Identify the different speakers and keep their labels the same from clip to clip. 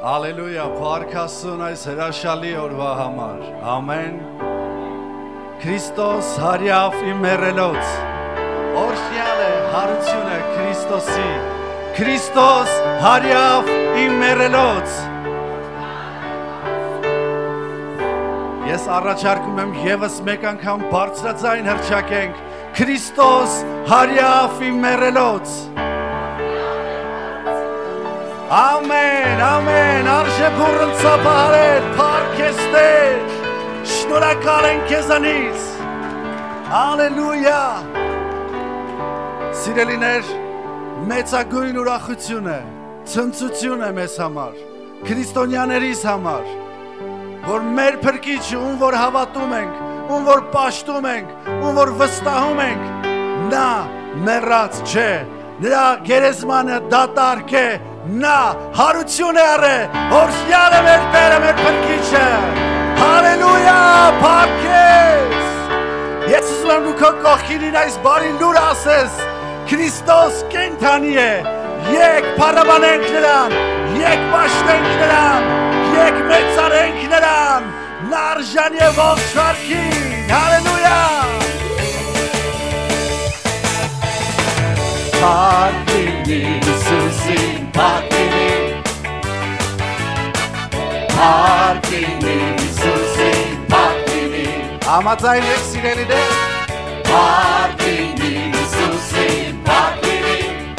Speaker 1: Ալելույա, փառքասուն այս հրաշալի օրվա համար, ամեն, Քրիստոս հարյավ իմ մեռելոց, օրհնյալ է հարությունը Քրիստոսի, Քրիստոս հարյավ իմ մեռելոց, ես առաջարկում եմ ևս մեկ անգամ բարձրաձայն հռչակենք, Քրիստոս հարյավ իմ մեռելոց, Ամեն, ամեն, արժե բուրըլցապահարել, պարքեստեր, շնորհակալ ենք քեզանից, Ալելույա, սիրելիներ, մեծագույն ուրախություն է, ցնծություն է մեզ համար, քրիստոնյաներիս համար, որ մեր փրկիչը, ում որ հավատում ենք, ում որ պաշտում ենք, ում որ վստահում ենք, նա մեռած չէ, նրա գերեզմանը դատարկ է, նա հարություն է առել, օրհնյալ է մեր Տերը, մեր փրկիչը, հալելույա, փառքես, ես ուզում եմ դու քո կողքին այս բարի լուրը ասես, Քրիստոս կենդանի է, եկ փառաբանենք նրան, եկ պաշտենք նրան, եկ մեծարենք նրան, նա արժանի է ողջ շարքին, հալելույա, Փառքինի Հիսուսին, փառքինի, փառքինի Հիսուսին, փառքինի, համաձայն եք սիրելիներ, փառքինի Հիսուսին, փառքինի,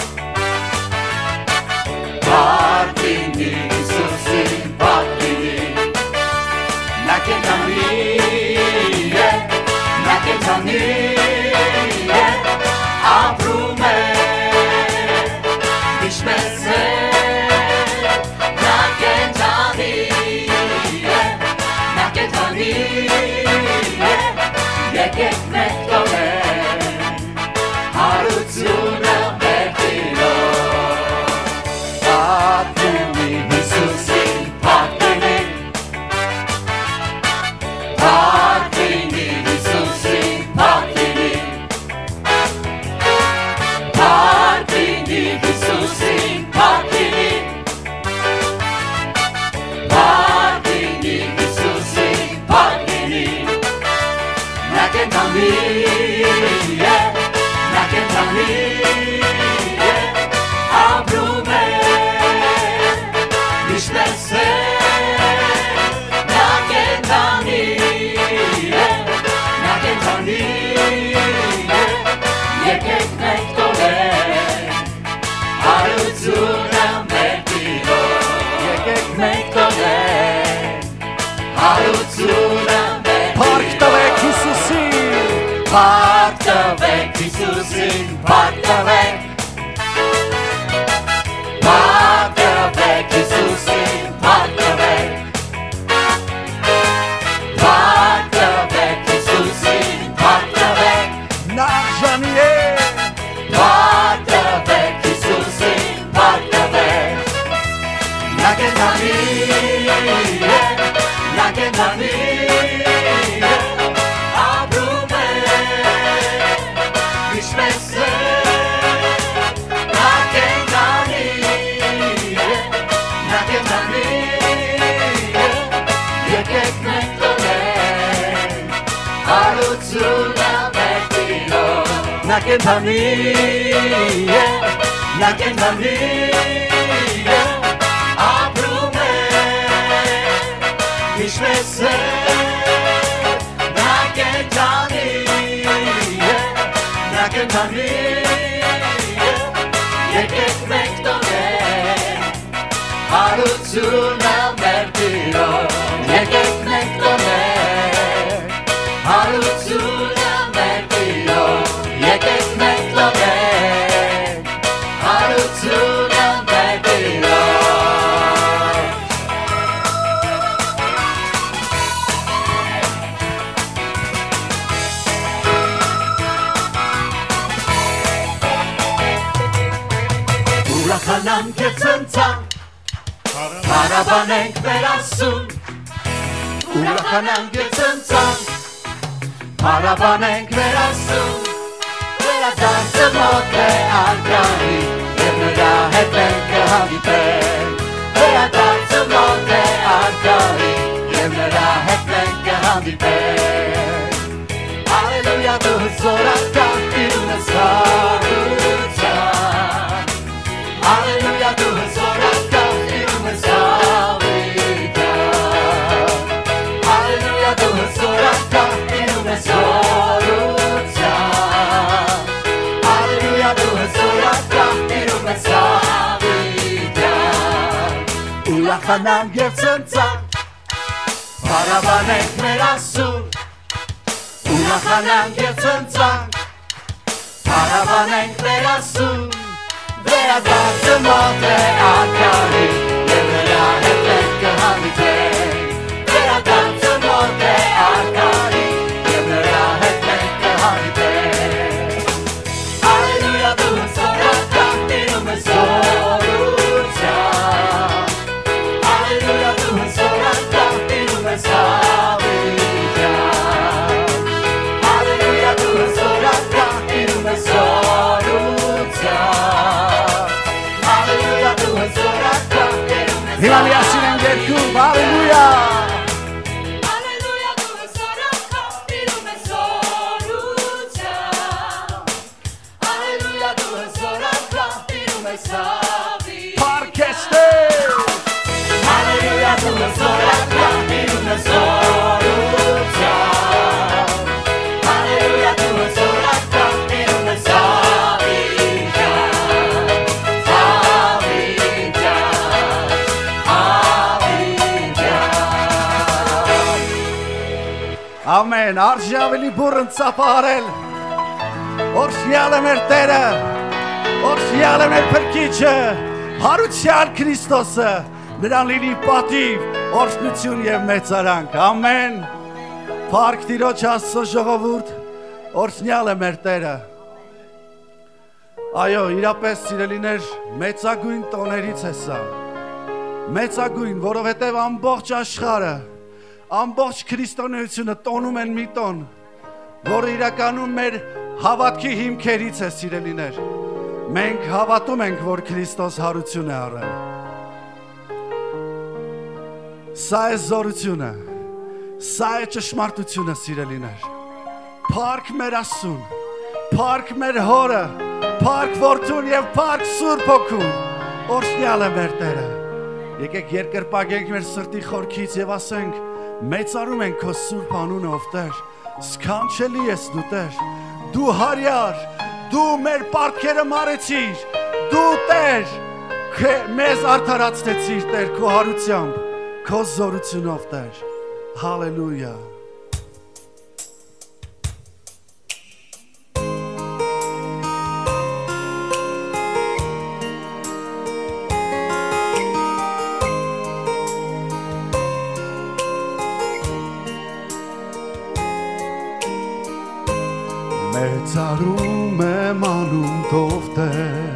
Speaker 1: փառքինի Հիսուսին, փառքինի, նա կենդանի է, նա կենդանի է, ապրում է, Եկեք մեկ տոնենք, հարությունը մեր Տիրոջ, փառքինի Հիսուսին, փառքինի, փառքինի Հիսուսին, փառքինի, փառքինի Հիսուսին, փառքինի, փառքինի Հիսուսին, փառքինի, նա կենդանի է, նա կենդանի է, ապրում է, ինչպես է, նա կենդանի է, նա կենդանի է, եկեք մեկ տոնենք, հարությունը մեր Տիրոջ, եկեք մեկ տոնենք, հարությունը Փառք տվեք Հիսուսին, փառք տվեք Հիսուսին, փառք տվեք, փառք տվեք Հիսուսին, փառք տվեք, փառք տվեք Հիսուսին, փառք տվեք, նա արժանի է, փառք տվեք Հիսուսին, փառք տվեք, նա կենդանի է, նա կենդանի Նա կենդանի է, նա կենդանի է, ապրում է, ինչպես է, նա կենդանի է, նա կենդանի է, եկեք մեկ տոնենք, հարությունը մեր Տիրոջ, եկեք մեկ տոնենք, հարությունը մեր Տիրոջ, եկեք մեկ տոնենք, հարությունը մեր Տիրոջ, ուրախանանք և ցնցանք, փառաբանենք մեր Աստծուն, ուրախանանք և ցնցանք, փառաբանենք մեր Աստծուն, վերադարձը մոտ է անկանի, և նրա հետ մենք կհանդիպենք, վերադարձը
Speaker 2: մոտ է արկայի Եվ նրա հետ մենք կհանդիպենք Հալելույա դու հզորական տիրում ես հարության Հալելույա դու հզորական տիրում ես հավիտյան Հալելույա դու հզորական տիրում ես հարության Հալելույա դու հզորական տիրում ես հավիտյան Ուրախանանք և ցնցանք Փառաբանենք մեր Աստծուն Ուրախանանք և ցնցանք Փառաբանենք մեր Աստծուն Վերադարձը մոտ է արկայի Եվ նրա հետ մենք կհանդիպենք Վերադարձը մոտ է արկայի Եվ նրա հետ մենք կհանդիպենք Հալելույա դու հզորական տիրում ես զորության Հալելույա դու հզորական տիրում ես հավիտյան Հալելույա դու հզորական տիրում ես զորության Հալելույա դու հզորական տիրում ես
Speaker 1: Հիմա միասին ենք երգում, հալելույա
Speaker 2: Հալելույա դու հզորական տիրում ես զորության Հալելույա դու հզորական տիրում ես հավիտյան
Speaker 1: Պարքեստեր
Speaker 2: Hallelujah, tu hզորական տիրում ես զորության Hallelujah, tu հզորական տիրում ես հավիտյան
Speaker 1: Ամեն, արժի ավելի բուրըն ծապահարել Օրհնյալ է մեր Տերը Օրհնյալ է մեր Փրկիչը Հարության Քրիստոսը Նրան լինի պատիվ, օրհնություն և մեծարանք, ամեն Փառք Տիրոջ Աստծո ժողովուրդ, օրհնյալ է մեր Տերը Այո, իրապես սիրելիներ, մեծագույն տոներից է սա Մեծագույն, որովհետև ամբողջ աշխարհը Ամբողջ քրիստոնեությունը տոնում են մի տոն, որը իրականում մեր հավատքի հիմքերից է սիրելիներ Մենք հավատում ենք, որ Քրիստոս հարություն է առել Սա է զորությունը, սա է ճշմարտությունը սիրելիներ Փառք մեր Աստծուն, փառք մեր Հորը, փառք Որդուն և փառք Սուրբ Հոգուն Օրհնյալ է մեր Տերը Եկեք երկրպագենք մեր սրտի խորքից և ասենք Մեծարում ենք քո Սուրբ անունը ով Տեր Սքանչելի ես դու Տեր Դու հարյար, դու մեր պարտքերը մարեցիր Դու Տեր Մեզ արդարացնեցիր Տեր քո հարությամբ Քո զորությունով Տեր Հալելույա Մեծարում եմ անուն Տով Տեր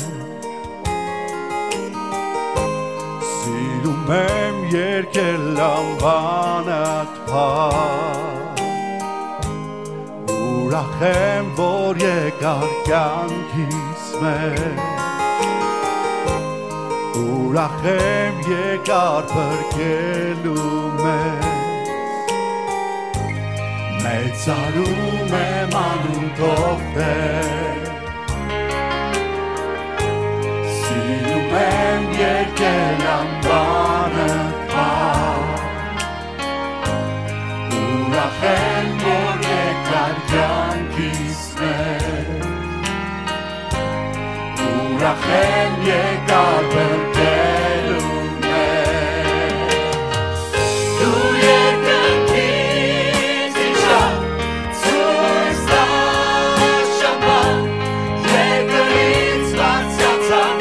Speaker 1: Սիրում եմ երկել անվանդ Փառք Ուրախ եմ, որ եկար կյանքիս մեջ Ուրախ եմ եկար փրկելու մեզ Մեծարում եմ անուն Տով Տեր Սիրում եմ երկել անվանդ Փառք Ուրախ եմ, որ եկար կյանքիս մեջ Ուրախ եմ եկար փրկելու մեզ Դու երկնքից իջա ցույց տար շաբաթ երկրից բացյացան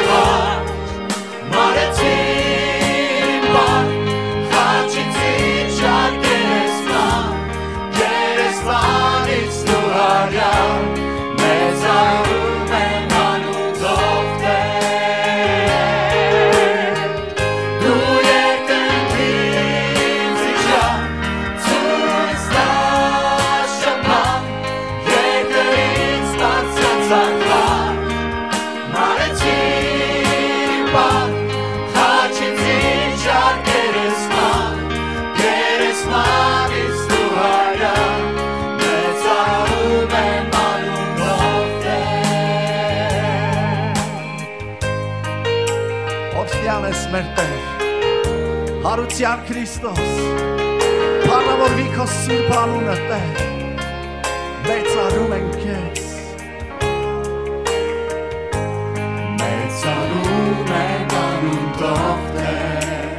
Speaker 1: մարեցին բան խաչից շարգես ման գերեզմանից դու հարյալ մեծարում եմ անուն Տով Տեր դու երկնքից իջա ցույց տար շաբաթ երկրից բացյացան մարեցին բան խաչից շարգես մեր Տեր, հարության Քրիստոս, փառավորվի քո սուրբ անունը Տեր, մեծարում ենք քեզ,
Speaker 2: մեծարում ենք անուն Տով Տեր,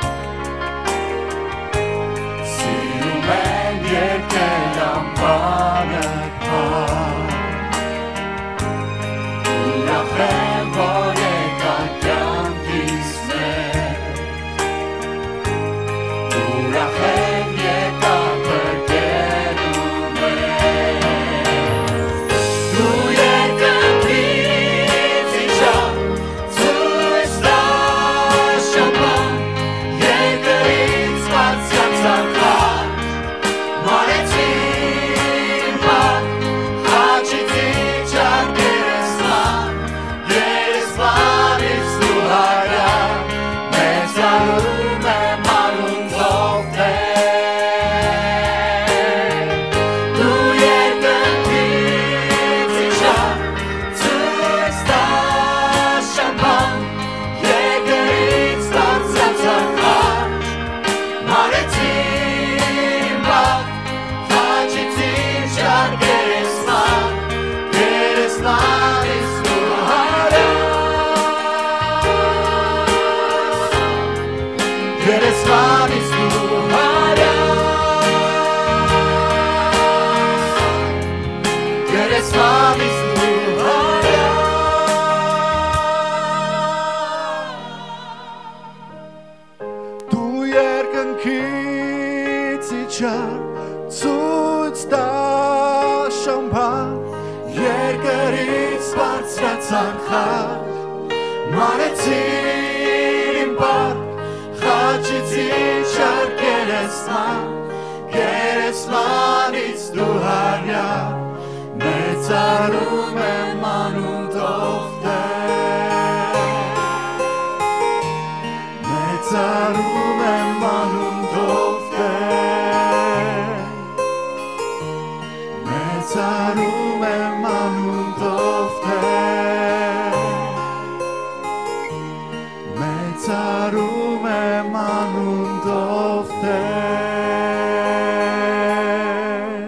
Speaker 2: սիրում ենք երգել անվանը Քո, ուրախ եմ, որ եկար կյանքիս մեջ, ուրախ եմ եկար փրկելու մեզ, դու երկնքից իջան, ցույց տար շամփան, երկրից բարձրացան քար, մարեցին բան, խաչից իջան գերեզման, գերեզմանից դու հարյար, մեծարում եմ անուն Քով Տեր, դու երկնքից իջան, ցույց տար շամփան, երկրից բարձրացան քար, մարեցին բան, խաչից իջան գերեզման, գերեզմանից դու հարյար, գերեզմանից դու հարյար, գերեզմանից դու հարյար,
Speaker 1: դու երկնքից իջար, ցույց տար շամփան,
Speaker 2: երկրից բարձրացան քար, մարեցին իմ բար, խաչից իջար գերեզման, գերեզմանից դու հարյար, մեծարում եմ անուն Քով Տեր, մեծարում եմ անուն Քով Տեր, մեծարում եմ անուն Քով Տեր, մեծարում եմ անուն Քով Տեր,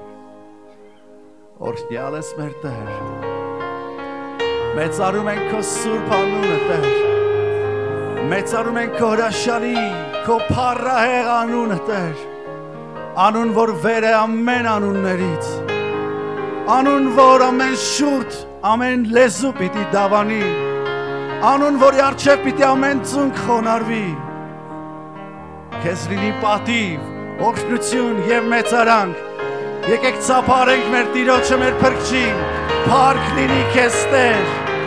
Speaker 1: օրհնյալ ես մեր Տեր, մեծարում ենք քո սուրբ անունը Տեր, մեծարում ենք քո հրաշալի, քո փառահեղ անունը Տեր, անուն որ վեր է ամեն անուններից, անուն որ ամեն շուրջ, ամեն լեզու պիտի դավանի, անուն որի առջև պիտի ամեն ծունկ խոնարհվի, քեզ լինի պատիվ, օրհնություն եւ մեծարանք, եկեք ծափարենք մեր Տիրոջը, մեր Փրկչին, փառք լինի քեզ Տեր։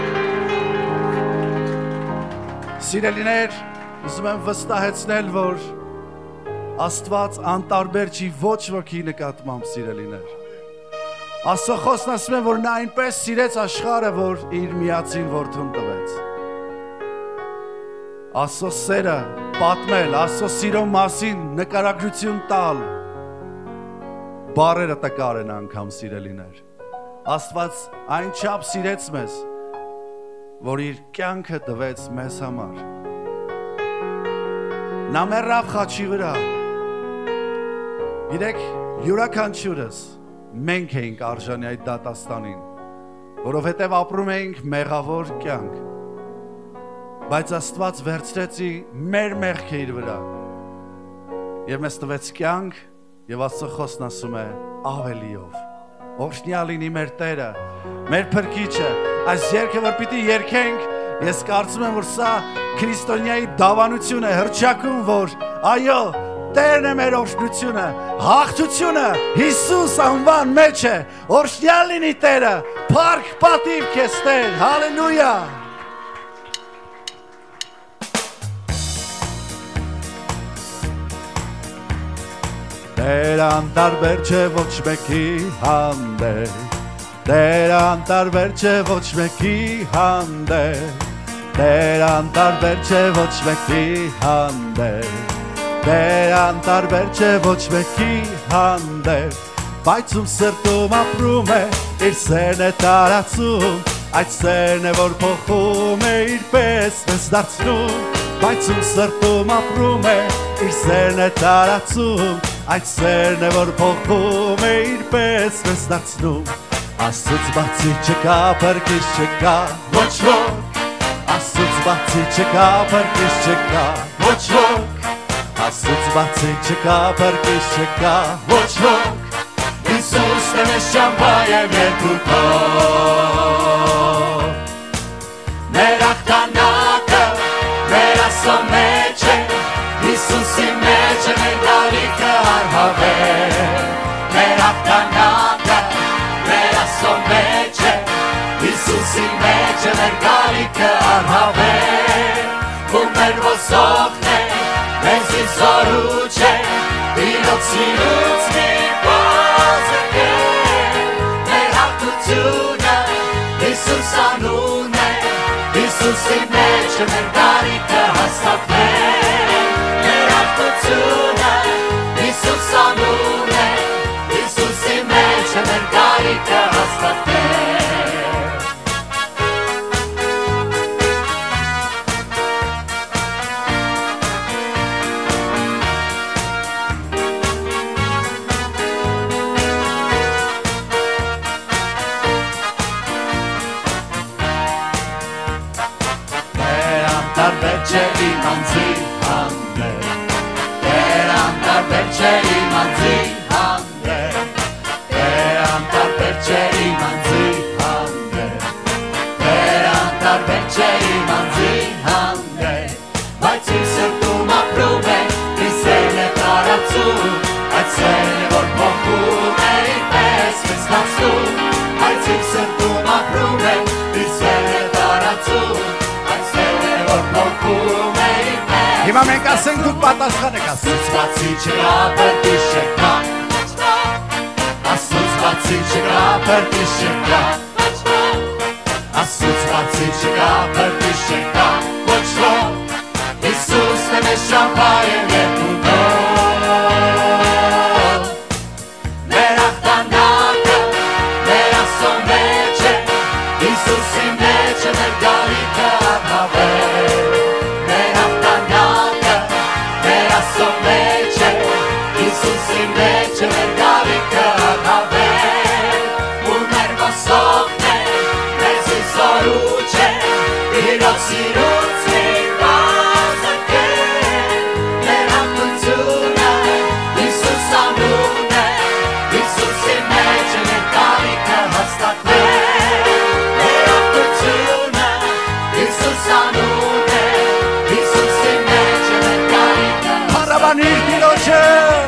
Speaker 1: Սիրելիներ, ուզում եմ վստահեցնել, որ Աստված անտարբեր չի ոչ ոքի նկատմամբ, սիրելիներ։ Աստծո խոսքն ասում է, որ նա այնպես սիրեց աշխարհը, որ իր միածին որդուն տվեց։ Աստծո սերը պատմել, Աստծո սիրո մասին նկարագրություն տալ, բառերը տկար են անգամ, սիրելիներ։ Աստված այնչափ սիրեց մեզ, որ իր կյանքը տվեց մեզ համար։ Նա մեռավ խաչի վրա։ Գիտեք, յուրաքանչյուրս մենք էինք արժանի այդ դատաստանին, որովհետև ապրում էինք մեղավոր կյանք։ Բայց Աստված վերցրեց մեր մեղքը իր վրա եւ մեզ տվեց կյանք, եւ Աստծո խոսքն ասում է ավելիով։ Օրհնյալ լինի մեր Տերը, մեր Փրկիչը, այս երգը որ պիտի երգենք, ես կարծում եմ, որ սա քրիստոնյայի դավանություն է, հռչակում, որ այո, Տերն է մեր օրհնությունը, հաղթությունը Հիսուս անվան մեջ է, օրհնյալ լինի Տերը, փառք պատիվ քեզ Տեր, հալելույա։ Տեր անտարբեր չէ ոչ մեկի հանդեպ, Տեր անտարբեր չէ ոչ մեկի հանդեպ, Տեր անտարբեր չէ ոչ մեկի հանդեպ, Տեր անտարբեր չէ ոչ մեկի հանդեպ, բայց ում սրտում ապրում է, իր սերն է տարածում, այդ սերն է որ փոխում է իր պես մեզ դարձնում, բայց ում սրտում ապրում է իր սերն է տարածում, այդ սերն է որ փոխում է իր պես մեզ դարձնում, Աստծուց բացի չկա փրկիչ չկա ոչ ոք, Աստծուց բացի չկա փրկիչ չկա ոչ ոք, Աստծուց բացի չկա փրկիչ չկա ոչ ոք, Հիսուսն է մեզ շամփայը երկուքով, մեր աղթանակը մեր ասո մեջ է, Հիսուսի մեջ է մեր գալիքը արհավեր, մեր աղթանակը մեր ասո մեջ է, Հիսուսի մեջ է մեր գալիքը արհավեր, ու մեր ոսողն է, մեզի զորուչ է, իրոք սիրուց մի բազկ է, մեր հաղթությունը Հիսուս անուն է, Հիսուսի մեջ է մեր գալիքը հաստատվել, մեր հաղթությունը Հիսուս անուն է, Հիսուսի մեջ է մեր գալիքը հաստատվել, Տարբեր չէ իմ անձի հանդեպ, Տեր անտարբեր չէ իմ անձի հանդեպ, Տեր անտարբեր չէ իմ անձի հանդեպ, Տեր անտարբեր չէ իմ անձի հանդեպ, բայց իմ սրտում ապրում է, իր սերն է տարածում, այդ սերն է որ փոխում է իր պես մեզ դարձնում, բայց իմ սրտում ապրում է, իր սերն է տարածում, Հիմա մենք ասենք դուք պատասխան եք ասում Աստծուց բացի չկա փրկիչ չկա Աստծուց բացի չկա փրկիչ չկա Աստծուց բացի չկա փրկիչ չկա ոչ ոք Հիսուսն է մեզ շամփայը երկուքով Մեր աղթանակը մեր ասո մեջ է Հիսուսի մեջ է մեր գալիքը արհավեր Հիսուսի մեջ է մեր գալիքը արհավեր, ու մեր ոսողն է, մեզի զորուչ է, իրոք սիրուց մի բազկ է, մեր հաղթությունը Հիսուս անուն է, Հիսուսի մեջ է մեր գալիքը հաստատվել, մեր հաղթությունը Հիսուս անուն է, Հիսուսի մեջ է մեր գալիքը Փառաբանիր Տիրոջը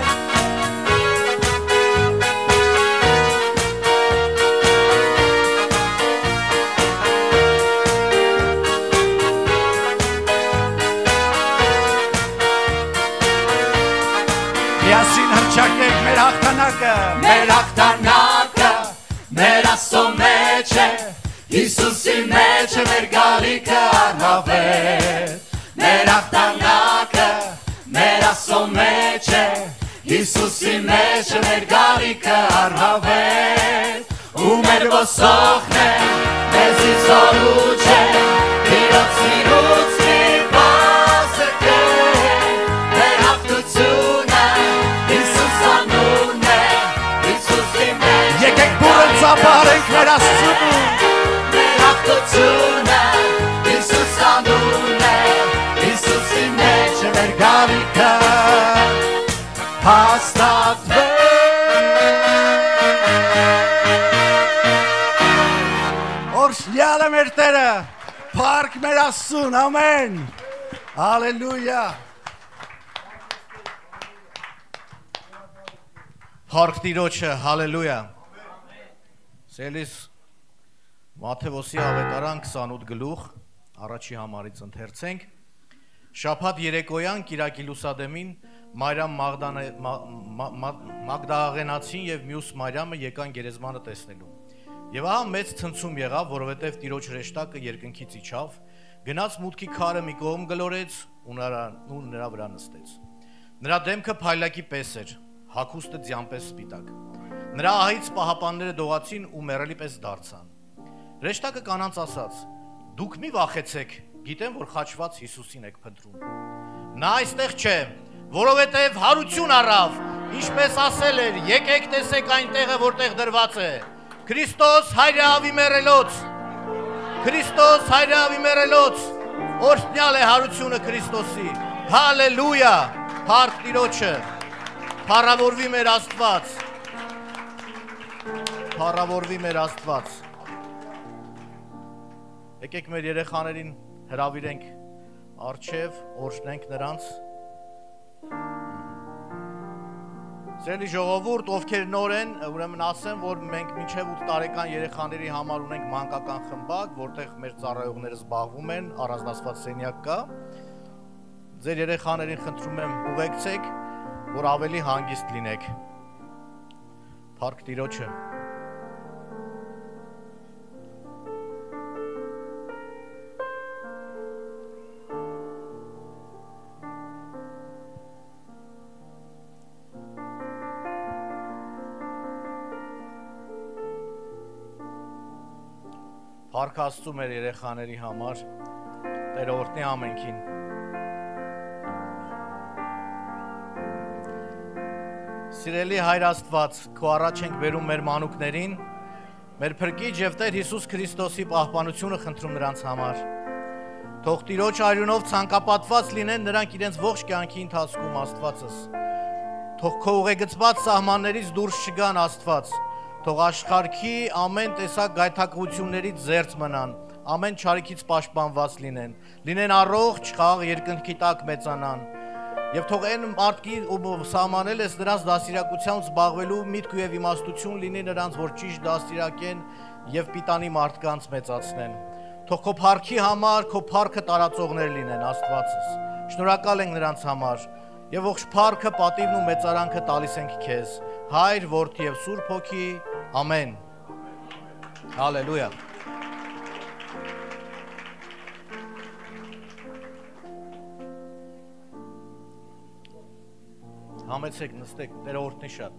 Speaker 1: Միասին հռչակենք մեր հաղթանակը, մեր ասո մեջ է, Հիսուսի մեջ է մեր գալիքը արհավեր, մեր հաղթանակը, մեր ասո մեջ է, Հիսուսի մեջ է մեր գալիքը արհավեր, ու մեր ոսողն է, մեզի զորուչ է, իրոք սիրուց մի բազկ է, մեր հաղթությունը Հիսուս անուն է, Հիսուսի մեջ Եկեք բուրըն ծափարենք մեր Աստծուն Մեր հաղթությունը Հիսուս անուն է, Հիսուսի մեջ է մեր գալիքը հաստատվել Օրհնյալ է մեր Տերը, փառք մեր Աստծուն, ամեն, հալելույա Փառք Տիրոջը, հալելույա Սիրելիս Մատթեոսի ավետարան 28 գլուխ, առաջի համարից ընթերցենք Շաբաթ երեկոյան Կիրակի լուսադեմին Մարիամ Մագդաղենացին եւ մյուս Մարիամը եկան գերեզմանը տեսնելու։ Եվ ահա մեծ ցնցում եղավ, որովհետեւ Տիրոջ հրեշտակը երկնքից իջավ, գնաց մուտքի քարը մի կողմ գլորեց ու նրա վրա նստեց։ Նրա դեմքը փայլակի պես էր, հագուստը ձյան պես սպիտակ։ Նրա ահից պահապանները դողացին ու մեռելի պես դարձան։ Հրեշտակը կանանց ասաց. «Դուք մի վախեցեք,
Speaker 3: գիտեմ, որ խաչված Հիսուսին եք փնտրում։ Նա այստեղ չէ, որովհետև հարություն առավ, ինչպես ասել էր, եկեք տեսեք այն տեղը, որտեղ դրված է։ Քրիստոս հայրավի մեռելոց, Քրիստոս հայրավի մեռելոց, օրհնյալ է հարությունը Քրիստոսի։ Հալելույա, փառք Տիրոջը, փառավորվի մեր Աստված, փառավորվի մեր Աստված։ Եկեք մեր երեխաներին հրավիրենք առջև, օրհնենք նրանց։ Սիրելի ժողովուրդ, ովքեր նոր են, ուրեմն ասեմ, որ մենք մինչև 8 տարեկան երեխաների համար ունենք մանկական խմբակ, որտեղ մեր ծառայողները զբաղվում են, առանձնացված սենյակ կա։ Ձեր երեխաներին խնդրում եմ ուղեկցեք, որ ավելի հանգիստ լինեք։ Փառք Տիրոջը։ Փառք Աստծո մեր երեխաների համար, Տերը օրհնի ամենքին։ Սիրելի Հայր Աստված, քո առաջ ենք բերում մեր մանուկներին, մեր Փրկիչ եւ Տեր Հիսուս Քրիստոսի պահպանությունը խնդրում նրանց համար։ Թող Տիրոջ արյունով ցանկապատված լինեն նրանք իրենց ողջ կյանքի ընթացքում, Աստվածս։ Թող քո ուղեգծված սահմաններից դուրս չգան, Աստված։ Թող աշխարհքի ամեն տեսակ գայթակղություններից զերծ մնան, ամեն չարիքից պաշտպանված լինեն առողջ, խաղաղ երկնքի տակ մեծանան։ Եվ թող այն մարդկի ում սահմանել ես նրանց դաստիարակությամբ զբաղվելու միտք եւ իմաստություն լինի նրանց, որ ճիշտ դաստիարակեն եւ պիտանի մարդկանց մեծացնեն։ Թող քո փառքի համար քո փառքը տարածողներ լինեն, Աստվածս։ Շնորհակալ ենք նրանց համար եւ ողջ փառքը, պատիվն ու մեծարանքը տալիս ենք քեզ, Հայր, Որդի եւ Սուրբ Հոգի։ Ամեն։ Հալելույա։ Համեցեք, նստեք, Տերը օրհնի շատ։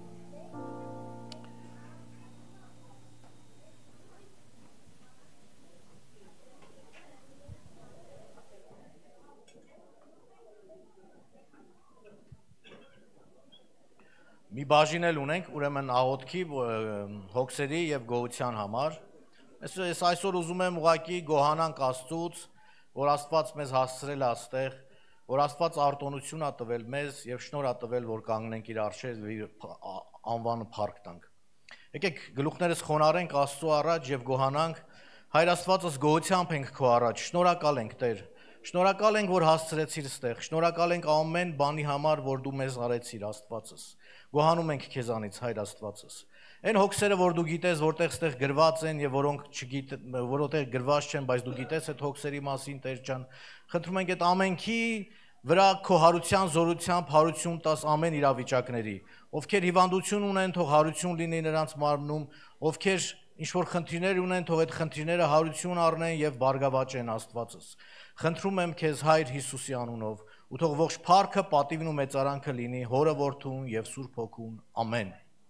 Speaker 3: Մի բաժին էլ ունենք, ուրեմն աղոթքի, հոգսերի եւ գոհության համար։ Ես այսօր ուզում եմ ուղղակի գոհանանք Աստծուց, որ Աստված մեզ հասցրել է այստեղ, որ Աստված արտոնություն ա տվել մեզ եւ շնորհ ա տվել, որ կանգնենք իր առջև իր անվանը փառք տանք։ Եկեք գլուխներս խոնարհենք Աստծո առաջ եւ գոհանանք։ Հայր Աստվածս, գոհությամբ ենք քո առաջ, շնորհակալ ենք Տեր։ Շնորհակալ ենք, որ հասցրեցիր ստեղ, շնորհակալ ենք ամեն բանի համար, որ դու մեզ արեցիր, Աստվածս։ Գոհանում ենք քեզանից, Հայր Աստվածս։ Այն հոգսերը, որ դու գիտես, որտեղ ստեղ գրված են եւ որոնք գրված չեն, բայց դու գիտես այդ հոգսերի մասին, Տեր ջան, խնդրում ենք այդ ամենքի վրա քո հարության, զորությամբ հարություն տաս ամեն իրավիճակների, ովքեր հիվանդություն ունեն, թող հարություն լինի նրանց մարմնում, ովքեր ինչ-որ խնդիրներ ունեն, թող այդ խնդիրները հարություն առնեն եւ բարգավաճեն, Աստվածս։ Խնդրում եմ քեզ, Հայր Հիսուսի անունով, ու թող ողջ փառքը, պատիվն ու մեծարանքը լինի Հորը, Որդուն եւ Սուրբ Հոգուն։ Ամեն։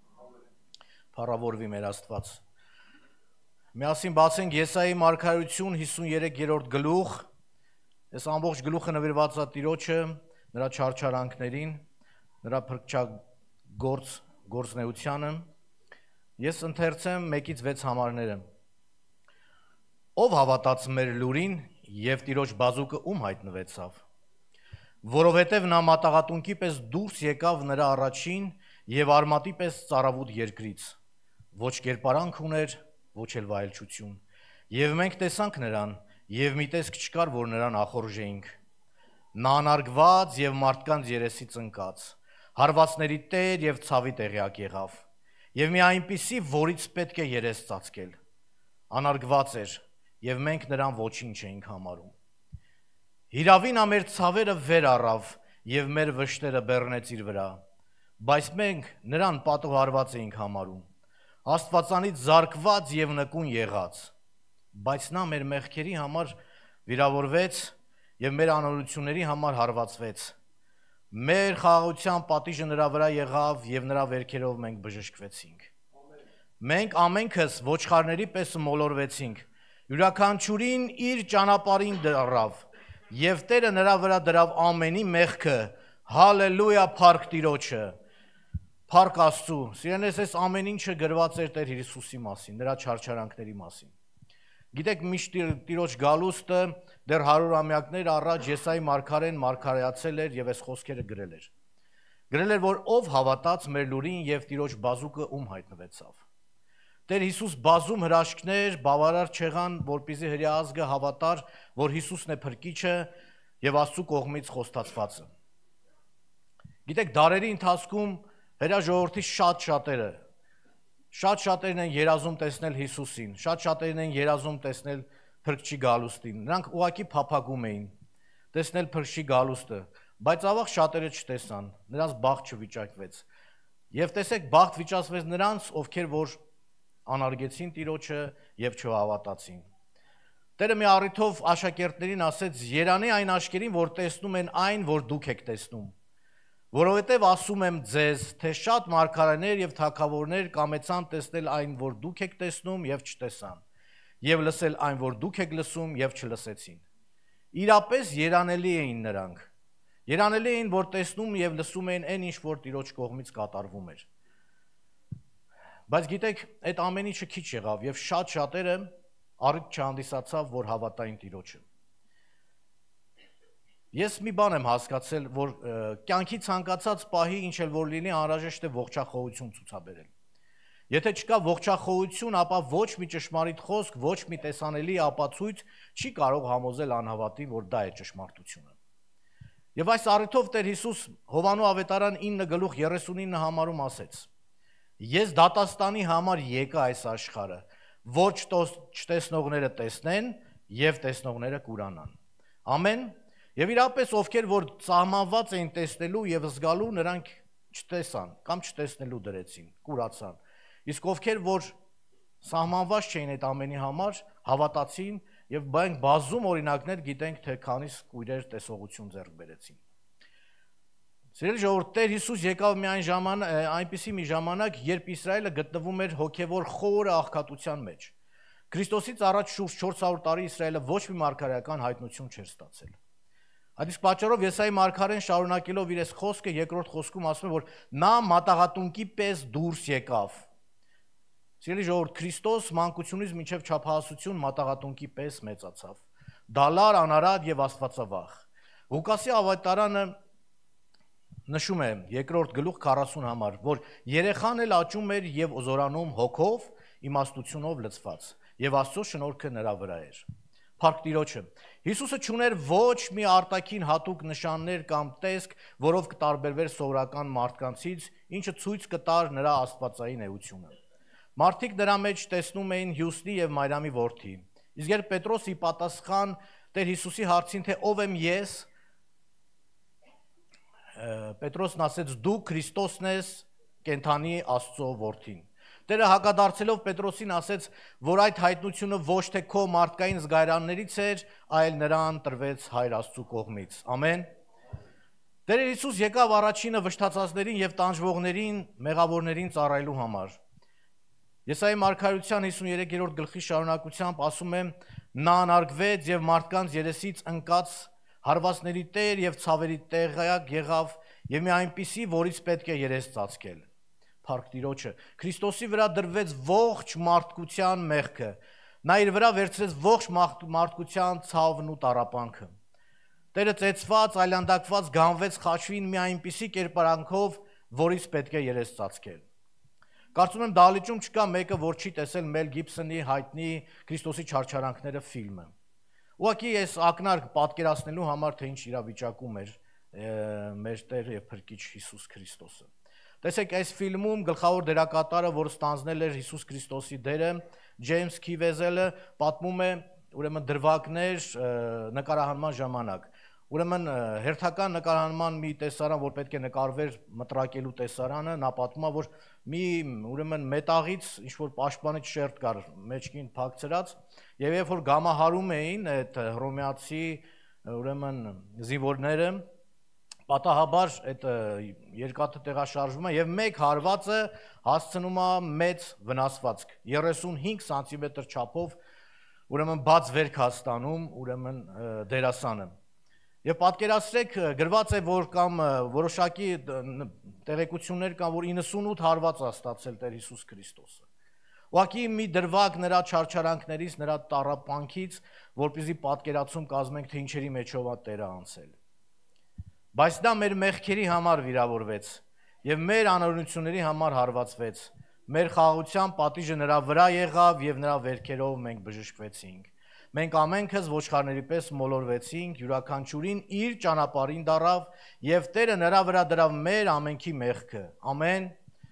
Speaker 3: Փառավորվի մեր Աստված։ Միասին բացենք Եսայի մարգարեություն 53-րդ գլուխ։ Այս ամբողջ գլուխը նվիրված է Տիրոջը, նրա չարչարանքներին, նրա փրկչագործնեությանը։ Ես ընթերցեմ 1-ից 6 համարները։ Ով հավատաց մեր լուրին եւ Տիրոջ բազուկը ում հայտնվեցավ, որովհետեւ նա մատաղատունկի պես դուրս եկավ նրա առաջին եւ արմատի պես ծարավուտ երկրից, ոչ կերպարանք ուներ, ոչ էլ վայելչություն, եւ մենք տեսանք նրան, եւ մի տեսք չկար, որ նրան ախորժեինք։ Նա անարգված եւ մարդկանց երեսից ընկած, հարվածների տեր եւ ցավի տեղյակ եղավ, եւ մի այնպիսի, որից պետք է երես ծածկել, անարգված էր, եւ մենք նրան ոչինչ էինք համարում։ Հիրավին ամեր ցավերը վեր առավ եւ մեր վշտերը բեռնեց իր վրա, բայց մենք նրան պատվարված էինք համարում, Աստվածանից զարկված եւ նկուն եղած, բայց նա մեր մեղքերի համար վիրավորվեց եւ մեր անօրությունների համար հարվածվեց։ Մեր խաղաղության պատիժը նրա վրա եղավ եւ նրա վերքերով մենք բժշկվեցինք։ Մենք ամենքս ոչխարների պես մոլորվեցինք Յուրաքանչյուրին իր ճանապարհին դրավ, եւ Տերը նրա վրա դրավ ամենի մեղքը, հալելույա, փառք Տիրոջը, փառք Աստծու։ Սիրելիներ, այս ամեն ինչը գրված էր Տեր Հիսուսի մասին, նրա չարչարանքների մասին։ Գիտեք, միշտ Տիրոջ գալուստը դեռ 100-ամյակներ առաջ Եսայի մարգարեն մարգարեացել էր եւ այս խոսքերը գրել էր։ Գրել էր, որ ով հավատաց մեր լուրին եւ Տիրոջ բազուկը ում հայտնվեցավ։ Տեր Հիսուս բազում հրաշքներ բավարար չեղան, որպեսզի հրեա ազգը հավատար, որ Հիսուսն է փրկիչը եւ Աստծու կողմից խոստացվածը։ Գիտեք, դարերի ընթացքում հրեա ժողովրդի շատ-շատերն են երազում տեսնել Հիսուսին, շատ-շատերն են երազում տեսնել փրկչի գալուստին։ Նրանք ուղղակի փափագում էին տեսնել փրկչի գալուստը, բայց ավաղ շատերը չտեսան, նրանց բախտ չվիճակվեց։ Եվ տեսեք, բախտ վիճացվեց նրանց, ովքեր որ անարգեցին Տիրոջը եւ չհավատացին։ Տերը մի առիթով աշակերտներին ասեց. «Երանի այն աշկերին, որ տեսնում են այն, որ դուք եք տեսնում, որովհետեւ ասում եմ ձեզ, թե շատ մարգարեներ եւ թագավորներ կամեցան տեսնել այն, որ դուք եք տեսնում եւ չտեսան, եւ լսել այն, որ դուք եք լսում եւ չլսեցին»։ Իրապես երանելի էին նրանք։ Երանելի էին, որ տեսնում եւ լսում էին այն, ինչ որ Տիրոջ կողմից կատարվում էր։ Բայց գիտեք, այդ ամեն ինչը քիչ եղավ եւ շատ-շատերը առիթ չհանդիսացավ, որ հավատային Տիրոջը։ Ես մի բան եմ հասկացել, որ կյանքի ցանկացած պահի ինչ էլ որ լինի, անհրաժեշտ է ողջախոհություն ցուցաբերել։ Եթե չկա ողջախոհություն, ապա ոչ մի ճշմարիտ խոսք, ոչ մի տեսանելի ապացույց չի կարող համոզել անհավատին, որ դա է ճշմարտությունը։ Եվ այս առիթով Տեր Հիսուս Հովանու ավետարան 9:39 համարում ասեց. «Ես դատաստանի համար եկա այս աշխարհը, որ չտեսնողները տեսնեն եւ տեսնողները կուրանան»։ Ամեն։ Եվ իրապես ովքեր որ սահմանված էին տեսնելու եւ զգալու, նրանք չտեսան կամ չտեսնելու դրեցին, կուրացան։ Իսկ ովքեր որ սահմանված չէին այդ ամենի համար, հավատացին եւ մենք բազում օրինակներ գիտենք, թե քանիս կույրեր տեսողություն ձեռք բերեցին։ Սիրելի ժողովուրդ, Տեր Հիսուս եկավ այնպիսի մի ժամանակ, երբ Իսրայելը գտնվում էր հոգևոր խորը աղքատության մեջ։ Քրիստոսից առաջ շուրջ 400 տարի Իսրայելը ոչ մի մարգարեական հայտնություն չէր ստացել։ Այդ իսկ պատճառով Եսայի մարգարեն շարունակելով իր խոսքը երկրորդ խոսքում ասում է, որ նա մատաղատունկի պես դուրս եկավ։ Սիրելի ժողովուրդ, Քրիստոս մանկությունից մինչև չափահասություն մատաղատունկի պես մեծացավ, դալար, անարատ եւ աստվածավախ։ Ղուկասի ավետարանը նշում է երկրորդ գլուխ 40 համար, որ երեխան էլ աճում էր եւ զորանում հոգով, իմաստությունով լցված, եւ Աստծո շնորհքը նրա վրա էր։ Փառք Տիրոջը։ Հիսուսը չուներ ոչ մի արտաքին հատուկ նշաններ կամ տեսք, որով կտարբերվեր սովորական մարդկանցից, ինչը ցույց կտար նրա աստվածային էությունը։ Մարդիկ նրա մեջ տեսնում էին Հյուսնի եւ Մարիամի որդի։ Իսկ երբ Պետրոսի պատասխան Տեր Հիսուսի հարցին, թե ով եմ ես, Պետրոսն ասեց. «Դու Քրիստոսն ես, կենթանի Աստծո որդին»։ Տերը հակադարձելով Պետրոսին ասեց, որ այդ հայտնությունը ոչ թե քո մարդկային զգայարաններից էր, այլ նրան տրվեց Հայր Աստծու կողմից։ Ամեն։ Տեր Հիսուս եկավ առաջինը վշտացածներին եւ տանջվողներին, մեղավորներին ծառայելու համար։ Եսայի մարգարեության 53-րդ գլխի շարունակությամբ ասում է. «Նա անարգվեց եւ մարդկանց երեսից ընկած հարվածների տեր եւ ցավերի տեղյակ եղավ եւ մի այնպիսի, որից պետք է երես ծածկել»։ Փառք Տիրոջը։ Քրիստոսի վրա դրվեց ողջ մարդկության մեղքը։ Նա իր վրա վերցրեց ողջ մարդկության ցավն ու տառապանքը։ Տերը ծեծված, այլանդակված գանվեց խաչվին մի այնպիսի կերպարանքով, որից պետք է երես ծածկել։ Կարծում եմ դահլիճում չկա մեկը, որ չի տեսել Մել Գիբսոնի հայտնի Քրիստոսի չարչարանքները ֆիլմը։ Ուղղակի ես ակնարկ պատկերացնելու համար, թե ինչ իրավիճակում էր մեր Տեր եւ Փրկիչ Հիսուս Քրիստոսը։ Տեսեք, այս ֆիլմում գլխավոր դերակատարը, որ ստանձնել էր Հիսուս Քրիստոսի դերը, Ջեյմս Քիվեզելը, պատմում է ուրեմն դրվագներ նկարահանման ժամանակ։ Ուրեմն հերթական նկարահանման մի տեսարան, որ պետք է նկարվեր մտրակելու տեսարանը, նա պատմում է, որ մի ուրեմն մետաղից ինչ որ պաշտպանիչ շերտ կար մեջքին փակցրած, եւ երբ որ գամահարում էին այդ հռոմեացի ուրեմն զինվորները, պատահաբար այդ երկաթը տեղաշարժվում է եւ մեկ հարվածը հասցնում է մեծ վնասվածք 35 սանտիմետր չափով ուրեմն բաց վերք հաստանում, ուրեմն դերասանը։ Եվ պատկերացրեք, գրված է, որ կամ որոշակի տեղեկություններ կան, որ 98 հարված է ստացել Տեր Հիսուս Քրիստոսը։ Ուղղակի մի դրվագ նրա չարչարանքներից, նրա տառապանքից, որպեսզի պատկերացում կազմենք, թե ինչերի մեջով է Տերը անցել։ Բայց նա մեր մեղքերի համար վիրավորվեց եւ մեր անօրենությունների համար հարվածվեց։ Մեր խաղաղության պատիժը նրա վրա եղավ եւ նրա վերքերով մենք բժշկվեցինք։ Մենք ամենքս ոչխարների պես մոլորվեցինք, յուրաքանչյուրին իր ճանապարհին դարավ եւ Տերը նրա վրա դրավ մեր ամենքի մեղքը։ Ամեն։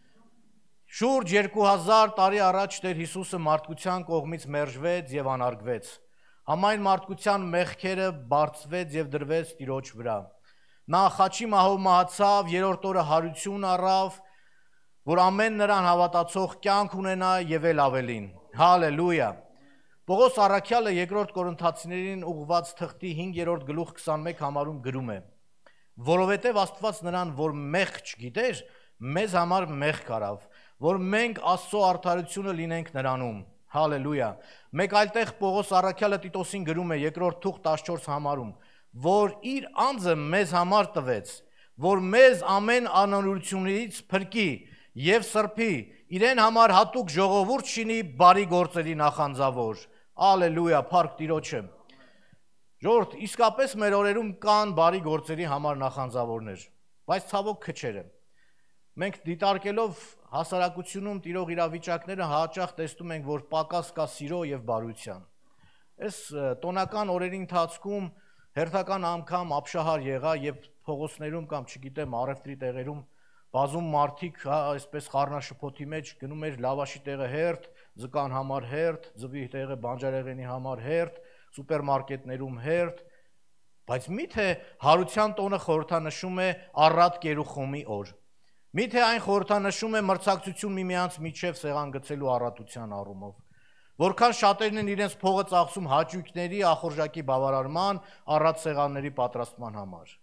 Speaker 3: Շուրջ 2000 տարի առաջ Տեր Հիսուսը մարդկության կողմից մերժվեց եւ անարգվեց։ Համայն մարդկության մեղքերը բարձվեց եւ դրվեց Տիրոջ վրա։ Նա խաչի մահով մահացավ, երրորդ օրը հարություն առավ, որ ամեն նրան հավատացող կյանք ունենա եւ էլ ավելին։ Հալելույա։ Պողոս առաքյալը երկրորդ Կորինթացիներին ուղղված թղթի 5-րդ գլուխ 21 համարում գրում է. որովհետև Աստված նրան, որ մեղք չգիտեր, մեզ համար մեղք արավ, որ մենք Աստծո արդարությունը լինենք նրանում։ Հալելույա։ Մեկ այլ տեղ Պողոս առաքյալը Տիտոսին գրում է երկրորդ թուղթ 14 համարում, որ իր անձը մեզ համար տվեց, որ մեզ ամեն անօրենությունից փրկի եւ սրբի, իրեն համար հատուկ ժողովուրդ շինի բարի գործերի նախանձավոր։ Ալելույա, փառք Տիրոջը։ Ժողովուրդ, իսկապես մեր օրերում կան բարի գործերի համար նախանձավորներ, բայց ցավոք քչերը։ Մենք դիտարկելով հասարակությունում տիրող իրավիճակները հաճախ տեսնում ենք, որ պակաս կա սիրո եւ բարության։ Այս տոնական օրերի ընթացքում հերթական անգամ ապշահար եղա եւ փողոցներում կամ չգիտեմ առևտրի տեղերում բազում մարդիկ այսպես խառնաշփոթի մեջ գնում էր լավաշի տեղը հերթ, ձկան համար հերթ, ձվի տեղը բանջարեղենի համար հերթ, սուպերմարկետներում հերթ, բայց միթե հարության տոնը խորհրդանշում է առատ կերուխոմի օր։ Միթե այն խորհրդանշում է մրցակցություն միմյանց միջև սեղան գցելու առատության առումով։ Որքան շատերն են իրենց փողը ծախսում հաճույքների, ախորժակի բավարարման, առատ սեղանների պատրաստման համար։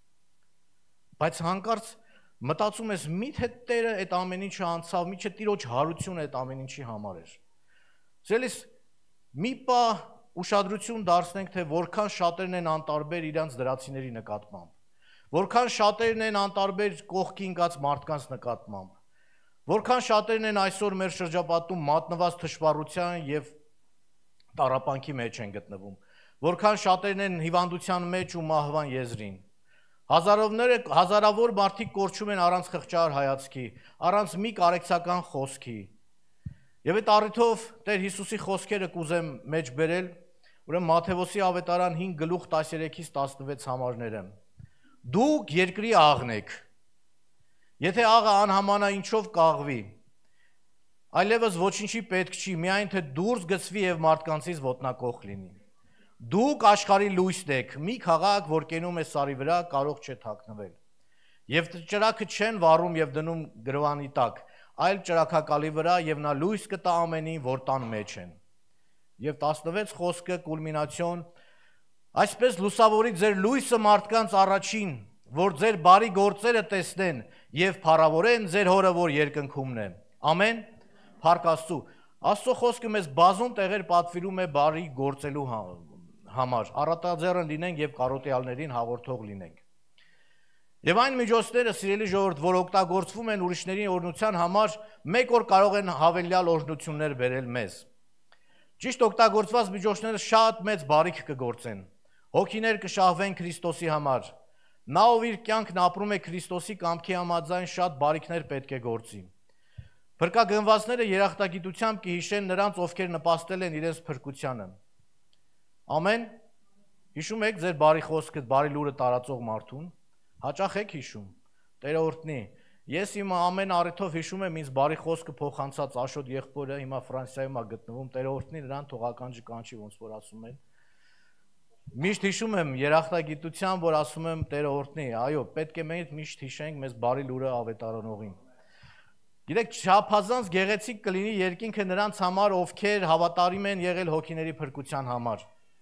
Speaker 3: Բայց հանկարծ մտածում ես, միթե Տերը այդ ամեն ինչը անցավ, միթե Տիրոջ հարությունը այդ ամեն ինչի համար էր։ Սիրելիս, մի պա ուշադրություն դարձնենք, թե որքան շատերն են անտարբեր իրանց դրացիների նկատմամբ, որքան շատերն են անտարբեր կողքի ընկած մարդկանց նկատմամբ, որքան շատերն են այսօր մեր շրջապատում մատնված թշվառության եւ տառապանքի մեջ են գտնվում, որքան շատերն են հիվանդության մեջ ու մահվան եզրին։ Հազարավոր մարդիկ կորչում են առանց խղճահար հայացքի, առանց մի կարեկցական խոսքի։ Եվ այդ առիթով Տեր Հիսուսի խոսքերը կուզեմ մեջ բերել, ուրեմն Մատթեոսի ավետարան 5 գլուխ 13-ից 16 համարները։ Դուք երկրի աղն եք։ Եթե աղը անհամանա ինչով կաղվի, այլևս ոչինչի պետք չի, միայն թե դուրս գցվի եւ մարդկանցից ոտնակող լինի։ Դուք աշխարհի լույսն եք, մի քաղաք, որ կենում է սարի վրա, կարող չէ թաքնվել։ Եվ ճրագը չեն վառում եւ դնում գրվանի տակ, այլ ճրագակալի վրա եւ նա լույս կտա ամենին, որ տան մեջ են։ Եվ 16 խոսքը կուլմինացիոն, այսպես լուսավորի ձեր լույսը մարդկանց առաջին, որ ձեր բարի գործերը տեսնեն եւ փառավորեն ձեր հորը, որ երկնքումն է։ Ամեն։ Փառք Աստծո։ Աստծո խոսքը մեզ բազում տեղեր պատվիրում է բարի գործելու համար, առատաձեռն լինենք եւ կարոտյալներին հաղորդող լինենք։ Եվ այն միջոցները, սիրելի ժողովուրդ, որ օգտագործվում են ուրիշների օրհնության համար, մեկ օր կարող են հավելյալ օրհնություններ բերել մեզ։ Ճիշտ օգտագործված միջոցները շատ մեծ բարիք կգործեն։ Հոգիներ կշահվեն Քրիստոսի համար։ Նա, ով իր կյանքն ապրում է Քրիստոսի կամքի համաձայն, շատ բարիքներ պետք է գործի։ Փրկագնվածները երախտագիտությամբ կհիշեն նրանց, ովքեր նպաստել են իրենց փրկությանը։ Ամեն։ Հիշում եք ձեր բարի խոսքը, բարի լուրը տարածող մարդուն, հաճախ եք հիշում։ Տերը օրհնի։ Ես իմ ամեն առիթով հիշում եմ ինձ բարի խոսքը փոխանցած Աշոտ եղբորը, հիմա Ֆրանսիայում է գտնվում, Տերը օրհնի նրան, թող ականջը կանչի, ոնց որ ասում են։ Միշտ հիշում եմ երախտագիտությամբ, որ ասում եմ Տերը օրհնի, այո, պետք է մենք միշտ հիշենք մեզ բարի լուրը ավետարանողին։ Գիտեք, չափազանց գեղեցիկ կլինի երկինքը նրանց համար, ովքեր հավատարիմ են եղել հոգիների փրկության համար։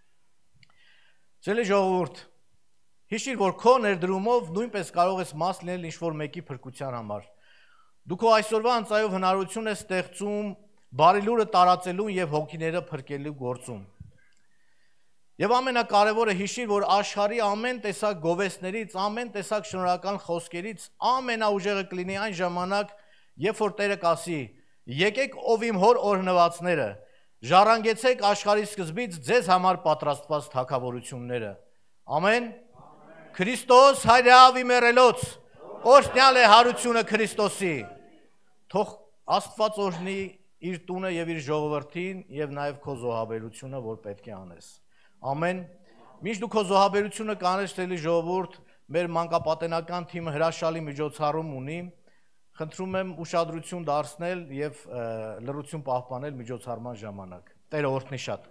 Speaker 3: Սիրելի ժողովուրդ, հիշիր, որ քո ներդրումով նույնպես կարող ես մաս լինել ինչ-որ մեկի փրկության համար։ Դու քո այսօրվա անձայով հնարավորություն ես ստեղծում բարի լուրը տարածելու եւ հոգիները փրկելու գործում։ Եվ ամենակարևորը հիշիր, որ աշխարհի ամեն տեսակ գովեստներից, ամեն տեսակ շնորհական խոսքերից ամենաուժեղը կլինի այն ժամանակ, երբ որ Տերը կասի. եկեք ով իմ հոր օրհնվածները, ժառանգեցեք աշխարհի սկզբից ձեզ համար պատրաստված թագավորությունները։ Ամեն։ Քրիստոս հայրավ իմերելոց, օրհնյալ է հարությունը Քրիստոսի։ Թող Աստված օրհնի իր տունը եւ իր ժողովրդին եւ նաեւ քո զոհաբերությունը, որ պետք է անես։ Ամեն։ Միշտ դու քո զոհաբերությունը կանես, թելի ժողովուրդ, մեր մանկապատենական թիմը հրաշալի միջոցառում ունի։ Խնդրում եմ ուշադրություն դարձնել եւ լրություն պահպանել միջոցառման ժամանակ։ Տերը օրհնի շատ։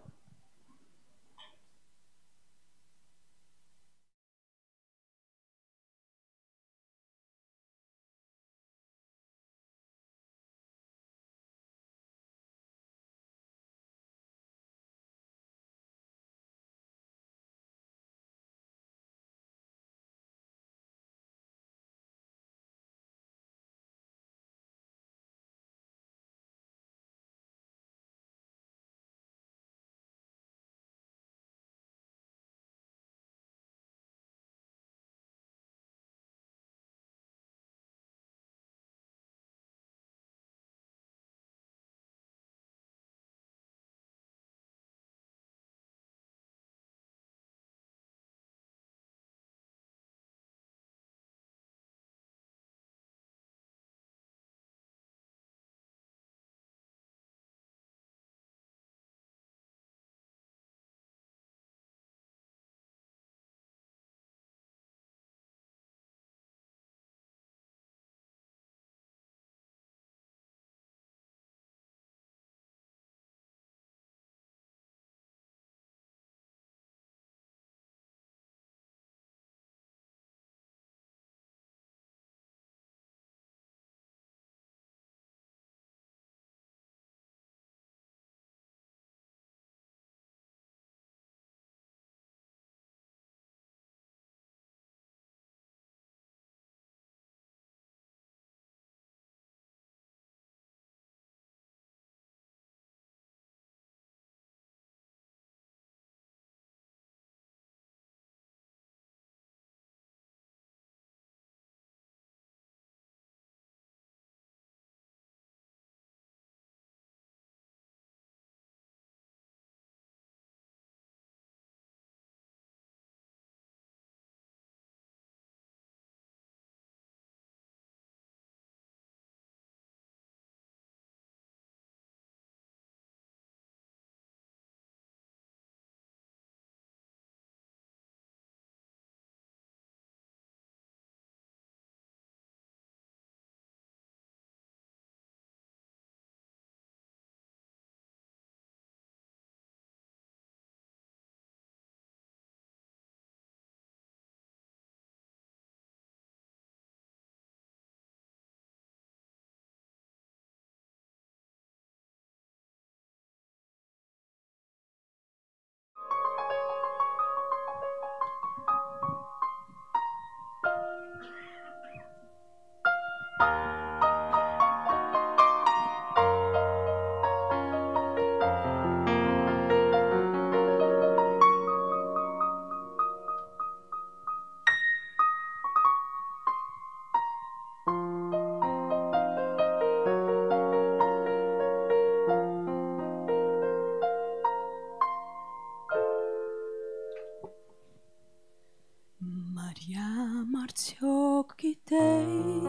Speaker 4: Արդյոք գիտեի,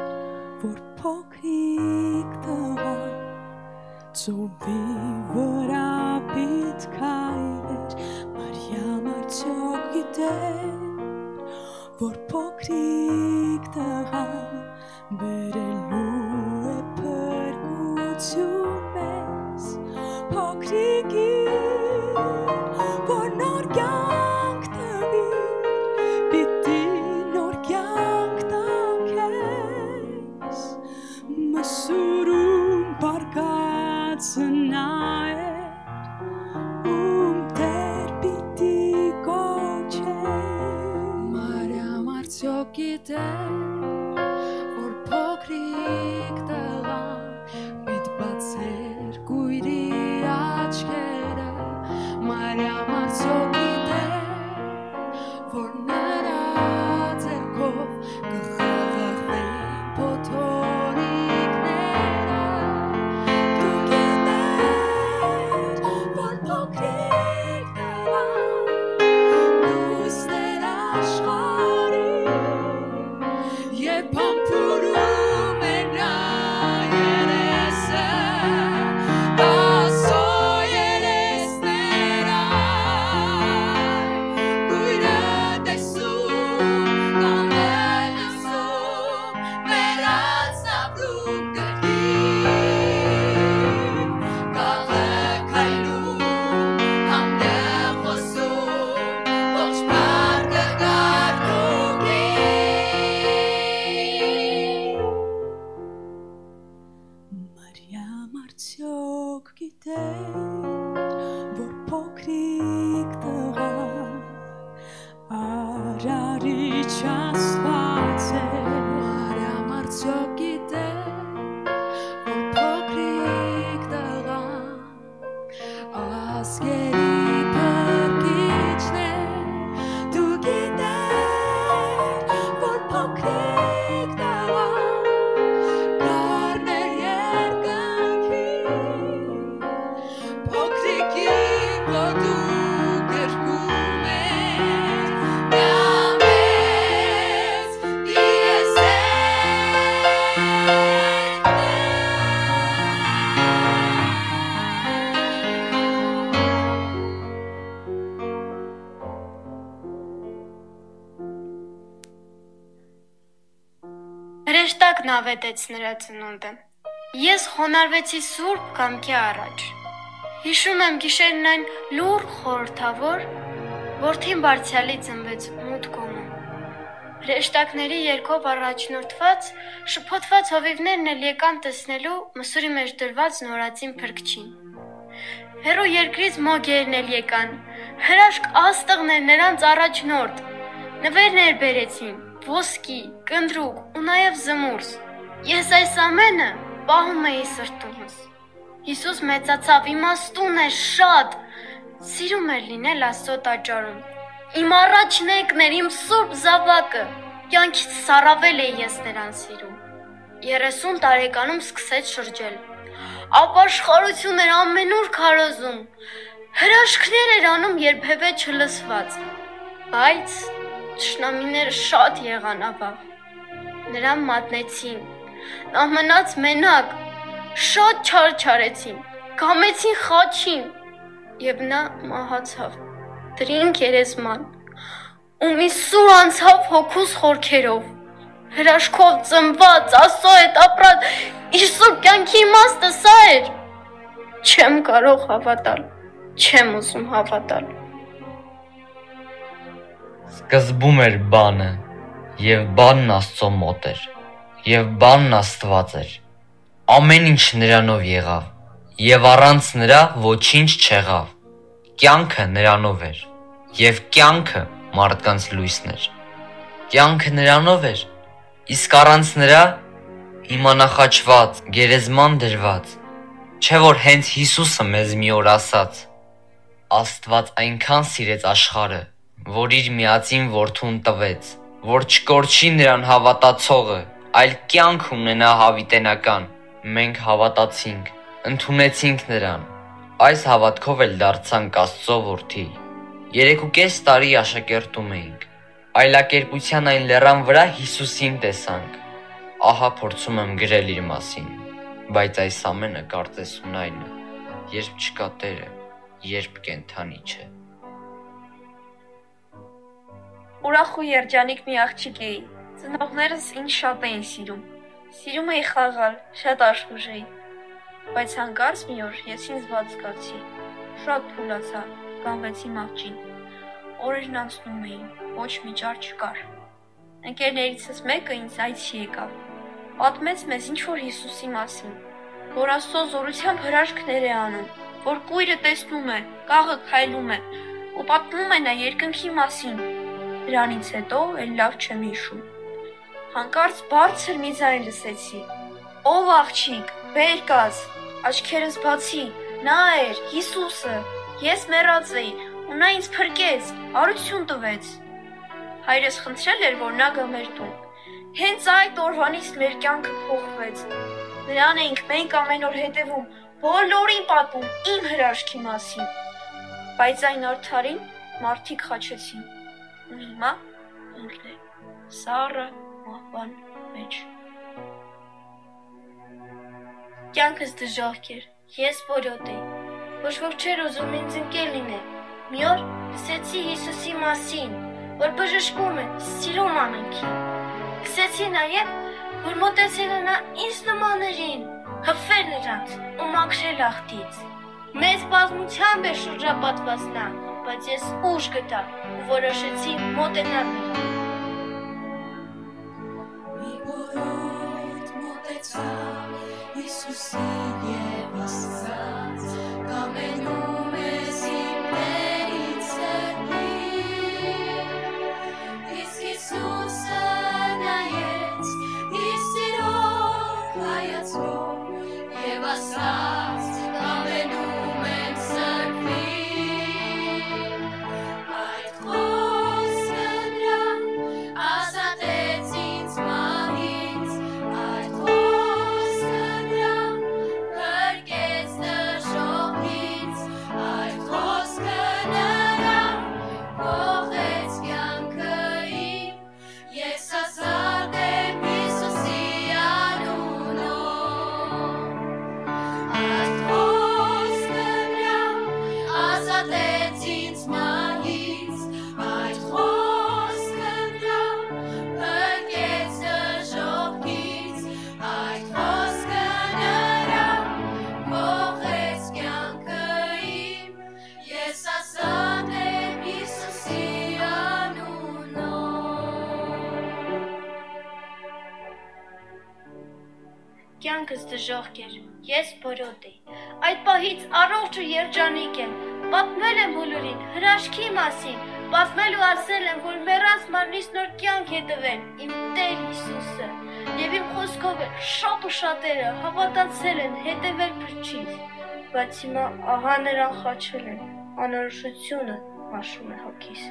Speaker 4: որ փոքրիկ տղա ծովի վրա պիտ քայլեր, Մարիամ արդյոք գիտեր, որ փոքրիկ տղա բերելու է փրկություն մեզ, փոքրիկին, որ նոր կյանք տվի, պիտի նոր կյանք տաքես, մսուրում պարկած նա էր, Տեր պիտի կոչեր, Մարիամ արդյոք գիտեր, որ փոքրիկ տղան պիտի բացեր կույրի աչքերը, Մարիամ արդյոք գիտեր, որ փոքրիկ տղա արարիչ Աստված է, Մարիամ արդյոք գիտեր, որ փոքրիկ տղա ազգերի փրկիչն է, դու գիտեր, որ փոքրիկ տղա գառներ երկնքի, փոքրիկին ոտու գրկում էր, նա մեծ դիես է։
Speaker 5: Հրեշտակն ավետեց նրա ծնունդը։ Ես խոնարհվեցի Սուրբ կամքի առաջ։ Հիշում եմ գիշերն այն լուռ խորհրդավոր, որդին բարձրալի ծնվեց մութ կոմում։ Հրեշտակների երգով առաջնորդված, շփոթված հովիվներն էլ եկան տեսնելու մսուրի մեջ դրված նորածին փրկչին։ Հեռու երկրից մոգերն էլ եկան, հրաշք աստղներ նրանց առաջնորդ, նվերներ բերեցին, ոսկի, կնդրուկ ու նաև զմուրս։ Ես այս ամենը պահում էի սրտումս։ Հիսուս մեծացավ, իմաստուն է շատ, սիրում էր լինել Աստծո տաճարում։ Իմ առաջնեկն էր, իմ սուրբ զավակը, կյանքից սառավել էի ես նրան սիրում։ 30 տարեկանում սկսեց շրջել։ Ապաշխարություն էր ամենուր քարոզում, հրաշքներ էր անում երբևէ չլսված, բայց թշնամիները շատ եղան ավաղ։ Նրան մատնեցին, նա մնաց մենակ, շատ չար չարեցին, կամեցին խաչին, և նա մահացավ, դրին գերեզման, ու մի սուր անցավ հոգուս խորքերով, հրաշքով ծնված, Աստծո հետ ապրած, իր սուրբ կյանքի իմաստը սա էր։ Չեմ կարող հավատալ, չեմ ուզում հավատալ։
Speaker 6: Սկզբում էր բանը, և բանն Աստծո մոտ էր, և բանն Աստված էր, ամեն ինչ նրանով եղավ, և առանց նրա ոչինչ չեղավ, կյանքը նրանով էր, և կյանքը մարդկանց լույսն էր, կյանքը նրանով էր, իսկ առանց նրա հիմա նախաճված, գերեզման դրված, չէ որ հենց Հիսուսը մեզ մի օր ասաց. Աստված այնքան սիրեց աշխարհը, որ իր միածին որդուն տվեց, որ չկորչի նրան հավատացողը, այլ կյանք ունենա հավիտենական։ Մենք հավատացինք, ընդունեցինք նրան, այս հավատքով էլ դարձանք Աստծո որդի։ 3.5 տարի աշակերտում էինք, այլակերպության այն լեռան վրա Հիսուսին տեսանք։ Ահա փորձում եմ գրել իր մասին, բայց այս ամենը կարծես ունայնը, երբ չկա Տերը, երբ կենդանի չէ։
Speaker 7: Ուրախ ու երջանիկ մի աղջիկ էի, ծնողներս ինձ շատ էին սիրում էի խաղալ, շատ աշխույժ էի, բայց հանկարծ մի օր ես ինձ ված զգացի, շատ թուլացա, կանվեցի մահճին, օրերն անցնում էին, ոչ մի ճար չկար։ Ընկերներիցս մեկը ինձ այցի եկավ, պատմեց մեզ ինչ-որ Հիսուսի մասին, որ Աստծո զորությամբ հրաշքներ է անում, որ կույրը տեսնում է, կաղը քայլում է, ու պատմում է նա երկնքի մասին։ Դրանից հետո էլ լավ չեմ հիշում։ Հանկարծ բարձր մի ձայն լսեցի. «Ով աղջիկ, վեր կաց», աչքերս բացի, նա էր, Հիսուսը, ես մեռած էի, ու նա ինձ փրկեց, հարություն տվեց։ Հայրս խնդրել էր, որ նա գա մեր տուն։ Հենց այդ օրվանից մեր կյանքը փոխվեց։ Նրան էինք մենք ամեն օր հետևում, բոլորին պատմում իմ հրաշքի մասին։ Բայց այն արդարին մարդիկ խաչեցին։ Ու հիմա ինքն է սառը մահվան մեջ։ Կյանքս դժոխք էր, ես բորոտ էի, ոչ ոք չէր ուզում ինձ ընկեր լինել։ Մի օր լսեցի Հիսուսի մասին, որ բժշկում է, սիրում ամենքին։ Լսեցի նաև, որ մոտեցել է նա ինձ նմաններին, հպվել նրանց ու մաքրել աղտից։ Մեծ բազմությամբ է շրջապատված նա, բայց ես ուժ գտա ու որոշեցի մոտենալ նրան։
Speaker 4: Մի բորոտ մոտեցավ Հիսուսին և ասաց.
Speaker 5: կյանքս դժոխք էր, ես բորոտ էի։ Այդ պահից առողջ ու երջանիկ եմ, պատմել եմ Հուլուրին հրաշքի մասին, պատմել ու ասել եմ, որ մեռած մարմնից նոր կյանք է տվել իմ Տեր Հիսուսը, եւ իմ խոսքով շատ ու շատերը հավատացել են, հետևել փրկչից, բայց հիմա ահա նրան խաչել են, անորոշությունը մաշում է հոգիս։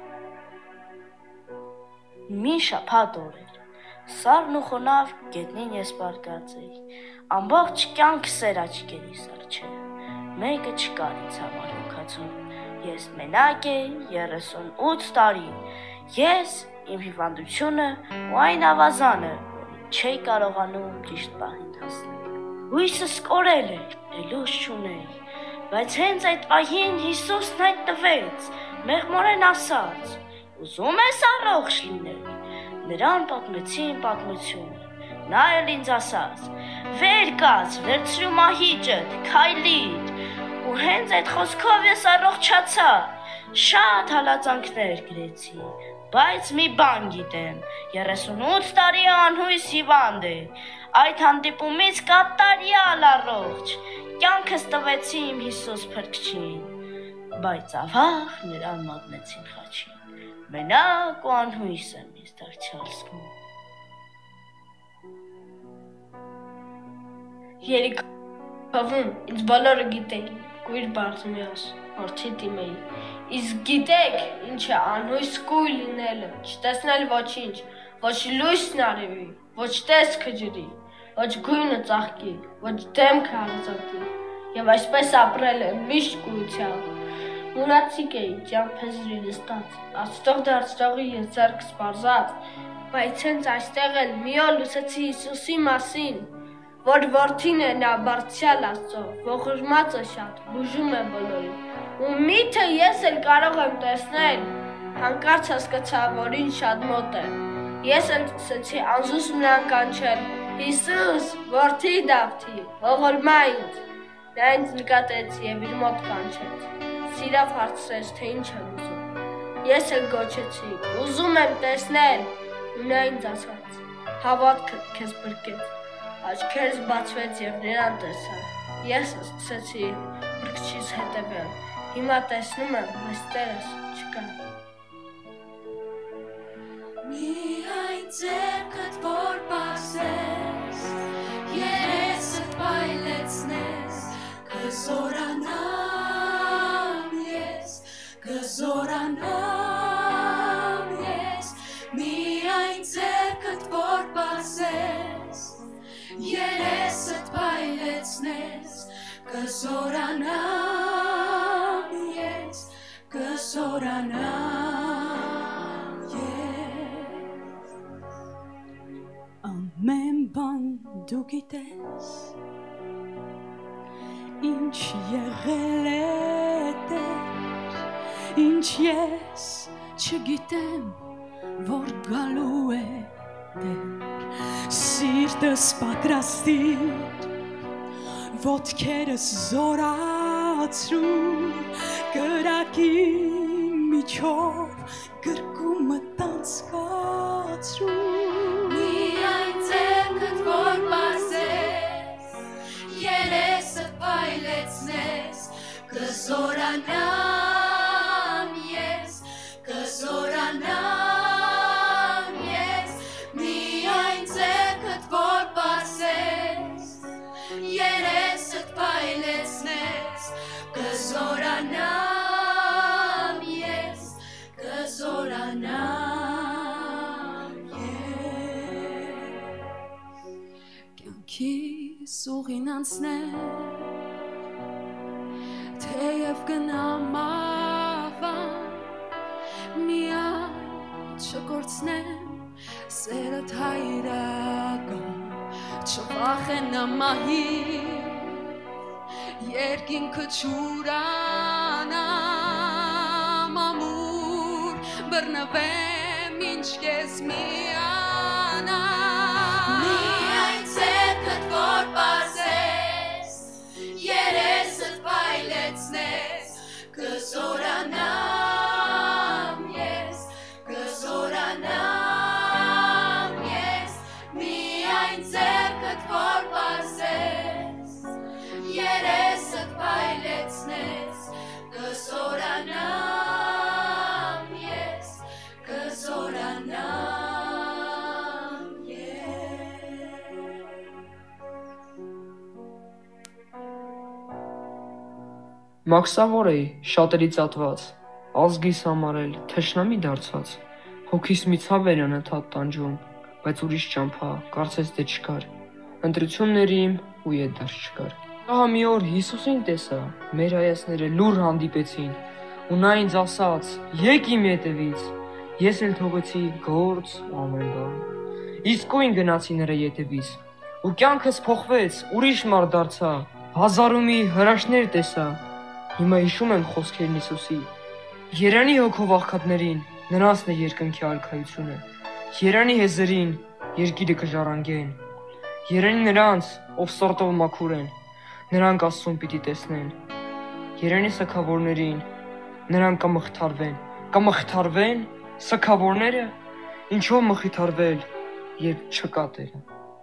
Speaker 8: Մի շաբաթ օր էր, սարն ու խոնավ գետնին ես պարկած էի, ամբողջ կյանքս էր աչքերիս առջև, մեկը չկար ինձ համար հոգացում, ես մենակ էի 38 տարի, ես, իմ հիվանդությունը ու այն ավազանը, որին չէի կարողանում ճիշտ պահին հասնել։ Հույսս կորել էր, լույս չունեի, բայց հենց այդ պահին Հիսուսն հայտնվեց, մեղմորեն ասաց. «Ուզում ես առողջ լինել»։ Նրան պատմեցի իմ պատմությունը, նա էլ ինձ ասաց. «Վեր կաց, վերցրու մահիճդ, քայլիր»։ Ու հենց այդ խոսքով ես առողջացա։ Շատ հալածանքներ գրեցի, բայց մի բան գիտեմ, 38 տարի անհույս հիվանդ է, այդ հանդիպումից կատարյալ առողջ, կյանքս տվեցի իմ Հիսուս փրկչին, բայց ավաղ նրան մատնեցին խաչին, մենակ ու անհույս եմ ինձ դարձյալ զգում։
Speaker 9: Երիկավում ինձ բոլորը գիտեին, կույր Բարտիմեոս, որդի Տիմեի, իսկ գիտեք ինչ է անհույս կույր լինելը, չտեսնել ոչինչ, ոչ լույսն արևի, ոչ տեսքը ջրի, ոչ գույնը ծաղկի, ոչ դեմքը հարձակվի, եւ այսպես ապրել է միշտ կույրությամբ։ Մուրացիկ էի, ճամփեզրի նստած, աստղ դարձողի ես ձեռքս բարձած, բայց հենց այստեղ էլ մի օր լսեցի Հիսուսի մասին, որ որդին է նա բարձրյալ Աստծո, ողորմած է շատ, բուժում է բոլորին, ու միթե ես էլ կարող եմ տեսնել, հանկարծ հասկացա, որ ինձ շատ մոտ է, ես էլ սկսեցի անզուս նրան կանչել, Հիսուս, որդի Դավթի, ողորմա ինձ, նա ինձ նկատեց եւ իր մոտ կանչեց, սիրավ հարցրեց, թե ինչ եմ ուզում, ես էլ գոչեցի, ուզում եմ տեսնել, ու նա ինձ ասաց, հավատքը քեզ բրկեց, աչքերս բացվեց եւ նրան տեսա, ես սկսեցի փրկչիս հետևել, հիմա տեսնում եմ, այս Տերս չկա։
Speaker 4: Միայն ձեռքդ որ բացես, երեսդ բայլեցնես, կզորանամ ես, միայն ձեռքդ որ բացես, երեսդ բայլեցնես, կզորանամ ես, կզորանամ ես։ Ամեն բան դու գիտես, ինչ եղել է Տեր, ինչ ես չգիտեմ, որ գալու է Տեր, սիրտս պատրաստիր, ոտքերս զորացրու, կրակի միջով գրկումը տանցկացրու, միայն ձեռքդ որ բացես, երեսդ բայլեցնես, կզորանամ ես, կզորանամ ես, միայն ձեռքդ որ բացես, երեսդ բայլեցնես, կզորանամ ես, կզորանամ ես, կյանքիս ուղին անցնել, թեև գնամ աղան, միայն չկորցնեմ սերդ հայրական, չվախենամ մահից, երկինքը չուրանամ ամուր, բռնվեմ ինչ ես միանամ, միայն ձեռքդ որ բացես, երեսդ բայլեցնես, կզորանամ ես, կզորանամ ես, միայն ձեռքդ որ բացես,
Speaker 10: Մաքսավոր էի, շատերի ծատված, ազգիս համար էլ թշնամի դարձած, հոգիս մի ցավեր անընդհատ տանջում, բայց ուրիշ ճամփա, կարծես դե չկար, ընտրությունների իմ ու ետ դեռ չկար։ Ահա մի օր Հիսուսին տեսա, մեր հայացները լուր հանդիպեցին, ու նա ինձ ասաց. «Եկ իմ ետևից», ես էլ թողեցի գործ ու ամեն բան։ Իսկույն գնացի նրա ետևից, ու կյանքս փոխվեց, ուրիշ մարդ դարձա, հազար ու մի հրաշքներ տեսա։ Հիմա հիշում եմ խոսքերն Հիսուսի։ Երանի հոգով աղքատներին, նրանցն է երկնքի արքայությունը։ Երանի հեզերին, երկիրը կժառանգեն։ Երանի նրանց, ով սրտով մաքուր են, նրանք Աստծուն պիտի տեսնեն։ Երանի սգավորներին, նրանք կմխիթարվեն, սգավորները, ինչով մխիթարվել, երբ չկա Տերը։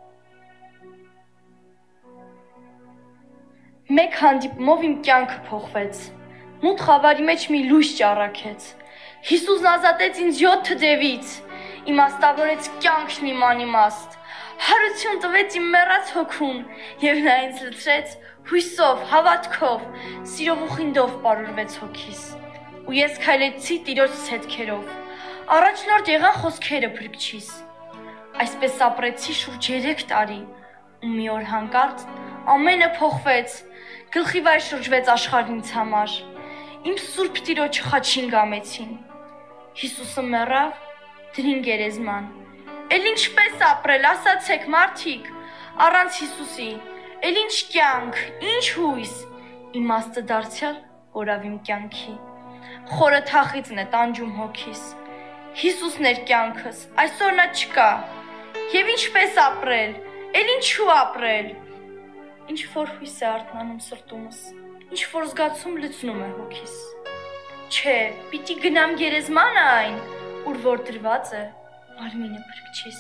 Speaker 5: Մեկ հանդիպումով իմ կյանքը փոխվեց։ Մութ խավարի մեջ մի լույս ճառագեց։ Հիսուսն ազատեց ինձ 7 թեվից, իմաստավորեց կյանքն իմ անիմաստ, հարություն տվեց իմ մեռած հոգուն եւ նա ինձ լցրեց հույսով, հավատքով, սիրով ու խինդով պարուրվեց հոգիս։ Ու ես քայլեցի Տիրոջ ցետքերով, առաջնորդ եղան խոսքերը փրկչիս։ Այսպես ապրեցի շուրջ 3 տարի, ու մի օր հանկարծ ամենը փոխվեց, գլխի վայր շրջվեց աշխարհն ինձ համար։ Իմ սուրբ Տիրոջ խաչին գամեցին։ Հիսուսը մեռավ, դրին գերեզման։ Էլ ինչպես ապրել, ասացեք մարդիկ, առանց Հիսուսի, էլ ինչ կյանք, ինչ հույս, իմաստը դարձյալ որավ իմ կյանքի։ Խորը թախիծն է տանջում հոգիս։ Հիսուսն էր կյանքս, այսօր նա չկա։ Եվ ինչպես ապրել, էլ ինչու ապրել։ Ինչ որ հույս է արթնանում սրտումս, ինչ որ զգացում լցնում է հոգիս։ Չէ, պիտի գնամ գերեզմանը այն, ուր որ դրված է մարմինը փրկչիս։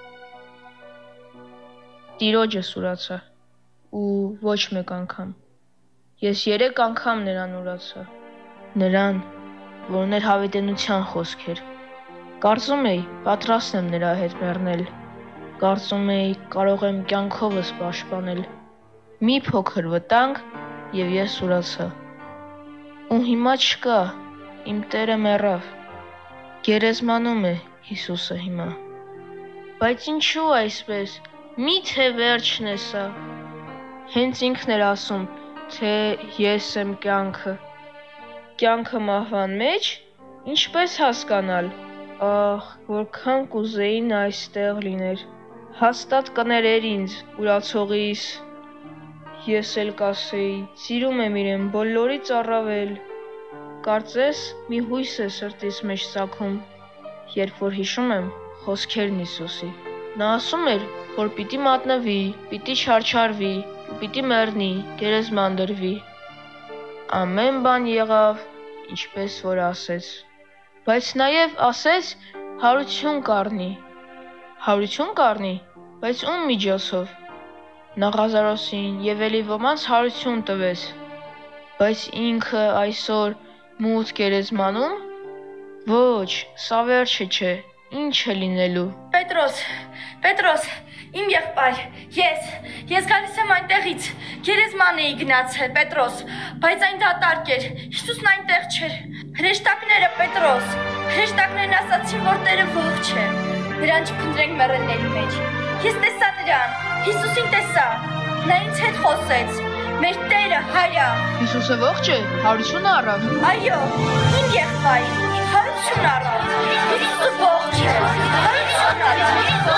Speaker 9: Տիրոջը սուրացա ու ոչ մեկ անգամ։ Ես 3 անգամ նրան ուրացա։ Նրան, որ ուներ հավիտենության խոսքեր։ Կարծում էի, պատրաստ եմ նրա հետ մեռնել։ Կարծում էի, կարող եմ կյանքովս պաշտպանել։ Մի փոքր վտանգ եւ ես ուրացա։ Ու հիմա չկա, իմ Տերը մեռավ։ Գերեզմանում է Հիսուսը հիմա։ Բայց ինչու այսպես, միթե վերջն է սա։ Հենց ինքն էր ասում, թե ես եմ կյանքը։ Կյանքը մահվան մեջ, ինչպես հասկանալ։ Ահ, որքան կուզեի նա այստեղ լիներ։ Հաստատ կներեր ինձ, ուրացողիս։ Ես էլ կասեի, սիրում եմ իրեն բոլորից առավել։ Կարծես մի հույս է սրտիս մեջ ծագում, երբ որ հիշում եմ խոսքերն Հիսուսի։ Նա ասում էր, որ պիտի մատնվի, պիտի չարչարվի, պիտի մեռնի, գերեզման դրվի։ Ամեն բան եղավ, ինչպես որ ասեց։ Բայց նաև ասեց հարություն կառնի։ Հարություն կառնի, բայց ում միջոցով։ Նաղազարոսին եւ էլի ոմանց հարություն տվեց։ Բայց ինքը այսօր մութ գերեզմանում։ Ոչ, սա վերջը չէ, ինչ է լինելու։
Speaker 5: Պետրոս, իմ եղբայր, ես գալիս եմ այնտեղից, գերեզման էի գնացել, Պետրոս, բայց այն դատարկ էր, Հիսուսն այնտեղ չէր։ Հրեշտակները, Պետրոս, հրեշտակներն ասացին, որ Տերը ողջ է, նրան չփնտրենք մեռելների մեջ։ Ես տեսա նրան, Հիսուսին տեսա, նա ինձ հետ խոսեց, մեր Տերը հայրը։
Speaker 9: Հիսուսը ողջ է, հարություն առավ։
Speaker 5: Այո, իմ եղբայր, հարություն առավ։ Հիսուսը ողջ է, հարություն առավ։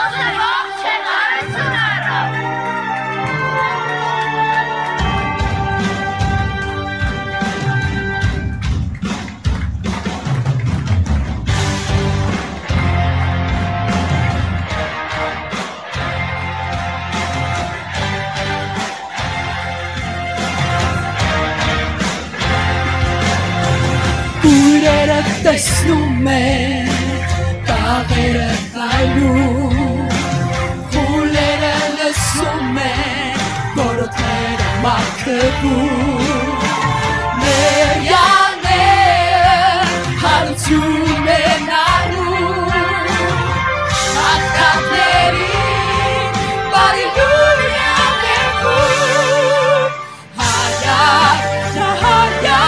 Speaker 2: Ուրերը տեսնում է, տաղերը այլում, խուլերը լսում է, որոթները մաքրվում, ներյաները հարություն են անում, աղքատներին բարի լույս աղերքում, հայար,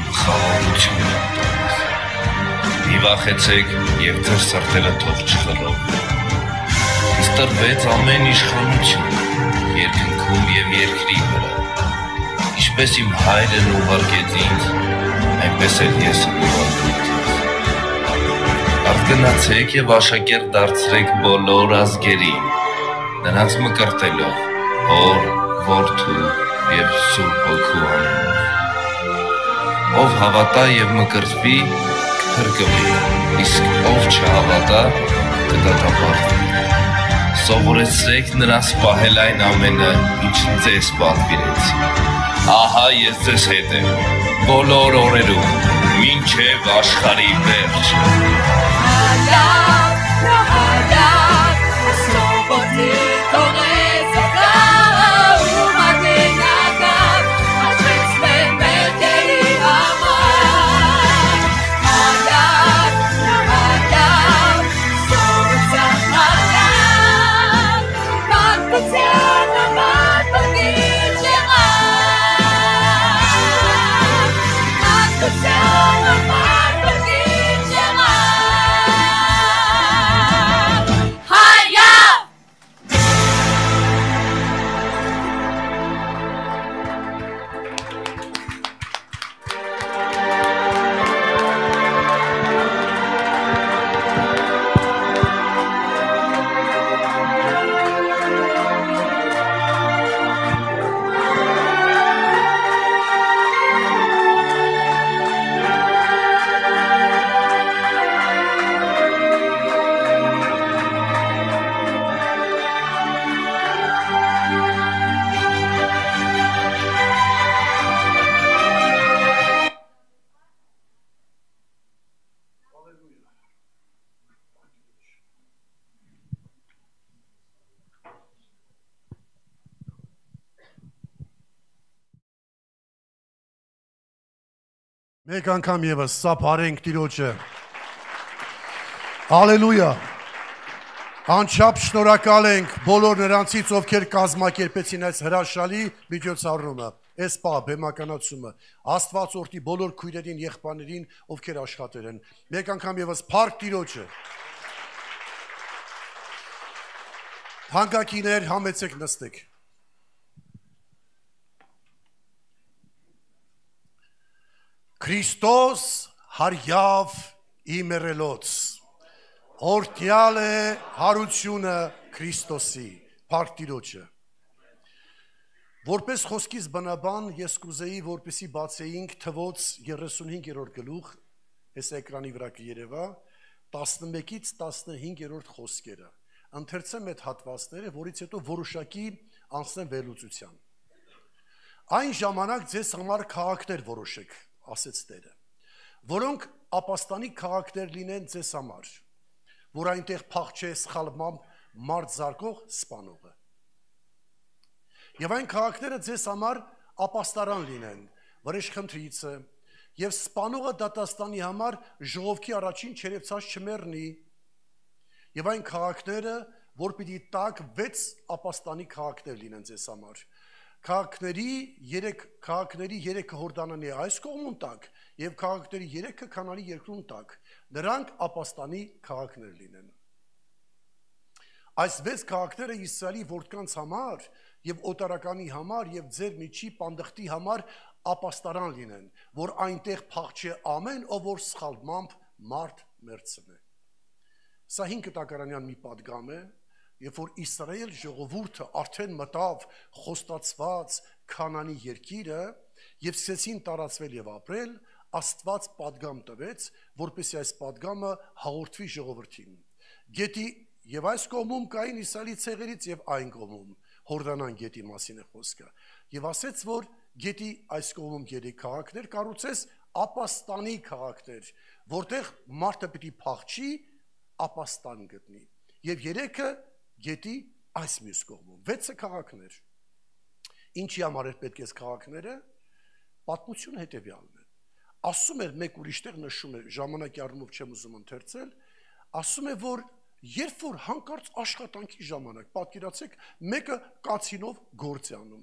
Speaker 11: խաղաղություն եմ տալիս։ Մի վախեցեք և ձեր սրտերը թող չխռով։ Ինձ տրվեց ամեն իշխանություն, երկնքում և երկրի վրա։ Ինչպես իմ հայրն ուղարկեց ինձ, այնպես էլ ես եմ ուղարկում ձեզ։ Արդ գնացեք և աշակերտ դարձրեք բոլոր ազգերին, նրանց մկրտելով Հոր, Որդու և Սուրբ Հոգու անունով։ Ով հավատա և մկրտվի, կփրկվի, իսկ ով չհավատա, կդատապարտվի։ Սովորեցրեք նրանց պահել այն ամենը, ինչ ձեզ պատվիրեցի։ Ահա ես ձեզ հետ եմ բոլոր օրերում, մինչև աշխարհի վերջը։
Speaker 1: Մեկ անգամ եւս սափարենք Տիրոջը։ Հալելույա։ Անչափ շնորհակալ ենք բոլոր նրանցից, ովքեր կազմակերպեցին այս հրաշալի միջոցառումը, այս բեմականացումը, Աստված օրհնի բոլոր քույրերին, եղբայրներին, ովքեր աշխատել են։ Մեկ անգամ եւս փառք Տիրոջը։ Հանգակիներ, համեցեք նստեք։ Քրիստոս հարյավ իմերելոց, օրդյալ է հարությունը Քրիստոսի, փառք Տիրոջը։ Որպես խոսքից բնաբան ես կուզեի, որպեսի բացեինք թվոց 35-րդ գլուխ, այս էկրանի վրա կերևա, 11-ից 15-րդ խոսքերը։ Ընթերցեմ այդ հատվածները, որից հետո որոշակի անցնեմ վերլուծության։ Այն ժամանակ ձեզ համար քաղաքներ որոշեք, ասեց Տերը, որոնք ապաստանի քաղաքներ լինեն ձեզ համար, որ այնտեղ փախչե սխալմամբ մարդ զարկող սպանողը։ Եվ այն քաղաքները ձեզ համար ապաստարան լինեն, վրեժխնդրիցը, եւ սպանողը դատաստանի համար ժողովքի առաջին չերևցած չմեռնի, եւ այն քաղաքները, որ պիտի տակ 6 ապաստանի քաղաքներ լինեն ձեզ համար։ Քաղաքների 3-ը Հորդանանի այս կողմում տակ եւ քաղաքների 3-ը Քանանի երկրում տակ, նրանք ապաստանի քաղաքներ լինեն։ Այս 6 քաղաքները Իսրայելի որդկանց համար եւ օտարականի համար եւ ձեր միջի պանդխտի համար ապաստարան լինեն, որ այնտեղ փախչե ամեն ով որ սխալմամբ մարդ մերցնե։ Սա 5 տակարանյան մի պատգամ է, երբ որ Իսրայել ժողովուրդը արդեն մտավ խոստացված Քանանի երկիրը եւ սկսեցին տարածվել եւ ապրել, Աստված պատգամ տվեց, որպեսզի այս պատգամը հաղորդվի ժողովրդին։ Գետի եւ այս կողմում կային Իսրայելի ցեղերից եւ այն կողմում Հորդանան գետի մասին է խոսքը։ Եվ ասեց, որ գետի այս կողմում 3 քաղաքներ կառուցես, ապաստանի քաղաքներ, որտեղ մարդը պիտի փախչի, ապաստան գտնի։ Եվ 3-ը գետի այս մյուս կողմում, 6 քաղաքներ։ Ինչի համար է պետք է քաղաքները, պատմություն հետևյալն է։ Ասում է մեկ ուրիշտեղ նշում է, ժամանակի առումով չեմ ուզում ընթերցել, ասում է, որ երբ որ հանկարծ աշխատանքի ժամանակ, պատկերացեք, մեկը կացինով գործ է անում,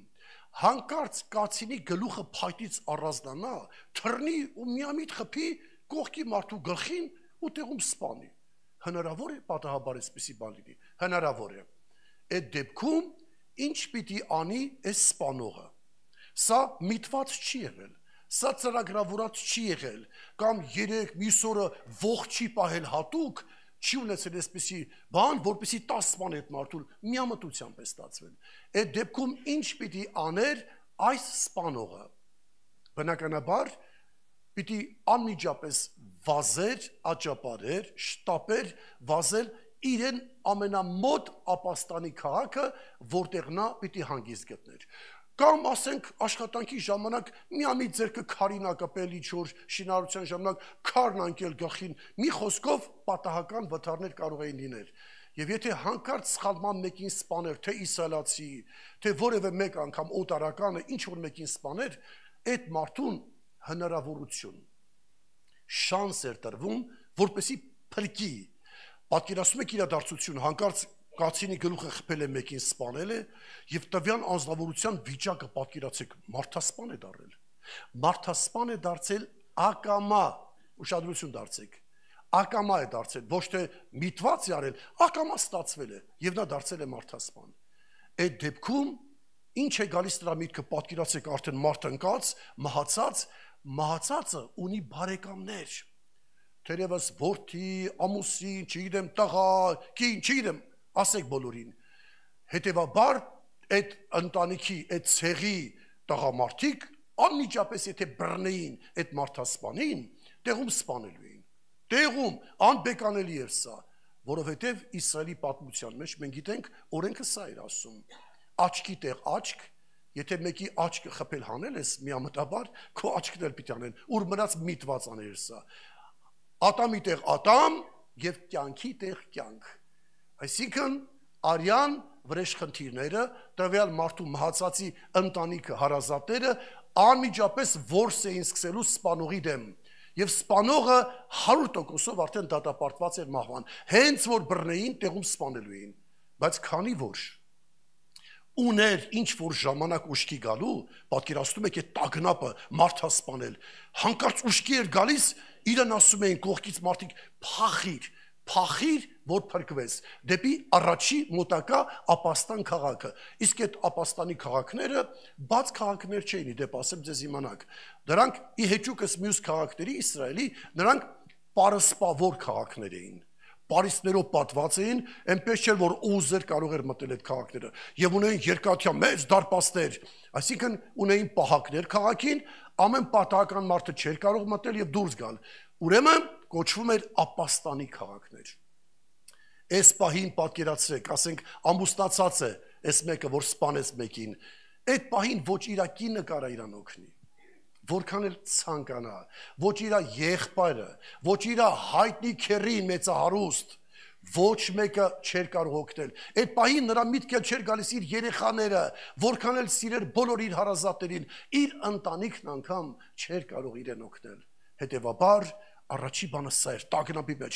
Speaker 12: հանկարծ կացինի գլուխը փայտից առանձնանա, թռնի ու միամիտ խփի կողքի մարդու գլխին ու տեղում սպանի։ Հնարավոր է պատահաբար այսպիսի բան լինի, հնարավոր է։ Այդ դեպքում ինչ պիտի անի այս սպանողը։ Սա միտված չի եղել, սա ծրագրավորած չի եղել, կամ 3 օրը ողջ չի պահել հատուկ, չի ունեցել այսպիսի բան, որպեսի 10 սպան այդ մարդուն միամտությամբ է ստացվել։ Այդ դեպքում ինչ պիտի աներ այս սպանողը։ Բնականաբար պիտի անմիջապես վազեր, աճապարեր, շտապեր, վազել իրեն ամենամոտ ապաստանի քաղաքը, որտեղ նա պիտի հանգիստ գտներ։ Կամ ասենք աշխատանքի ժամանակ միամիտ ձերքը քարին ակապել իջոր շինարարության ժամանակ քարն անկել գլխին, մի խոսքով պատահական վթարներ կարող էին լինել։ Եվ եթե հանկարծ սխալման մեկին սպաներ, թե իսրայելացի, թե որևէ մեկ անգամ օտարականը ինչ որ մեկին սպաներ, այդ մարդուն հնարավորություն, շանս էր տրվում, որպեսի փրկի։ Պատկերացնում եք իրադարձություն, հանկարծ կացինի գլուխը խփել է մեկին, սպանել է, եւ տվյալ անձնավորության վիճակը պատկերացեք, մարդասպան է դարձել։ Մարդասպան է դարձել ակամա, ուշադրություն դարձեք։ Ակամա է դարձել, ոչ թե միտված է արել, ակամա ստացվել է եւ նա դարձել է մարդասպան։ Այդ դեպքում ինչ է գալիս նրա միտքը, պատկերացեք, արդեն մարդ ընկած, մահացածը ունի բարեկամներ։ Թերևս որդի, ամուսին, չգիտեմ, տղա, կին, չգիտեմ, ասեք բոլորին։ Հետևաբար այդ ընտանիքի, այդ ցեղի տղամարդիկ անմիջապես եթե բռնեին այդ մարդասպանին, տեղում սպանելու էին։ Տեղում անբեկանելի էր սա, որովհետև Իսրայելի պատմության մեջ մենք գիտենք օրենքը սա էր ասում. աչքի տեղ աչք, եթե մեկի աչքը խփել հանել ես, միամտաբար քո աչքն էլ պիտի անեն, ուր մնաց միտված աներ սա։ Ատամի տեղ ատամ եւ կյանքի տեղ կյանք։ Այսինքն արյան վրեժխնդիրները, տվյալ մարդու մահացածի ընտանիքը, հարազատները անմիջապես որս էին սկսելու սպանողի դեմ։ Եվ սպանողը 100%-ով արդեն դատապարտված էր մահվան։ Հենց որ բռնեին, տեղում սպանելու էին։ Բայց քանի որ ուներ ինչ որ ժամանակ ուշքի գալու, պատկերացնում եք այդ տագնապը մարդասպանել, հանկարծ ուշքի էր գալիս, իրեն ասում էին կողքից մարդիկ փախիր, որ փրկվես, դեպի առաջի մոտակա ապաստան քաղաքը։ Իսկ այդ ապաստանի քաղաքները բաց քաղաքներ չէին, դեպ ասեմ ձեզ իմանաք։ Դրանք ի հեճուկս մյուս քաղաքների Իսրայելի, նրանք պարսպավոր քաղաքներ էին։ Պարիսներով պատված էին, այնպես չէր, որ ուզեր կարող էր մտել այդ քաղաքները, եւ ունեին երկաթյա մեծ դարպասներ, այսինքն ունեին պահակներ քաղաքին, ամեն պատահական մարդը չէր կարող մտել եւ դուրս գալ։ Ուրեմն կոչվում էր ապաստանի քաղաքներ։ Այս պահին պատկերացրեք, ասենք ամուսնացած է այս մեկը, որ սպանեց մեկին, այդ պահին ոչ իր կինը կարա իրան օգնի, որքան էլ ցանկանա, ոչ իր եղբայրը, ոչ իր հայտնի քերին մեծահարուստ, ոչ մեկը չէր կարող օգնել։ Այդ պահին նրա միտքը չէր գալիս իր երեխաները, որքան էլ սիրեր բոլոր իր հարազատներին, իր ընտանիքն անգամ չէր կարող իրեն օգնել։ Հետևաբար առաջի բանը սա էր, տագնապի մեջ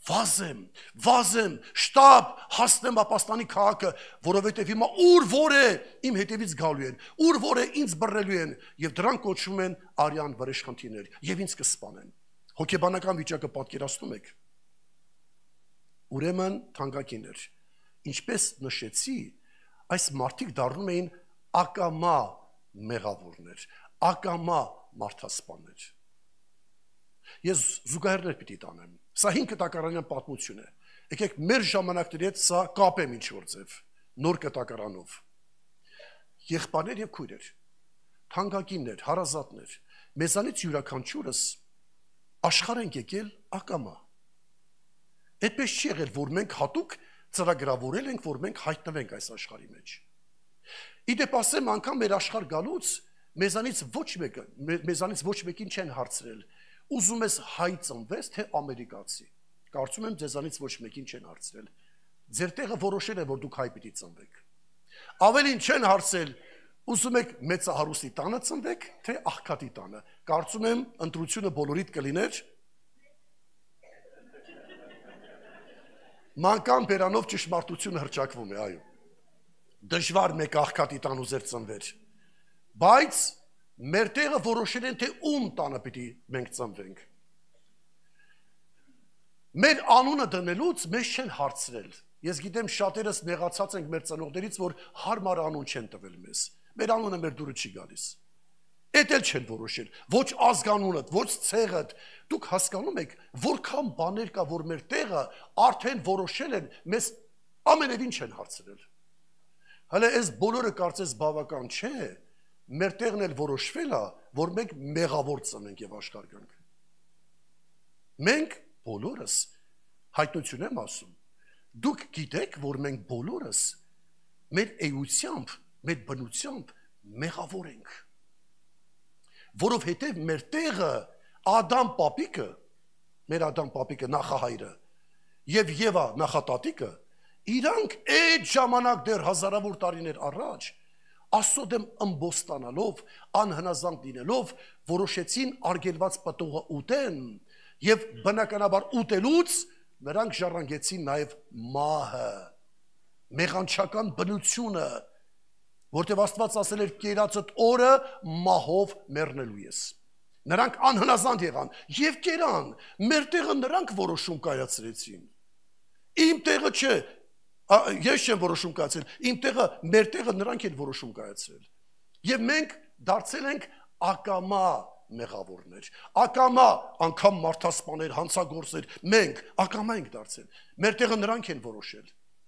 Speaker 12: վազեմ, շտապ հասնեմ ապաստանի քաղաքը, որովհետև հիմա ուր որ է իմ հետևից գալու են, ուր որ է ինձ բռնելու են, եւ դրանք կոչվում են արյան վրեժխնդիրներ, եւ ինձ կսպանեն։ Հոգեբանական վիճակը պատկերացնում եք։ Ուրեմն թանկագիններ, ինչպես նշեցի, այս մարդիկ դառնում էին ակամա մեղավորներ, ակամա մարդասպաններ։ Ես զուգահեռներ պիտի տանեմ։ Սա 5 կտակարանյան պատմություն է։ Եկեք մեր ժամանակների հետ սա կապեմ ինչ-որ ձև, նոր կտակարանով։ Եղբայրներ եւ քույրեր, թանկագիններ, հարազատներ, մեզանից յուրաքանչյուրս աշխարհ ենք եկել ակամա։ Այդպես չի եղել, որ մենք հատուկ ծրագրավորել ենք, որ մենք հայտնվենք այս աշխարհի մեջ։ Իդեպ ասեմ, անգամ մեր աշխարհ գալուց մեզանից ոչ մեկին չեն հարցրել. ուզում ես հայ ծնվես, թե ամերիկացի։ Կարծում եմ ձեզանից ոչ մեկին չեն հարցրել։ Ձեր տեղը որոշել է, որ դուք հայ պիտի ծնվեք։ Ավելին չեն հարցրել, ուզում եք մեծահարուստի տանը ծնվեք, թե աղքատի տանը։ Կարծում եմ ընտրությունը բոլորիդ կլիներ մանկան բերանով ճշմարտությունը հրճակվում է, այո։ Դժվար մեկ աղքատի տան ուզեր ծնվեր։ Բայց մեր տեղը որոշել են, թե ում տանը պիտի մենք ծնվենք։ Մեր անունը դնելուց մեզ չեն հարցրել։ Ես գիտեմ շատերս նեղացած ենք մեր ծնողներից, որ հարմար անուն չեն տվել մեզ։ Մեր անունը մեր դուրը չի գալիս։ Էդ էլ չեն որոշել, ոչ ազգանունդ, ոչ ցեղդ։ Դուք հասկանում եք, որքան բաներ կա, որ մեր տեղը արդեն որոշել են, մեզ ամենևին չեն հարցրել։ Հələ այս բոլորը կարծես բավական չէ, մեր տեղն էլ որոշվել է, որ մենք մեղավոր ծնենք եւ աշխարհ գանք։ Մենք բոլորս հայտնություն եմ ասում։ Դուք գիտեք, որ մենք բոլորս մեր էությամբ, մեր բնությամբ մեղավոր ենք։ Որովհետև մեր տեղը Ադամ պապիկը, մեր Ադամ պապիկը նախահայրը եւ Եվա նախատատիկը, իրանք այդ ժամանակ դեռ հազարավոր տարիներ առաջ Աստծո դեմ ըմբոստանալով, անհնազանդ լինելով, որոշեցին արգելված պտուղը ուտեն եւ բնականաբար ուտելուց նրանք ժառանգեցին նաեւ մահը, մեղանչական բնությունը, որտեղ Աստված ասել էր կերածդ օրը մահով մեռնելու ես։ Նրանք անհնազանդ եղան եւ կերան, մեր տեղը նրանք որոշում կայացրեցին։ Իմ տեղը չէ, ես չեմ որոշում կայացրել, իմ տեղը, մեր տեղը նրանք են որոշում կայացրել։ Եվ մենք դարձել ենք ակամա մեղավորներ, ակամա անգամ մարդասպաներ, հանցագործներ, մենք ակամա ենք դարձել։ Մեր տեղը նրանք են որոշել։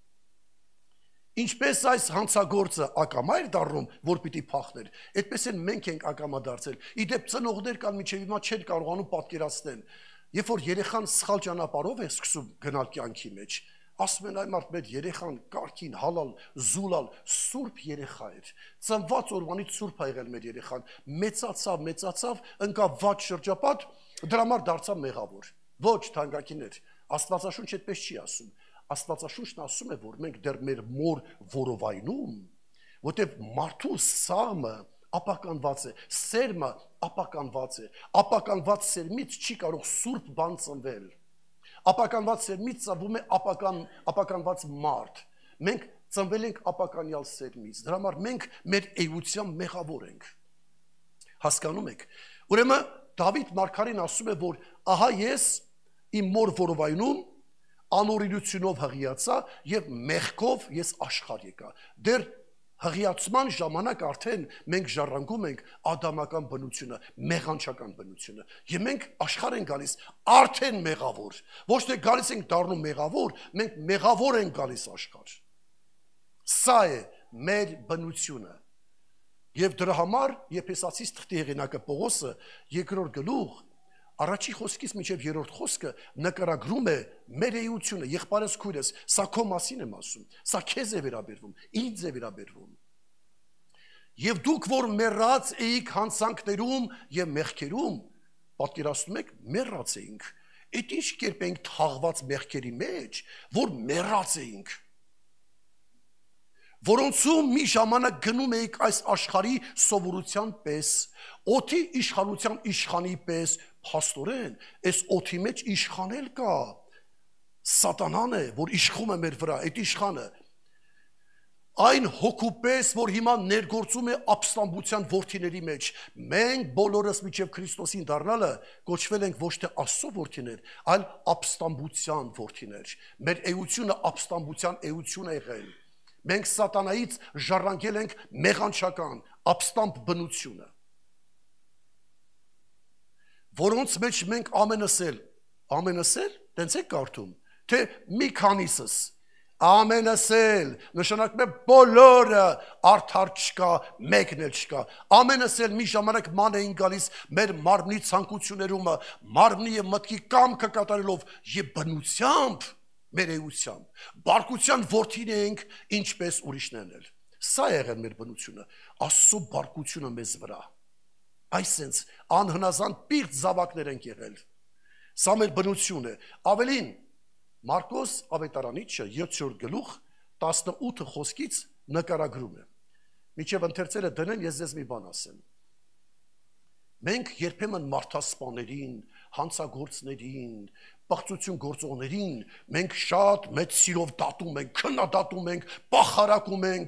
Speaker 12: Ինչպես այս հանցագործը ակամա էր դառնում, որ պիտի փախներ, այդպես էլ մենք ենք ակամա դարձել։ Իդեպ ծնողներ կան միջև հիմա չեն կարողանում պատկերացնել, երբ որ երեխան սխալ ճանապարհով է սկսում գնալ կյանքի մեջ, ասում են այ մարդ մեր երեխան կարգին, հալալ, զուլալ, սուրբ երեխա էր։ Ծնված օրվանից սուրբ ա եղել մեր երեխան, մեծացավ, ընկավ վատ շրջապատ, դրա համար դարձավ մեղավոր։ Ոչ, թանկագիններ, Աստվածաշունչ այդպես չի ասում։ Աստվածաշունչն ասում է, որ մենք դեռ մեր մոր որովայնում, որտեղ մարդու սաղմը ապականված է, սերմը ապականված է, ապականված սերմից չի կարող սուրբ բան ծնվել։ Ապականված սերմից ծնվում է ապականված մարդ։ Մենք ծնվել ենք ապականյալ սերմից։ Դրա համար մենք մեր էությամբ մեղավոր ենք։ Հասկանում եք։ Ուրեմն Դավիթ մարգարին ասում է, որ ահա ես իմ մոր որովայնում անօրինությունով հղիացա եւ մեղքով ես աշխարհ եկա։ Դեռ հղիացման ժամանակ արդեն մենք ժառանգում ենք ադամական բնությունը, մեղանչական բնությունը։ Եվ մենք աշխարհ ենք գալիս արդեն մեղավոր։ Ոչ թե գալիս ենք դառնում մեղավոր, մենք մեղավոր ենք գալիս աշխարհ։ Սա է մեր բնությունը։ Եվ դրա համար Եփեսացիս թղթի հեղինակը Պողոսը երկրորդ գլուխ առաջի խոսքից մինչև երրորդ խոսքը նկարագրում է մեր էությունը, եղբայրս քույրս, սա քո մասին եմ ասում, սա քեզ է վերաբերվում, ինձ է վերաբերվում։ Եվ դուք որ մեռած էիք հանցանքներում եւ մեղքերում, պատկերացնում եք, մեռած էինք։ Այդ ինչ կերպ ենք թաղված մեղքերի մեջ, որ մեռած էինք։ Որոնցում մի ժամանակ գնում էիք այս աշխարհի սովորության պես, օդի իշխանության իշխանի պես, փաստորեն, այս օդի մեջ իշխանել կա։ Սատանան է, որ իշխում է մեր վրա, այդ իշխանը։ Այն հոգու պես, որ հիմա ներգործում է ապստամբության որդիների մեջ։ Մենք բոլորս միջև Քրիստոսին դառնալը կոչվել ենք ոչ թե Աստծո որդիներ, այլ ապստամբության որդիներ։ Մեր էությունը ապստամբության էություն է եղել։ Մենք սատանայից ժառանգել ենք մեղանչական, ապստամբ բնությունը, որոնց մեջ մենք ամենս էլ, տենց եք կարդում, թե մի քանիսս, ամենս էլ, նշանակում է բոլորը արդար չկա, մեկն էլ չկա, ամենս էլ մի ժամանակ ման էին գալիս մեր մարմնի ցանկություններում, մարմնի եւ մտքի կամքը կատարելով եւ բնությամբ մեր էությամբ, բարկության որդին ենք, ինչպես ուրիշներն էլ։ Սա եղել մեր բնությունը, Աստծո բարկությունը մեզ վրա։ Այսինքն անհնազանդ պիղծ զավակներ ենք եղել։ Սա մեր բնություն է։ Ավելին, Մարկոս ավետարանիչը 7-րդ գլուխ 18 խոսքից նկարագրում է։ Միջև ընթերցելը դնեն, ես ձեզ մի բան ասեմ։ Մենք երբեմն մարդասպաներին, հանցագործներին, պղծություն գործողներին մենք շատ մեծ սիրով դատում ենք, քննադատում ենք, պախարակում ենք,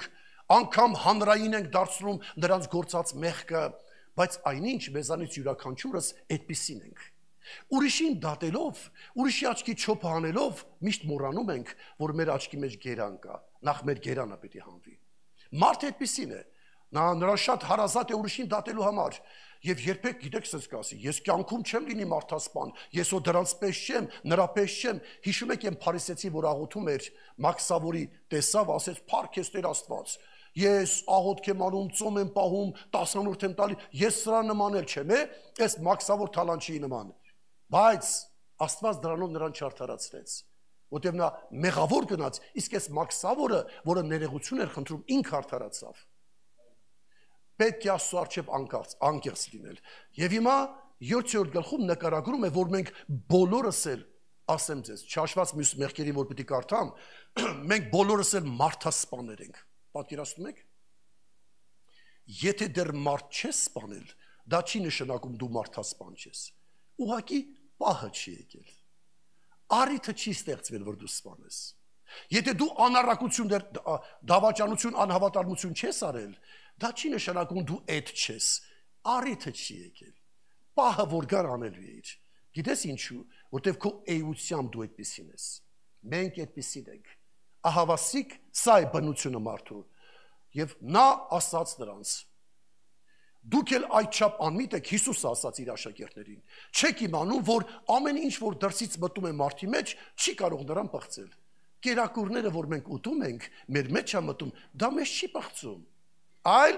Speaker 12: անգամ հանրային ենք դարձնում նրանց գործած մեղքը, բայց այնինչ մեզանից յուրաքանչյուրս այդպիսին ենք։ Ուրիշին դատելով, ուրիշի աչքի չոփ հանելով միշտ մոռանում ենք, որ մեր աչքի մեջ գերան կա, նախ մեր գերանը պետք է հանվի։ Մարդը այդպիսին է, նա նրան շատ հարազատ է ուրիշին դատելու համար, եւ երբեք գիտեք ասես կասի, ես կյանքում չեմ լինի մարդասպան, ես ո դրանց պես չեմ, նրա պես չեմ։ Հիշում եք այն փարիսեցի, որ աղոթում էր, Մաքսավորի տեսավ, ասեց՝ «Փառք ես Տեր Աստված, ես աղոթք եմ անում, ծոմ եմ պահում, 10-րդ եմ տալի, ես սրա նման էլ չեմ, այս Մաքսավոր թալանչիի նման»։ Բայց Աստված դրանով նրան չարդարացրեց, որտեղ նա մեղավոր գնաց, իսկ այս Մաքսավորը, որը ներողություն էր խնդրում, ինքը արդարացավ։ Պետք է Աստծո առջև անկեղծ լինել։ Եվ հիմա 7-րդ գլխում նկարագրում է, որ մենք բոլորս էլ, ասեմ ձեզ, չհաշված մյուս մեղքերի, որ պիտի կարդամ, մենք բոլորս էլ մարդասպաներ ենք։ Պատկերացնում եք։ Եթե դեռ մարդ չես սպանել, դա չի նշանակում դու մարդասպան չես։ Ուղղակի պահը չի եկել։ Առիթը չի ստեղծվել, որ դու սպանես։ Եթե դու անառակություն, դավաճանություն, անհավատարմություն չես արել, դա չի նշանակում դու էդ չես, առիթը չի եկել, պահը որ գար անելու է իր, գիտես ինչու, որտև քո էությամբ դու այդպիսին ես, մենք այդպիսին ենք, ահավասիկ սա է բնությունը մարդու, և նա ասաց նրանց, դուք էլ այդչափ անմիտ եք, Հիսուսը ասաց իր աշակերտներին, չեք իմանում, որ ամեն ինչ, որ դրսից մտնում է մարդի մեջ, չի կարող նրան պղծել, կերակուրները, որ մենք ուտում ենք, մեր մեջ է մտում, դա մեզ չի պղծում, այլ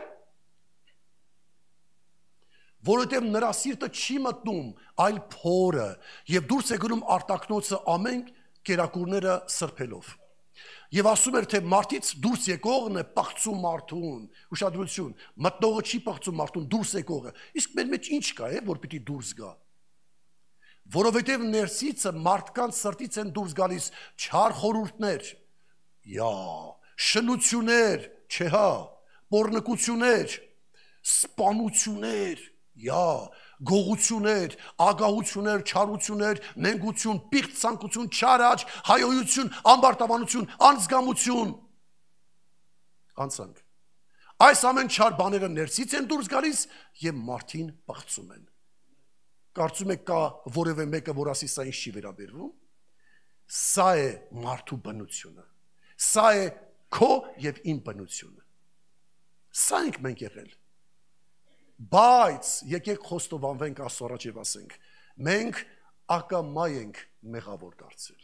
Speaker 12: որովհետև նրա սիրտը չի մտնում, այլ փորը, և դուրս է գնում արտակնոցը ամեն կերակուրները սրբելով։ Եվ ասում էր, թե մարդից դուրս եկողն է պղծում մարդուն, ուշադրություն, մտնողը չի պղծում մարդուն, դուրս եկողը, իսկ մեր մեջ ինչ կա է, որ պիտի դուրս գա։ Որովհետև ներսիցը մարդկանց սրտից են դուրս գալիս չար խորհուրդներ, շնություններ, չէ հա, պոռնկություններ, սպանություններ, գողություններ, ագահություններ, չարություններ, նենգություն, պիղծ ցանկություն, չար աճ, հայոյություն, ամբարտավանություն, անզգամություն։ Անցանք։ Այս ամեն չար բաները ներսից են դուրս գալիս եւ մարդին պղծում են։ Կարծում եք կա որևէ մեկը, որ ասի սա ինձ չի վերաբերվում։ Սա է մարդու բնությունը։ Սա է քո եւ իմ բնությունը։ Սա ենք մենք եղել։ Բայց եկեք խոստովանվենք Աստծո առաջ եւ ասենք, մենք ակամա ենք մեղավոր դարձել։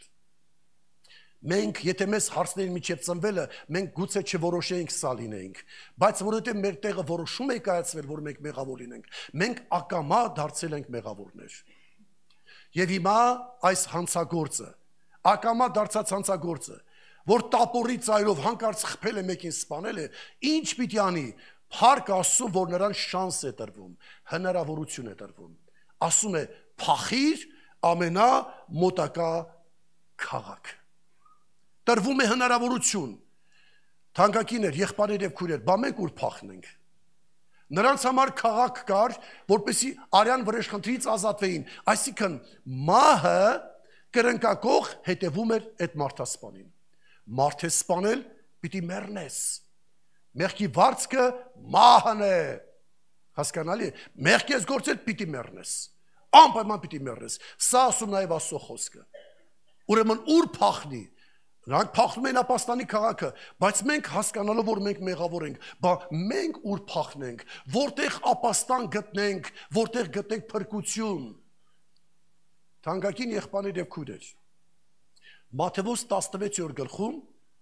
Speaker 12: Մենք, եթե մեզ հարցների միջև ծնվելը, մենք գուցե չորոշեինք սա լինեինք, բայց որովհետև մեր տեղը որոշում է կայացվել, որ մենք մեղավոր լինենք, մենք ակամա դարձել ենք մեղավորներ։ Եվ հիմա այս հանցագործը, ակամա դարձած հանցագործը, որ տապորի ծայրով հանկարծ խփել է մեկին սպանել է, ինչ պիտի անի, փառք Աստծուն, որ նրան շանս է տրվում, հնարավորություն է տրվում։ Ասում է, փախիր ամենամոտակա քաղաք։ Տրվում է հնարավորություն, թանկագիներ, եղբայրներ եւ քույրեր, բա մենք ուր փախնենք։ Նրանց համար քաղաք կար, որպեսզի արյան վրեժխնդրից ազատվեին, այսինքն մահը կրնկակող հետևում էր այդ մարդասպանին։ Մարդ է սպանել, պիտի մեռնես։ Մեղքի վարձքը մահն է։ Հասկանալի է, մեղք ես գործել, պիտի մեռնես։ Անպայման պիտի մեռնես։ Սա ասում նաև Աստծո խոսքը։ Ուրեմն ուր փախնի։ Նրանք փախնում են ապաստանի քաղաքը, բայց մենք հասկանալով, որ մենք մեղավոր ենք, բա մենք ուր փախնենք, որտեղ ապաստան գտնենք, որտեղ գտնենք փրկություն։ Թանկագին եղբայրներ եւ քույրեր, Մատթեոս 16-րդ գլխում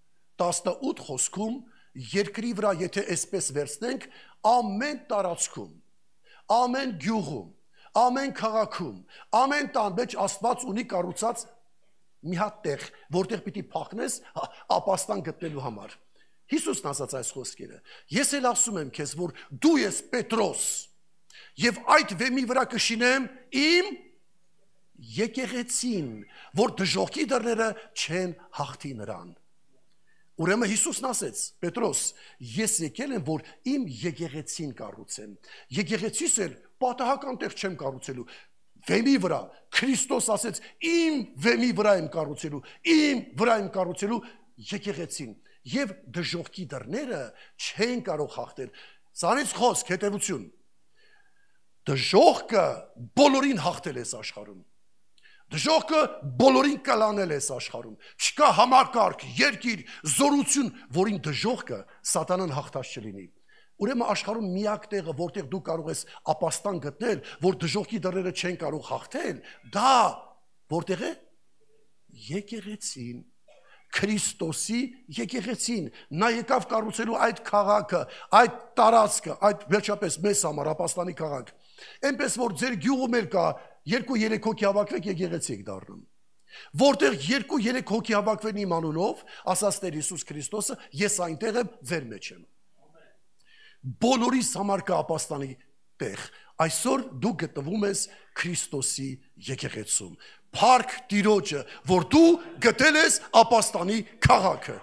Speaker 12: 18 խոսքում երկրի վրա եթե այսպես վերցնենք, ամեն տարածքում, ամեն գյուղում, ամեն քաղաքում, ամեն տան մեջ Աստված ունի կառուցած մի հատ տեղ, որտեղ պիտի փախնես ապաստան գտնելու համար։ Հիսուսն ասաց այս խոսքերը. Ես էլ ասում եմ քեզ, որ դու ես Պետրոս, եւ այդ վեմի վրա կշինեմ իմ եկեղեցին, որ դժոխքի դռները չեն հաղթի նրան։ Ուրեմն Հիսուսն ասեց. Պետրոս, ես եկել եմ, որ իմ եկեղեցին կառուցեմ։ Եկեղեցիս էլ պատահական տեղ չեմ կառուցելու։ Վեմի վրա Քրիստոս ասեց. իմ վեմի վրա եմ կառուցելու, իմ վրա եմ կառուցելու եկեղեցին։ Եվ դժողքի դռները չեն կարող հաղթել։ Սրանից խոսք հետևություն։ Դժողքը բոլորին հաղթել է աշխարհում։ Դժողքը բոլորին կլանել է աշխարհում։ Չկա համակարգ, երկիր, զորություն, որին դժողքը սատանան հաղթած չլինի։ Ուրեմն աշխարհում միակ տեղը, որտեղ դու կարող ես ապաստան գտնել, որ դժողքի դռները չեն կարող հաղթել, դա որտեղ է։ Եկեղեցին, Քրիստոսի եկեղեցին։ Նա եկավ կառուցելու այդ քաղաքը, այդ տարածքը, այդ վերջապես մեզ համար ապաստանի քաղաք։ Այնպես որ ձեր գյուղում էլ կա 2-3 հոգի հավաքվեք եկեղեցի եք դառնում։ Որտեղ 2-3 հոգի հավաքվեն իմ անունով, ասաց Տեր Հիսուս Քրիստոսը, ես այնտեղ եմ, ձեր մեջ եմ։ Բոլորիս համար կա ապաստանի տեղ։ Այսօր դու գտնվում ես Քրիստոսի եկեղեցում։ Փառք Տիրոջը, որ դու գտել ես ապաստանի քաղաքը։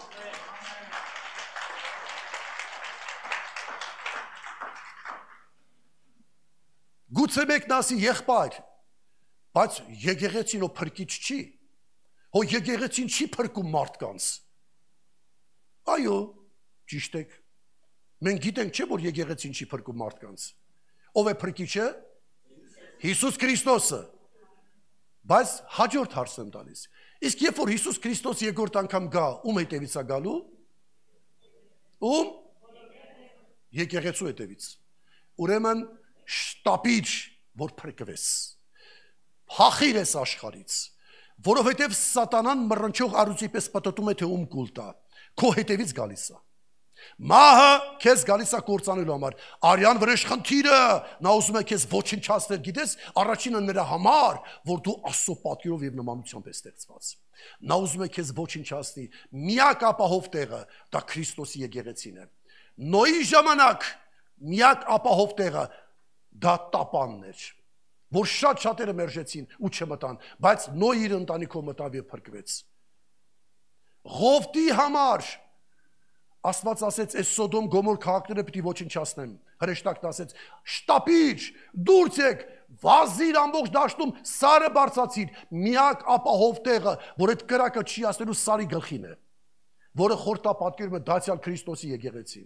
Speaker 12: Գուցե մեկն ասի եղբայր, բայց եկեղեցին ո փրկիչ չի։ Հո եկեղեցին չի փրկում մարդկանց։ Այո, ճիշտ եք։ Մենք գիտենք չէ, որ եկեղեցին չի փրկում մարդկանց։ Ով է փրկիչը։ Հիսուս Քրիստոսը։ Բայց հաջորդ հարց եմ տալիս։ Իսկ երբ որ Հիսուս Քրիստոս երկրորդ անգամ գա, ում հետևից է գալու։ Ում։ Եկեղեցու հետևից։ Ուրեմն շտապիր, որ փրկվես։ Փախիր ես աշխարից, որովհետև սատանան մռնչող առյուծի պես պտտում է, թե ում կուլ տա։ Քո հետևից գալիս է։ Մահը քեզ գալիս է կործանելու համար։ Արյան վրեժխնդիրը նա ուզում է քեզ ոչնչացնել, գիտես, առաջինը նրա համար, որ դու Աստծո պատկերով եւ նմանությամբ ես ստեղծված։ Նա ուզում է քեզ ոչնչացնի։ Միակ ապահով տեղը դա Քրիստոսի եկեղեցին է։ Նոյի ժամանակ միակ ապահով տեղը դա տապանն էր, որ շատ շատերը մերժեցին ու չմտան, բայց Նոյի իր ընտանիքով մտավ եւ փրկվեց։ Ղովտի համար Աստված ասեց, այս Սոդոմ Գոմոր քաղաքները պիտի ոչնչացնեմ։ Հրեշտակն ասեց, շտապիր, դուրս եք, վազիր ամբողջ դաշտում, սարը բարձացիր, միակ ապահով տեղը, որ այդ կրակը չի ասնելու սարի գլխին է, որը խորտապատկերում է դարձյալ Քրիստոսի եկեղեցին։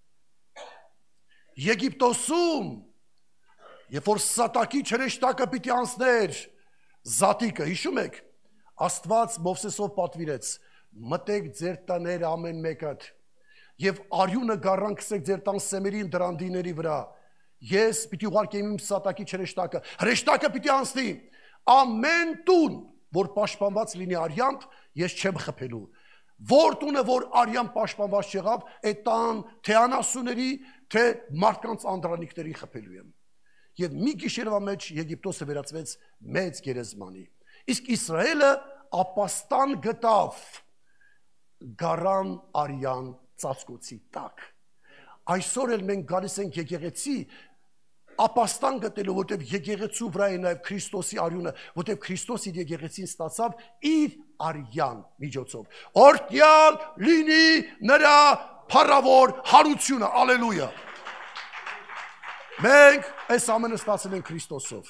Speaker 12: Եգիպտոսում, երբ որ Սատակի հրեշտակը պիտի անցներ, Զատիկը, հիշում եք, Աստված Մովսեսով պատվիրեց, մտեք ձեր տները ամեն մեկդ, եւ արյունը գառանքսեք ձեր տան սեմերին դրանդիների վրա։ Ես պիտի ուղարկեմ իմ Սատակի հրեշտակը պիտի անցնի։ Ամեն տուն, որ պաշտպանված լինի արյամբ, ես չեմ խփելու։ Որ տունը, որ արյամբ պաշտպանված չեղավ, այդ տան թե անասուների, թե մարդկանց անդրանիկների խփելու եմ։ Եվ մի գիշերվա մեջ Եգիպտոսը վերածվեց մեծ գերեզմանի։ Իսկ Իսրայելը ապաստան գտավ գարան արյան ծածկոցի տակ։ Այսօր էլ մենք գալիս ենք եկեղեցի ապաստան գտելու, որտեղ եկեղեցու վրա է նաև Քրիստոսի արյունը, որտեղ Քրիստոս իր եկեղեցին ստացավ իր արյան միջոցով։ Օրհնյալ լինի նրա փառավոր հարությունը, ալելույա։ Մենք այս ամենը ստացել ենք Քրիստոսով։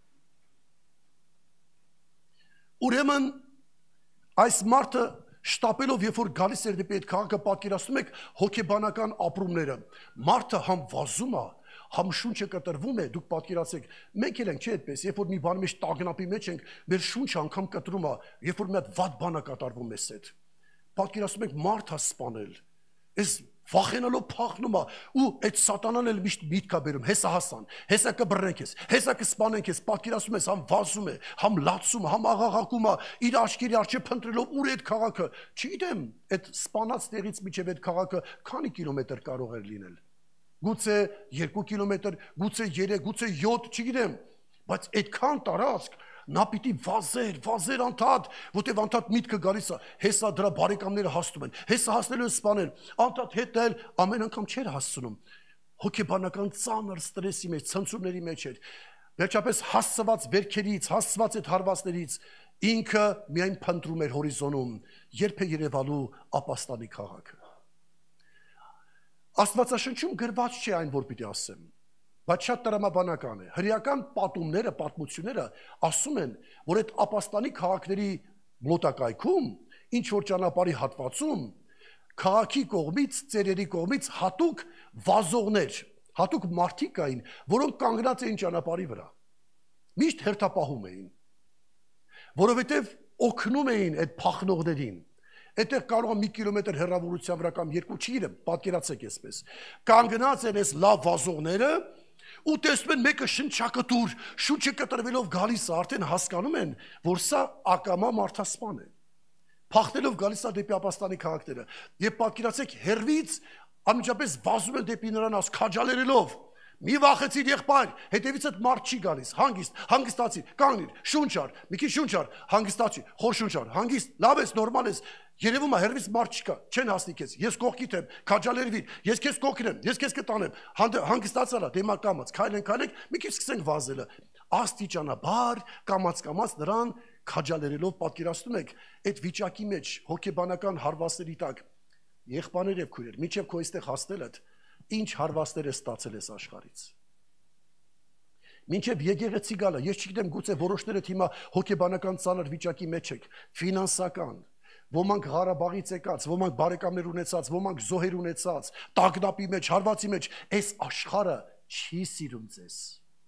Speaker 12: Ուրեմն այս մարդը շտապելով, երբ որ գալիս էր դեպի այդ քաղաքը, պատկերացնում եք հոգեբանական ապրումները։ Մարդը համ վազում է, համ շունչը կտրվում է, դուք պատկերացեք, մենք էլ ենք չէ այդպես, երբ որ մի բանի մեջ տագնապի մեջ ենք, մեր շունչը անգամ կտրում է, երբ որ մի հատ վատ բան է կատարվում մեզ հետ։ Պատկերացնում եք մարդ է սպանել, այս վախենալով փախնում է ու այդ սատանան էլ միշտ միտք է բերում, հեսա հասան, հեսա կբռնենք ես, հեսա կսպանենք ես, պատկերացնում ես, համ վազում է, համ լացում է, համ աղաղակում է, իր աչքերի առջև փնտրելով ուր է այդ քաղաքը, չգիտեմ, այդ սպանած տեղից մինչև այդ քաղաքը քանի կիլոմետր կարող էր լինել։ Գուցե 2 կիլոմետր, գուցե 3, գուցե 7, չգիտեմ, բայց այդքան տարածք նա պիտի վազեր անդադ, որտեվ անդադ միտքը գալիս է, հեսա դրա բարեկամները հասնում են, հեսա հասնելու են սպանել, անդադ հետել ամեն անգամ չէր հասցնում, հոգեբանական ծանր ստրեսի մեջ, ցնցումների մեջ էր, վերջապես հասցված վերքերից, հասցված այդ հարվածներից, ինքը միայն փնտրում էր հորիզոնում, երբ է երևալու ապաստանի քաղաքը։ Աստվածաշնչում գրված չէ այն, որ պիտի ասեմ, բայց շատ տրամաբանական է։ Հրեական պատումները, պատմությունները ասում են, որ այդ ապաստանի քաղաքների մոտակայքում, ինչ որ ճանապարհի հատվածում քաղաքի կողմից, ծերերի կողմից հատուկ վազողներ, հատուկ մարդիկ կային, որոնք կանգնած էին ճանապարհի վրա։ Միշտ հերթապահում էին, որովհետև օգնում էին այդ փախնողներին։ Այդտեղ կարող է 1 կիլոմետր հեռավորության վրա կամ 2, չգիտեմ, պատկերացեք այսպես։ Կանգնած են այս լավ վազողները ու տեսնում են մեկը շնչակտուր, շունչը կտրվելով գալիս է, արդեն հասկանում են, որ սա ակամա մարդասպան է։ Փախնելով գալիս է դեպի Ապաստանի քաղաքները։ Եվ պատկերացեք, հերվից անմիջապես վազում են դեպի նրան քաջալերելով։ Մի վախեցիր եղբայր, հետևից այդ մարդ չի գալիս, հանգստացիր, կանգնիր, շունչար, մի քիչ շունչար, հանգստացիր, խոր շունչար, հանգիստ, լավ ես, նորմալ ես, երևում է հերվից մարդ չկա, չեն հասնի քեզ, ես կողքիդ եմ, քաջալերվիր, ես քեզ կօգնեմ, ես քեզ կտանեմ, հանգստացարա, դեմա կամաց, քայլենք, մի քիչ սկսենք վազելը, աստիճանաբար, կամաց նրան քաջալերելով պատկերացնում եք, այդ վիճակի մեջ հոգեբանական հարվածների տակ, եղբայրներ եւ քույրեր, մինչեւ քո այստեղ հասնելդ ինչ հարվածներ է ստացել ես աշխարից։ Մինչև եկեղեցի գալը, ես չգիտեմ, գուցե որոշներդ հիմա հոգեբանական ծանր վիճակի մեջ եք, ֆինանսական, ոմանք Ղարաբաղից եկած, ոմանք բարեկամներ ունեցած, ոմանք զոհեր ունեցած, տագնապի մեջ, հարվածի մեջ, այս աշխարհը չի սիրում ձեզ։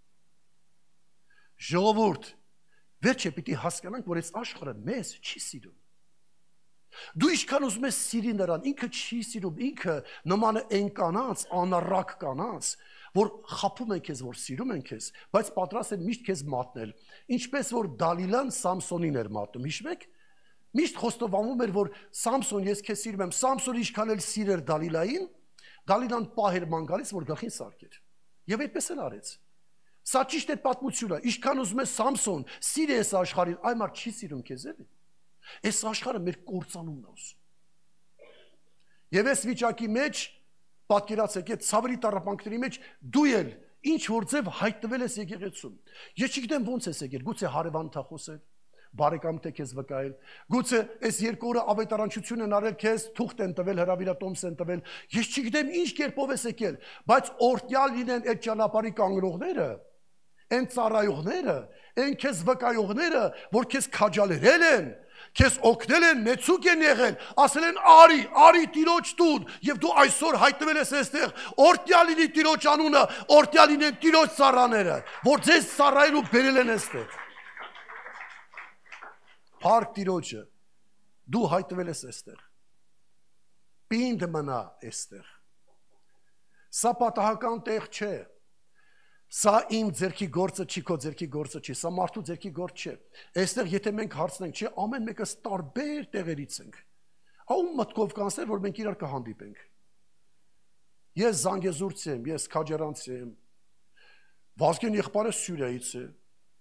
Speaker 12: Ժողովուրդ, վերջը պիտի հասկանանք, որ այս աշխարհը մեզ չի սիրում։ Դու ինչքան ուզում ես սիրի նրան, ինքը չի սիրում, ինքը նման է այն կանանց, անառակ կանանց, որ խաբում են քեզ, որ սիրում են քեզ, բայց պատրաստ են միշտ քեզ մատնել, ինչպես որ Դալիլան Սամսոնին էր մատնում, հիշում եք։ Միշտ խոստովանվում էր, որ Սամսոն, ես քեզ սիրում եմ, Սամսոնը ինչքան էլ սիրեր Դալիլային, Դալիլան պահեր ման գալիս, որ գլխին սարքեր։ Եվ այդպես էլ արեց։ Սա ճիշտ է պատմությունը, ինչքան ուզում ես Սամսոն, սիրի ես աշխարհին, այ մարդ չի սիրում քեզ էլի։ Այս աշխարհը մեր կործանումն է ուզում։ Եվ այս վիճակի մեջ պատկերացեք, այդ ցավերի տառապանքների մեջ դու էլ ինչ որ ձև հայտնվել ես եկեղեցում։ Ես չգիտեմ ոնց ես եկել, գուցե հարևան թա խոսել, բարեկամ թե քեզ վկայել, գուցե այս 2 օրը ավետարանչություն են արել քեզ, թուղթ են տվել, հրավիրատոմս են տվել։ Ես չգիտեմ ինչ կերպով ես եկել, բայց օրտյալ լինեն այդ ճանապարհի կանգնողները, այն ծառայողները, այն քեզ վկայողները, որ քեզ քաջալերել են, քեզ օգնել են, մեծուկ են եղել, ասել են արի Տիրոջ տուն, եւ դու այսօր հայտնվել ես այստեղ, օրտյալ լինի Տիրոջ անունը, օրտյալ լինեն Տիրոջ ծառաները, որ ձեզ ծառայել ու բերել են այստեղ։ Փառք Տիրոջը, դու հայտնվել ես այստեղ։ Պինդ մնա այստեղ։ Սա պատահական տեղ չէ։ Սա իմ ձերքի գործը չի, քո ձերքի գործը չի, սա մարդու ձերքի գործ չէ։ Այստեղ եթե մենք հարցնենք, չէ, ամեն մեկս տարբեր տեղերից ենք։ Ում մտքով կանցներ, որ մենք իրար կհանդիպենք։ Ես Զանգեզուրցի եմ, ես Քաջարանցի եմ։ Վազգեն եղբայրս Սյուրիայից է։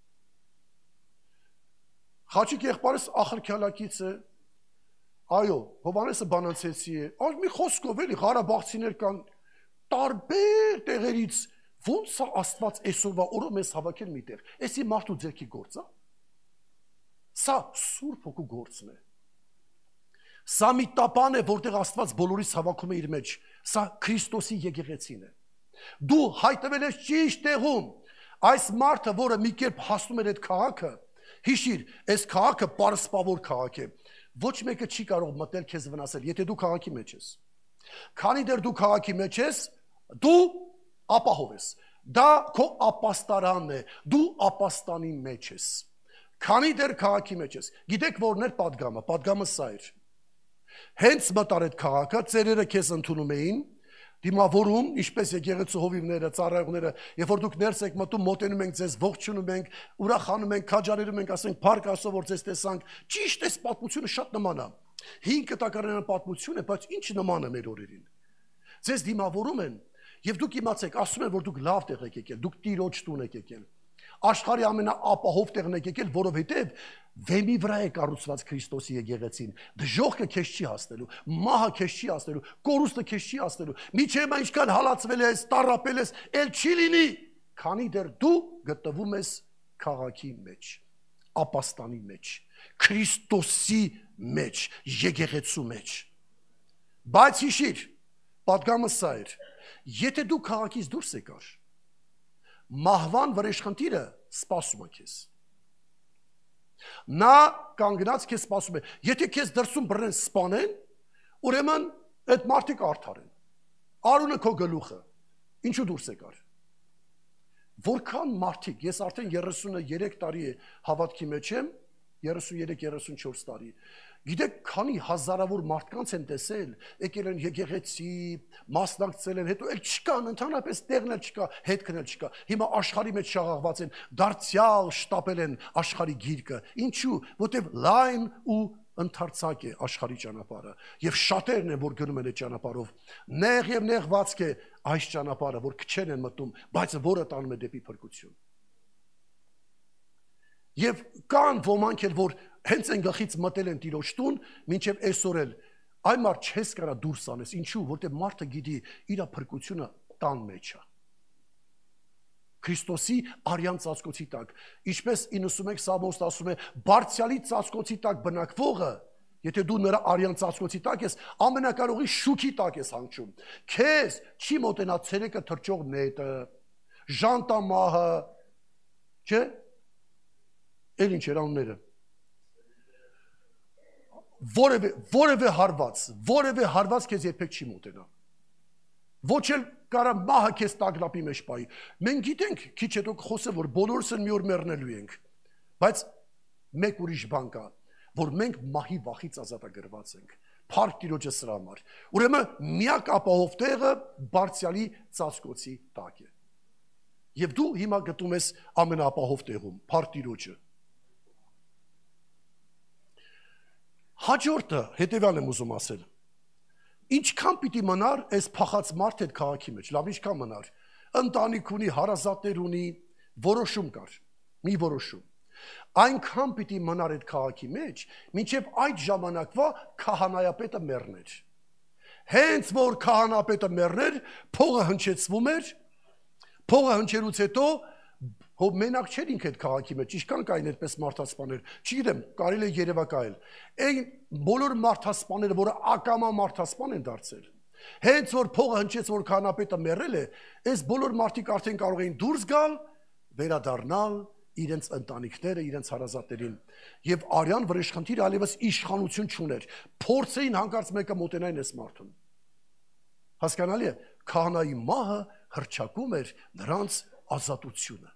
Speaker 12: Խաչիկ եղբայրս Ախրքյալակից է։ Այո, Հովանեսը Բանանցեցի է։ Այս մի խոսքով էլի Ղարաբաղցիներ կան տարբեր տեղերից։ Ոնց է Աստված այսօրվա օրը մեզ հավաքել միտեղ։ Էսի մարդու ձերքի գործ է։ Սա Սուրբ Հոգու գործն է։ Սա մի տապան է, որտեղ Աստված բոլորիս հավաքում է իր մեջ։ Սա Քրիստոսի եկեղեցին է։ Դու հայտնվել ես ճիշտ տեղում։ Այս մարդը, որը մի կերպ հասնում էր այդ քաղաքը, հիշիր, այս քաղաքը պարսպավոր քաղաք է։ Ոչ մեկը չի կարող մտնել քեզ վնասել, եթե դու քաղաքի մեջ ես։ Քանի դեռ դու քաղաքի մեջ ես, դու ապահով ես, դա քո ապաստարանն է, դու ապաստանի մեջ ես, քանի դեռ քաղաքի մեջ ես, գիտեք որն էր պատգամը սա էր, հենց մտար այդ քաղաքը, ծերերը քեզ ընդունում էին, դիմավորում, ինչպես եկեղեցու հովիվները, ծառայողները, երբ որ դուք ներս եք մտում, մոտենում ենք ձեզ, ողջունում ենք, ուրախանում ենք, քաջալերում ենք, ասենք փառք Աստծո, որ ձեզ տեսանք, ճիշտ է, պատմությունը շատ նման է, 5 կտակարանային պատմություն է, բայց ինչ նման է մեր օրերին, ձեզ դիմավորում են, եւ դուք իմացեք, ասում են, որ դուք լավ տեղ եք եկել, դուք Տիրոջ տուն եք եկել, աշխարհի ամենաապահով տեղն եք եկել, որովհետեւ վեմի վրա է կառուցված Քրիստոսի եկեղեցին, դժոխքը քեզ չի հասնելու, մահը քեզ չի հասնելու, կորուստը քեզ չի հասնելու, միջև այնքան հալածվել ես, տառապել ես, ել չի լինի, քանի դեռ դու գտնվում ես քաղաքի մեջ, ապաստանի մեջ, Քրիստոսի մեջ, եկեղեցու մեջ։ Բայց հիշիր, պատգամը սա էր, եթե դու քաղաքից դուրս եկար, մահվան վրեժխնդիրը սպասում է քեզ։ Նա կանգնած քեզ սպասում է։ Եթե քեզ դրսում բռնեն սպանեն, ուրեմն Այդ մարդիկ արդար են։ Արունը քո գլուխը։ Ինչու դուրս եկար։ Որքան մարդիկ, ես արդեն 33 տարի է հավատքի մեջ եմ, 33-34 տարի։ Գիտեք, քանի հազարավոր մարդկանց են տեսել, եկել են եկեղեցի, մասնակցել են, հետո էլ չկան, ընդհանրապես տեղն էլ չկա, հետքն էլ չկա։ Հիմա աշխարհի մեջ շաղաղված են, դարձյալ շտապել են աշխարհի գիրկը։ Ինչու՞, որտեվ լայն ու ընդարձակ է աշխարհի ճանապարհը, եւ շատերն են, որ գնում են այդ ճանապարհով։ Նեղ եւ նեղվածք է այս ճանապարհը, որ քչեն են մտնում, բայց որը տանում է դեպի փրկություն։ Եվ կան ոմանք էլ, որ հենց այն գլխից մտել են Տիրոջ տուն, մինչև այսօր էլ այն մարդ չես կարա դուրս անես, ինչու, որտեղ մարդը գիտի իր փրկությունը տան մեջ է։ Քրիստոսի արյան ծածկոցի տակ, ինչպես 91 Սամոս ասում է, բարձյալի ծածկոցի տակ բնակվողը, եթե դու նրա արյան ծածկոցի տակ ես, ամենակարողի շուքի տակ ես հանգչում։ Քեզ չի մոտենա ցերեկը թրջող նետը, ժանտամահը, չէ՞։ Էլ ինչ էր անունները։ Որևէ հարված քեզ երբեք չի մոտենա։ Ոչ էլ կարա մահը քեզ տագնապի մեջ պայի։ Մենք գիտենք, քիչ հետո խոսեմ, որ բոլորս են մի օր մեռնելու ենք, բայց մեկ ուրիշ բան կա, որ մենք մահի վախից ազատագրված ենք։ Փառք Տիրոջը սրա համար։ Ուրեմն միակ ապահով տեղը բարձյալի ծածկոցի տակ է։ Եվ դու հիմա գտնում ես ամենաապահով տեղում, փառք Տիրոջը։ Հաջորդը հետևյալ եմ ուզում ասել։ Ինչքան պիտի մնար այս փախած մարդ այդ քաղաքի մեջ, լավ ինչքան մնար։ Ընտանիք ունի, հարազատներ ունի, որոշում կար, մի որոշում։ Այնքան պիտի մնար այդ քաղաքի մեջ, մինչև այդ ժամանակվա քահանայապետը մեռներ։ Հենց որ քահանապետը մեռներ, փողը հնչեցվում էր, փողը հնչելուց հետո հով մենակ չէր ինքը այդ քաղաքի մեջ, ինչքան կային այդպես մարդասպաներ, չգիտեմ, կարելի է երևակայել։ Այն բոլոր մարդասպաները, որը ակամա մարդասպան են դարձել, հենց որ փողը հնչեց, որ քահանապետը մեռել է, այս բոլոր մարդիկ արդեն կարող էին դուրս գալ, վերադառնալ իրենց ընտանիքները, իրենց հարազատներին։ Եվ արյան վրեժխնդիրը այլևս իշխանություն չուներ։ Փորձեին հանկարծ մեկը մոտենային այս մարդուն։ Հասկանալի է, քահանայի մահը հռչակում էր նրանց ազատությունը։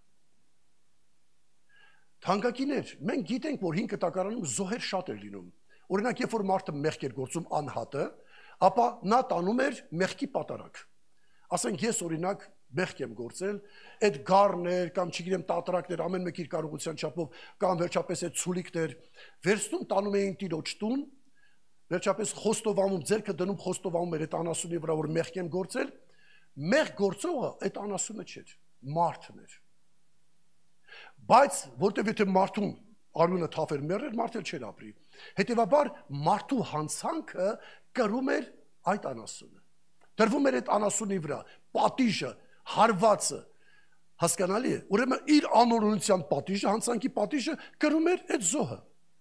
Speaker 12: Թանկագիններ, մենք գիտենք, որ 5 տակարանում զոհեր շատ էր լինում։ Օրինակ, երբ որ մարդը մեղք էր գործում անհատը, ապա նա տանում էր մեղքի պատարագ։ Ասենք ես օրինակ մեղք եմ գործել, այդ գառներ կամ չգիտեմ տատրակներ, ամեն մեկ իր կարողության չափով, կամ վերջապես այդ ցուլիկներ, վերցնում տանում էին Տիրոջ տուն, վերջապես խոստովանում, ձեռքը դնում խոստովանում էր այդ անասունի վրա, որ մեղք եմ գործել, մեղք գործողը այդ անասունը չէր, մարդն էր։ Բայց որտեվ եթե մարդուն արյունը թափեր մեռներ, մարդը չէր ապրի։ Հետևաբար մարդու հանցանքը կրում էր այդ անասունը։ Դրվում էր այդ անասունի վրա, պատիժը, հարվածը, հասկանալի է։ Ուրեմն իր անօրենության պատիժը, հանցանքի պատիժը կրում էր այդ զոհը։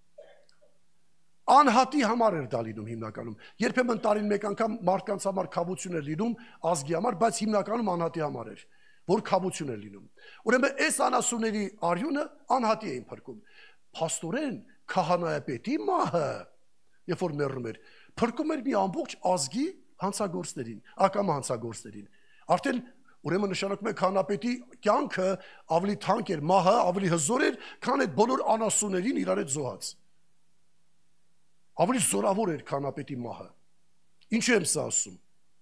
Speaker 12: Անհատի համար էր դա լինում հիմնականում։ Երբեմն տարին մեկ անգամ մարդկանց համար քավություն էր լինում ազգի համար, բայց հիմնականում անհատի համար էր, որ քավություն էր լինում։ Ուրեմն այս անասունների արյունը անհատի էին փրկում։ Փաստորեն քահանայապետի մահը, երբ որ մեռնում էր, փրկում էր մի ամբողջ ազգի հանցագործներին, ակամա հանցագործներին։ Արդեն ուրեմն նշանակում է քահանապետի կյանքը ավելի թանկ էր, մահը ավելի հզոր էր, քան այդ բոլոր անասուններին իրար հետ զոհած։ Ավելի զորավոր էր քահանապետի մահը։ Ինչու եմ սա ասում։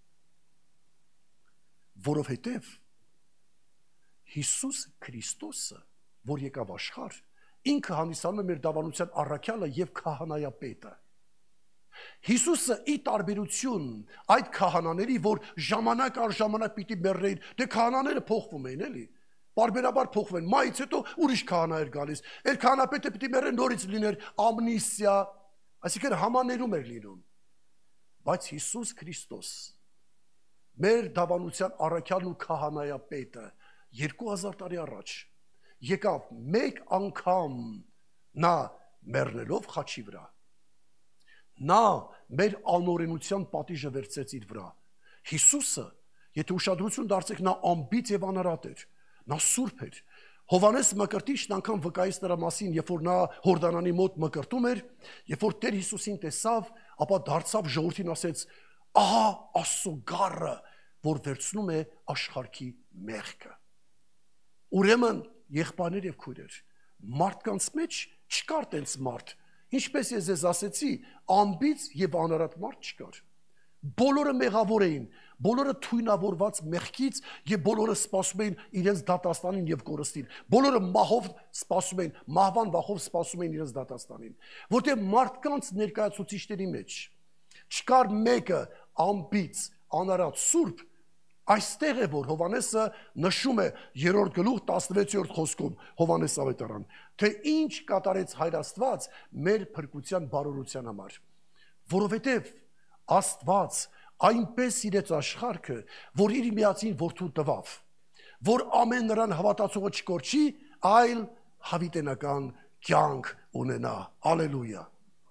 Speaker 12: Որովհետև Հիսուս Քրիստոսը, որ եկավ աշխարհ, ինքը հանդիսանում է մեր դավանության առաքյալը եւ քահանայապետը։ Հիսուսը ի տարբերություն այդ քահանաների, որ ժամանակ առ ժամանակ պիտի մեռնեին, դե քահանաները փոխվում էին, էլի։ Բարբերաբար փոխվում են։ Մայից հետո ուրիշ քահանա էր գալիս։ Էլ քահանապետը պիտի մեռներ, նորից լիներ ամնիստիա, այսինքն համաներում էր լինում։ Բայց Հիսուս Քրիստոս, մեր դավանության առաքյալն ու քահանայապետը 2000 տարի առաջ եկավ մեկ անգամ նա մեռնելով խաչի վրա։ Նա մեր անօրենության պատիժը վերցրեց իր վրա։ Հիսուսը, եթե ուշադրություն դարձեք, նա անբիծ եւ անարատ էր, նա սուրբ էր։ Հովանես Մկրտիչն անգամ վկայեց նրա մասին, երբ որ նա Հորդանանի մոտ մկրտում էր, երբ որ Տեր Հիսուսին տեսավ, ապա դարձավ ժողովրդին ասեց. Ահա Աստծո գառը, որ վերցնում է աշխարհի մեղքը։ Ուրեմն եղբայրներ եւ քույրեր, մարդկանց մեջ չկար տենց մարդ, ինչպես ես ձեզ ասեցի, անբիծ եւ անարատ մարդ չկար։ Բոլորը մեղավոր էին, բոլորը թույնավորված մեղքից եւ բոլորը սպասում էին իրենց դատաստանին եւ կորստին։ Բոլորը մահով սպասում էին, մահվան վախով սպասում էին իրենց դատաստանին, որտեղ մարդկանց ներկայացուցիչների մեջ չկար մեկը անբիծ, անարատ, սուրբ։ Այստեղ է որ Հովանեսը նշում է 3-րդ գլուխ 16-րդ խոսքում Հովանես ավետարան, թե ինչ կատարեց Հայր Աստված մեր փրկության բարօրության համար, որովհետև Աստված այնպես սիրեց աշխարհը, որ իր միածին որդու տվավ, որ ամեն նրան հավատացողը չկորչի, այլ հավիտենական կյանք ունենա։ Ալելույա։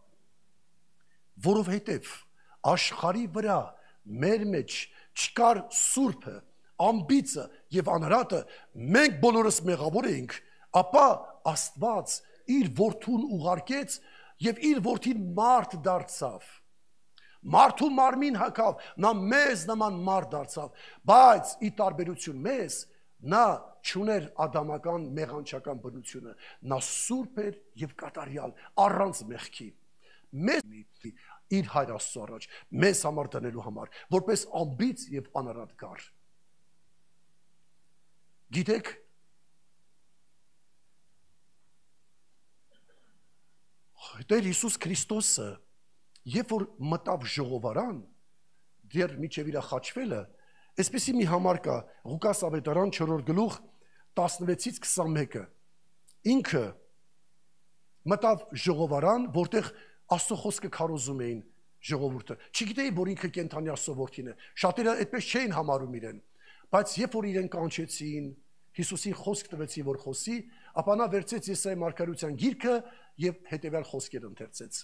Speaker 12: Որովհետև աշխարհի վրա մեր մեջ չկար սուրբը, անբիծը եւ անհրատը, մենք բոլորս մեղավոր էինք, ապա Աստված իր որդուն ուղարկեց եւ իր որդին մարդ դարձավ։ Մարդու մարմին հագավ, նա մեզ նման մարդ դարձավ, բայց ի տարբերություն մեզ նա չուներ ադամական մեղանչական բնությունը, նա սուրբ էր եւ կատարյալ, առանց մեղքի։ Մեզ իր Հայր Աստծո առաջ մեզ համար դնելու համար, որպես անբիծ եւ անարատ գառ։ Գիտեք, Տեր Հիսուս Քրիստոսը, երբ որ մտավ ժողովարան, դեռ միջև իր խաչվելը, այսպեսի մի համար կա Ղուկաս ավետարան 4-րդ գլուխ 16-ից 21-ը։ Ինքը մտավ ժողովարան, որտեղ Աստծո խոսքը քարոզում էին ժողովուրդը։ Չգիտեի, որ ինքը կենթանի Աստծո որդին է։ Շատերը այդպես չէին համարում իրեն, բայց երբ որ իրեն կանչեցին, Հիսուսին խոսք տվեցին, որ խոսի, ապա նա վերցեց Եսայի մարգարեության գիրքը եւ հետեւյալ խոսքեր ընթերցեց։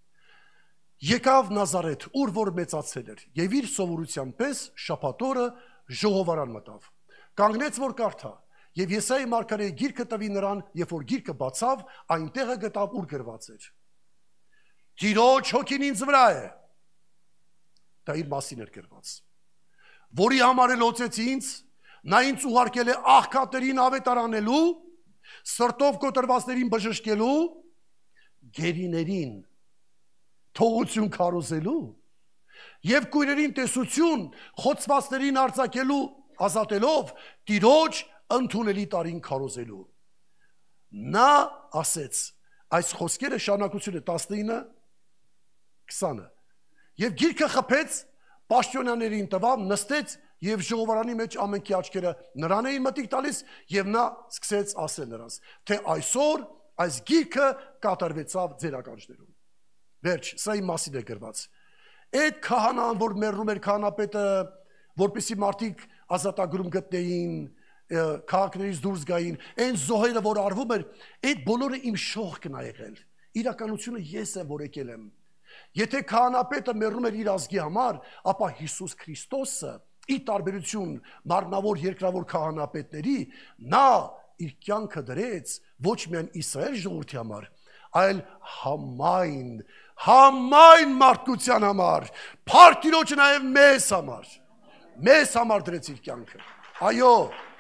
Speaker 12: Եկավ Նազարեթ, ուր որ մեծացել էր, եւ իր սովորության պես շաբաթ օրը ժողովարան մտավ։ Կանգնեց, որ կարդա, եւ Եսայի մարգարեի գիրքը տվի նրան, երբ որ գիրքը բացավ, այնտեղը գտավ, ուր գրված էր. Տիրոջ հոգին ինձ վրա է, դա իր մասին էր գրված, որի համար էլ օծեց ինձ, նա ինձ ուղարկել է աղքատերին ավետարանելու, սրտով կոտրվածներին բժշկելու, գերիներին թողություն քարոզելու եւ կույրերին տեսություն, խոցվածներին արձակելու, ազատելով, Տիրոջ ընդունելի տարին քարոզելու։ Նա ասեց, այս խոսքերը շարունակությունը 19-20 եւ գիրքը խփեց, պաշտոնյաներին տվավ, նստեց եւ ժողովարանի մեջ ամենքի աչքերը նրան էին մտիկ տալիս եւ նա սկսեց ասել նրանց, թե այսօր այս գիրքը կատարվեցավ ձեր ականջներում։ Վերջ, սա իմ մասին է գրված։ Այդ քահանան, որ մեռնում էր քահանապետը, որպեսզի մարդիկ ազատագրում գտնեին, քաղաքներից դուրս գային, այն զոհերը, որ արվում էր, այդ բոլորը իմ շողքն ա եղել։ Իրականությունը ես եմ, որ եկել եմ։ Եթե քահանապետը մեռնում էր իր ազգի համար, ապա Հիսուս Քրիստոսը, ի տարբերություն մարմնավոր երկրավոր քահանապետների, նա իր կյանքը դրեց ոչ միայն Իսրայել ժողովրդի համար, այլ համայն մարդկության համար, Փառք Տիրոջը նաև մեզ համար դրեց իր կյանքը։ Այո,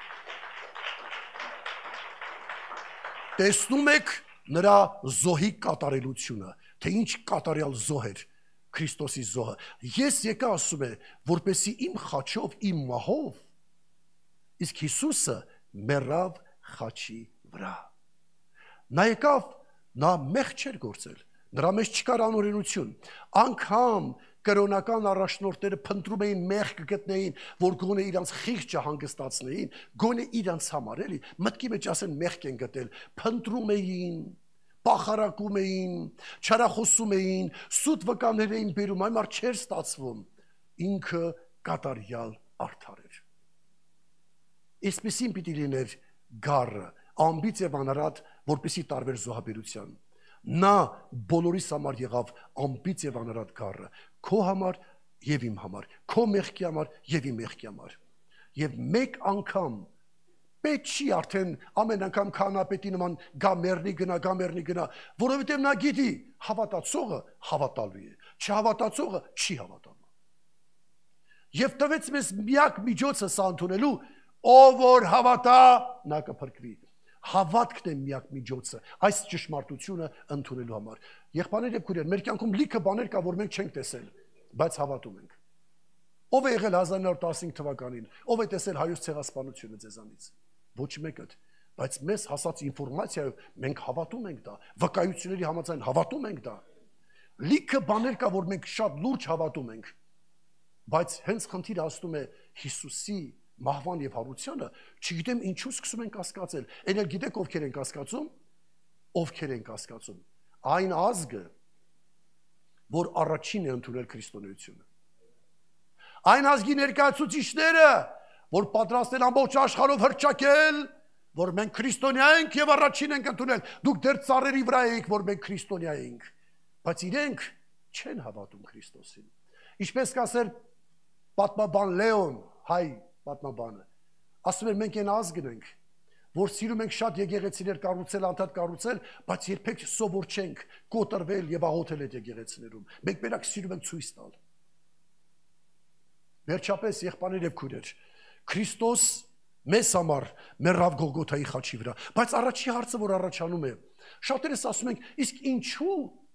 Speaker 12: տեսնում եք նրա զոհի կատարելությունը, թե ինչ կատարյալ զոհ էր Քրիստոսի զոհը։ Ես եկա ասում է, որպեսի իմ խաչով, իմ մահով, իսկ Հիսուսը մեռավ խաչի վրա։ Նա եկավ, նա մեղք չէր գործել, նրա մեջ չկար անօրենություն, անգամ կրոնական առաջնորդները փնտրում էին մեղք գտնեին, որ գոնե իրանց խիղճը հանգստացնեին, գոնե իրանց համար էլի, մտքի մեջ ասեն մեղք են գտել, փնտրում էին, պախարակում էին, չարախոսում էին, սուտ վկաներ էին բերում, այն մարդ չէր ստացվում, ինքը կատարյալ արդար էր։ Այսպեսին պիտի լիներ գառը, անբիծ եւ անարատ, որպեսի տարվեր զոհաբերության։ Նա բոլորիս համար եղավ անբիծ եւ անարատ գառը, քո համար եւ իմ համար, քո մեղքի համար եւ իմ մեղքի համար։ Եվ մեկ անգամ պետք չի արդեն ամեն անգամ քահանապետի նման գա մեռնի գնա, որովհետև նա գիտի հավատացողը հավատալու է, չհավատացողը չի հավատալու։ եւ տվեց մեզ միակ միջոցը սա ընդունելու, ով որ հավատա, նա կփրկվի։ Հավատքն է միակ միջոցը այս ճշմարտությունը ընդունելու համար։ Եղբայրներ եւ քույրեր, մեր կյանքում լիքը բաներ կա, որ մենք չենք տեսել, բայց հավատում ենք։ Ով է եղել 1915 թվականին, ով է տեսել հայոց ցեղասպանությունը ձեզանից։ Ոչ մեկը, բայց մեզ հասած ինֆորմացիայով մենք հավատում ենք դա, վկայությունների համաձայն հավատում ենք դա։ Լիքը բաներ կա, որ մենք շատ լուրջ հավատում ենք, բայց հենց խնդիրը ասում է Հիսուսի մահվան եւ հարությանը, չգիտեմ ինչու սկսում են կասկածել։ Էն էլ գիտեք ովքեր են կասկածում, ովքեր են կասկածում։ Այն ազգը, որ առաջին է ընդունել քրիստոնեությունը։ Այն ազգի ներկայացուցիչները, որ պատրաստ են ամբողջ աշխարհով հռչակել, որ մենք քրիստոնյա ենք եւ առաջին ենք ընդունել։ Դուք դեռ ծառերի վրա եք, որ մենք քրիստոնյա ենք, բայց իրենք չեն հավատում Քրիստոսին։ Ինչպես կասեր պատմաբան Լեոն, հայ պատմաբանը, ասում են մենք այն ազգն ենք, որ սիրում ենք շատ եկեղեցիներ կառուցել, անդադ կառուցել, բայց երբեք սովոր չենք կոտրվել եւ աղոթել այդ եկեղեցիներում։ Մենք մենակ սիրում ենք ցույց տալ։ Վերջապես եղբայրներ եւ քույրեր, Քրիստոս մեզ համար մեռավ Գողգոթայի խաչի վրա, բայց առաջի հարցը, որ առաջանում է, շատերս ասում ենք, իսկ ինչու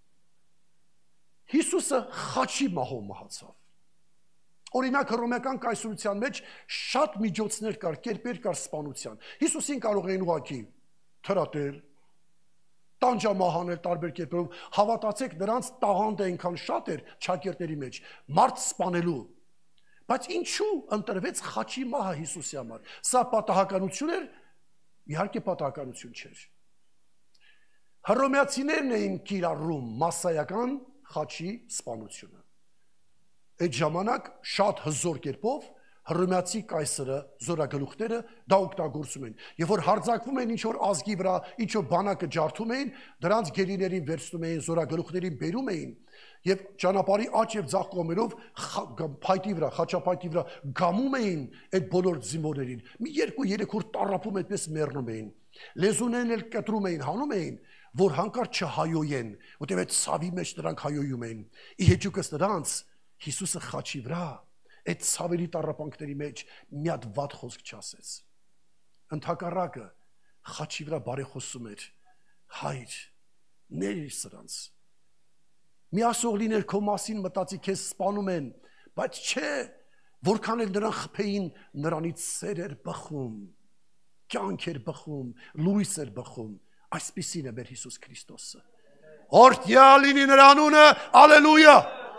Speaker 12: Հիսուսը խաչի մահով մահացավ։ Օրինակ հռոմեական կայսրության մեջ շատ միջոցներ կար, կերպեր կար սպանության։ Հիսուսին կարող էին ուղղակի թրատել, տանջամահանել տարբեր կերպերով, հավատացեք նրանց տաղանդը այնքան շատ էր ճակերտների մեջ, մարդ սպանելու։ Բայց ինչու ընտրվեց խաչի մահը Հիսուսի համար։ Սա պատահականություն էր, իհարկե պատահականություն չէր։ Հռոմեացիներն էին կիրառում մասսայական խաչի սպանությունը։ Այդ ժամանակ շատ հզոր կերպով հռոմեացի կայսրը, զորագլուխները դա օգտագործում են։ Եվ որ հարձակվում են ինչ-որ ազգի վրա, ինչ-որ բանակը ջարդում էին, դրանց գերիներին վերցնում էին, զորագլուխներին բերում էին եւ ճանապարհի աջ եւ ձախ կողմերով փայտի վրա, խաչապայտի վրա գամում էին այդ բոլոր զինվորներին։ Մի 2-3 օր տառապում այդպես մեռնում էին։ Լեզուներն էլ կտրում էին, հանում էին, որ հանկարծ չհայոյեն, որտեղ այդ ցավի մեջ նրանք հայոյում էին։ Ի հեճուկս նրանց Հիսուսը խաչի վրա այդ ցավերի տառապանքների մեջ մի հատ վատ խոսք չասեց։ Ընդհակառակը խաչի վրա բարեխոսում էր. Հայր, ների սրանց։ Մի ասող լիներ քո մասին մտածի քեզ սպանում են, բայց չէ, որքան էլ նրան խփեին, նրանից սեր էր բխում, կյանք էր բխում, լույս էր բխում։ Այսպիսին է մեր Հիսուս Քրիստոսը։ Օրհնյա լինի նրա անունը, ալելույա։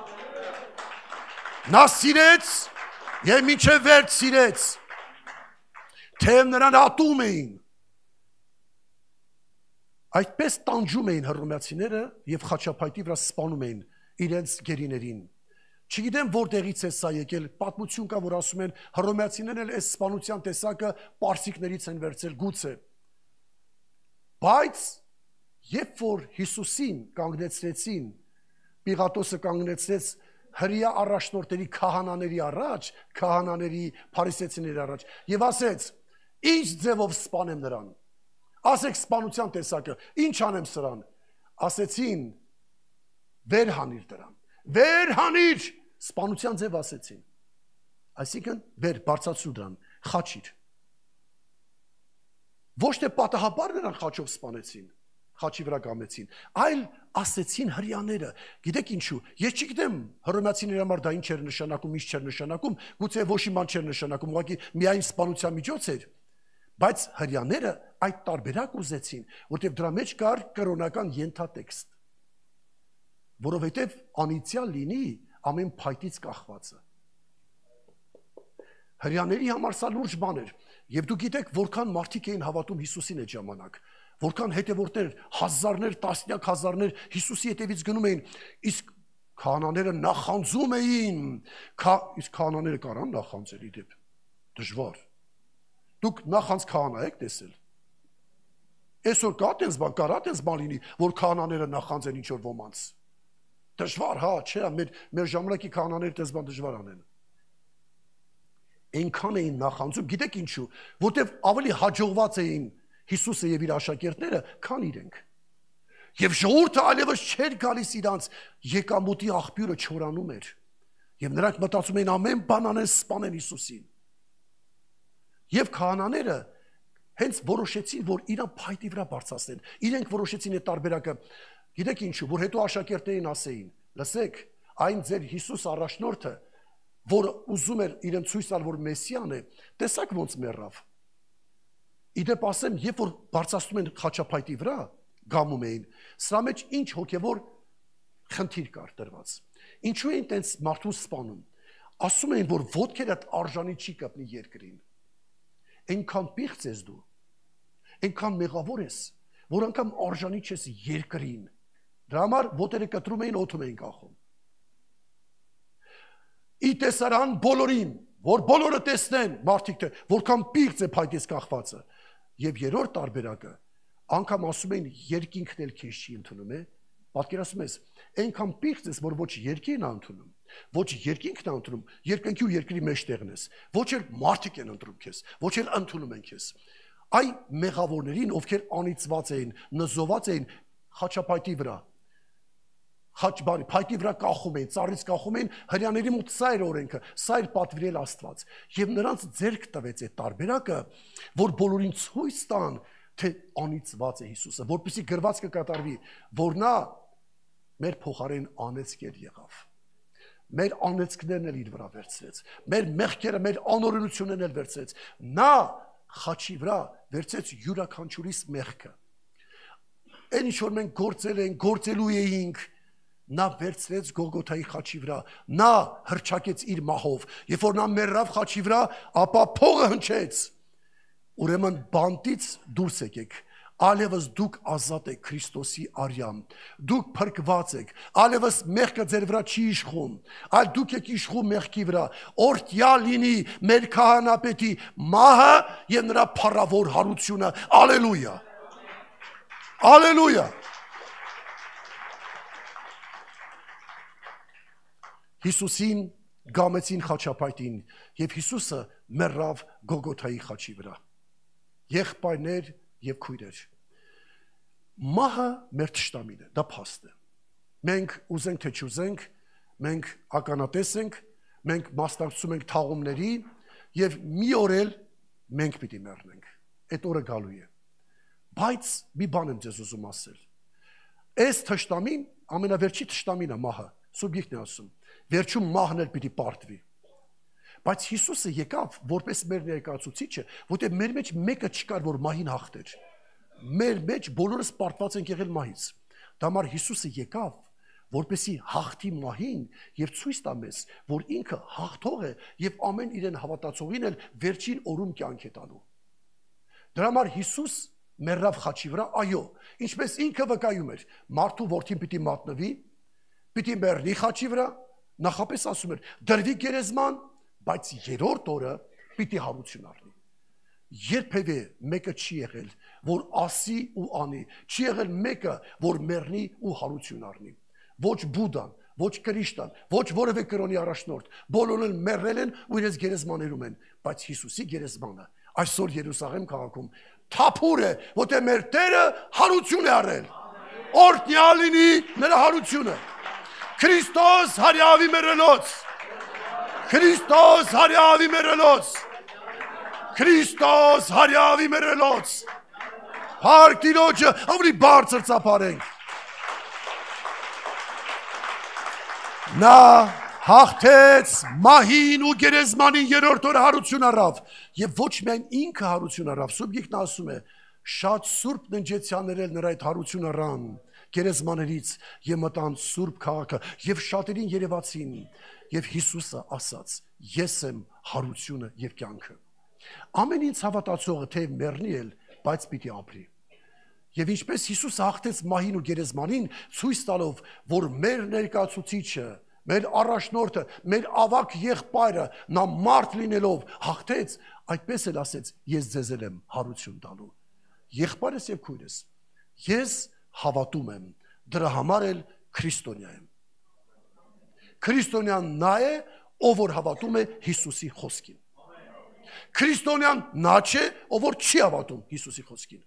Speaker 12: Նա սիրեց եւ մինչեւ վերջ սիրեց, թեև նրան ատում էին։ Այդպես տանջում էին հռոմեացիները եւ խաչապայտի վրա սպանում էին իրենց գերիներին։ Չգիտեմ որտեղից է սա եկել, պատմություն կա, որ ասում են հռոմեացիներն էլ այս սպանության տեսակը պարսիկներից են վերցել գուցե։ Բայց երբ որ Հիսուսին կանգնեցրեցին, Պիղատոսը կանգնեցրեց հրեա առաջնորդների քահանաների առաջ, քահանաների փարիսեցիների առաջ եւ ասեց. «Ինչ ձևով սպանեմ նրան»։ Ասեք սպանության տեսակը, ինչ անեմ սրան։ Ասեցին. «Վեր հանիր դրան»։ Վեր հանիր, սպանության ձև ասեցին։ Այսինքն վեր բարձրացրու դրան, խաչիր։ Ոչ թե պատահաբար նրան խաչով սպանեցին, խաչի վրա կամեցին, այլ ասեցին հրեաները, գիտեք ինչու, ես չգիտեմ հռոմեացիների համար դա ինչ էր նշանակում, ինչ չէր նշանակում, գուցե ոչ մի բան չէր նշանակում, ուղղակի միայն սպանության միջոց էր, բայց հրեաները այդ տարբերակ ուզեցին, որտեղ դրա մեջ կար կրոնական ենթատեքստ, որովհետև անիծյալ լինի ամեն փայտից կախվածը։ Հրեաների համար սա լուրջ բան էր, եւ դուք գիտեք որքան մարդիկ էին հավատում Հիսուսին այդ ժամանակ, որքան հետևորդներ, հազարներ, տասնյակ հազարներ Հիսուսի հետևից գնում էին, իսկ քահանաները նախանձում էին, իսկ քահանաները կարան նախանձել իդեպ, դժվար։ Դուք նախանձ քահանա եք տեսել։ Այսօր կա տես բան, կարա տես բան լինի, որ քահանաները նախանձեն ինչ-որ ոմանց։ Դժվար, հա, չէ, մեր ժամանակի քահանաները տես բան դժվար անեն։ Այնքան էին նախանձում, գիտեք ինչու, որտեվ ավելի հաջողված էին Հիսուսը եւ իր աշակերտները, քան իրենք։ Եվ ժողովուրդը այլևս չէր գալիս իրանց եկամուտի աղբյուրը չորանում էր։ Եվ նրանք մտածում էին ամեն բան անեն սպանեն Հիսուսին։ Եվ քահանաները հենց որոշեցին, որ իրան փայտի վրա բարձրացնեն։ Իրենք որոշեցին այդ տարբերակը։ Գիտեք ինչու, որ հետո աշակերտներին ասեին. լսեք, այն ձեր Հիսուս առաջնորդը, որ ուզում էր իրեն ցույց տալ, որ Մեսիան է, տեսակ ոնց մեռավ։ Իդեպ ասեմ, երբ որ բարձրացնում են խաչապայտի վրա, գամում էին, սրա մեջ ինչ հոգևոր խնդիր կար դրված։ Ինչու էին տենց մարդուն սպանում։ Ասում էին, որ ոտքերդ արժանի չի կպնի երկրին։ Այնքան պիղծ ես դու, այնքան մեղավոր ես, որ անգամ արժանի չես երկրին։ Դրա համար ոտերը կտրում էին, օդում էին կախում։ Ի տեսարան բոլորին, որ բոլորը տեսնեն, մարդիկ թե, որքան պիղծ է փայտից կախվածը։ Եվ երրորդ տարբերակը, անգամ ասում էին երկինքն էլ քեզ չի ընդունում է, պատկերացնում ես, այնքան պիղծ ես, որ ոչ երկինքն է ընդունում, ոչ երկինքն է ընդունում, երկնքի ու երկրի մեջտեղն ես, ոչ էլ մարդիկ են ընտրում քեզ, ոչ էլ ընդունում են քեզ։ Այ մեղավորներին, ովքեր անիծված էին, նզոված էին խաչապայտի վրա, փայտի վրա կախում էին, ծառից կախում էին, հրյաների մոտ սա էր օրենքը, սա էր պատվիրել Աստված։ Եվ նրանց ձեռք տվեց այդ տարբերակը, որ բոլորին ցույց տան, թե անիծված է Հիսուսը, որպեսզի գրվածքը կատարվի, որ նա մեր փոխարեն անեծքեր եղավ։ Մեր անեծքներն էլ իր վրա վերցրեց, մեր մեղքերը, մեր անօրենություններն էլ վերցրեց։ Նա խաչի վրա վերցրեց յուրաքանչյուրիս մեղքը։ Այն ինչ որ մենք գործել ենք, գործելու էինք, նա վերցրեց Գողգոթայի խաչի վրա, նա հռչակեց իր մահով, երբ որ նա մեռավ խաչի վրա, ապա փողը հնչեց։ Ուրեմն բանտից դուրս եկեք, այլևս դուք ազատ եք Քրիստոսի արյամբ, դուք փրկված եք, այլևս մեղքը ձեր վրա չի իշխում, այլ դուք եք իշխում մեղքի վրա, օրհնյալ լինի մեր քահանապետի մահը եւ նրա փառավոր հարությունը, ալելույա, ալելույա։ Հիսուսին գամեցին խաչապայտին եւ Հիսուսը մեռավ Գողգոթայի խաչի վրա։ Եղբայրներ եւ քույրեր։ Մահը մեր թշնամին է, դա փաստ է։ Մենք ուզենք թե չուզենք, մենք ականատես ենք, մենք մասնակցում ենք թաղումների եւ մի օր էլ մենք պիտի մեռնենք։ Այդ օրը գալու է։ Բայց մի բան եմ ձեզ ուզում ասել։ Այս թշնամին ամենավերջի թշնամին է մահը, սուբյեկտն է ասում։ Վերջում մահն էլ պիտի պարտվի։ Բայց Հիսուսը եկավ որպես մեր ներկայացուցիչը, որտեղ մեր մեջ մեկը չկար, որ մահին հաղթեր։ Մեր մեջ բոլորս պարտված ենք եղել մահից։ Դա համար Հիսուսը եկավ, որպեսզի հաղթի մահին եւ ցույց տա մեզ, որ ինքը հաղթող է եւ ամեն իրեն հավատացողին էլ վերջին օրում կյանք է տալու։ Դրա համար Հիսուս մեռավ խաչի վրա, այո, ինչպես ինքը վկայում էր, մարդու որդին պիտի մատնվի, պիտի մեռնի խաչի վրա, նախապես ասում էր, դրվի գերեզման, բայց երրորդ օրը պիտի հարություն առնի։ Երբևէ մեկը չի եղել, որ ասի ու անի, չի եղել մեկը, որ մեռնի ու հարություն առնի։ Ոչ Բուդան, ոչ Կրիշտան, ոչ որևէ կրոնի առաջնորդ, բոլորն մեռել են ու իրենց գերեզմաներում են, բայց Հիսուսի գերեզմանը այսօր Երուսաղեմ քաղաքում թափուր է, որտեղ մեր Տերը հարություն է առել։ Օրհնյալ լինի նրա հարությունը։ Քրիստոս հարյավի մերելոց, Քրիստոս հարյավի մերելոց, Քրիստոս հարյավի մերելոց, Փառք Տիրոջը, ավելի բարձր ծափարենք։ Նա հաղթեց մահին ու գերեզմանին երրորդ օրը հարություն առավ, եւ ոչ միայն ինքը հարություն առավ, սուբյեկտն ասում է, շատ սուրբ ննջեցյաններ էլ նրա այդ հարություն առան գերեզմաներից եւ մտան սուրբ քաղաքը եւ շատերին երևացին եւ Հիսուսը ասաց. ես եմ հարությունը եւ կյանքը։ Ամեն ինձ հավատացողը թե մեռնի էլ, բայց պիտի ապրի։ Եվ ինչպես Հիսուսը հաղթեց մահին ու գերեզմանին, ցույց տալով, որ մեր ներկայացուցիչը, մեր առաջնորդը, մեր ավակ եղբայրը, նա մարդ լինելով հաղթեց, այդպես էլ ասեց. ես ձեզ եմ հարություն տալու։ Եղբայրս եւ քույրս, ես հավատում եմ, դրա համար էլ քրիստոնյա եմ։ Քրիստոնյան նա է, ով որ հավատում է Հիսուսի խոսքին։ Քրիստոնյան նա չէ, ով որ չի հավատում Հիսուսի խոսքին։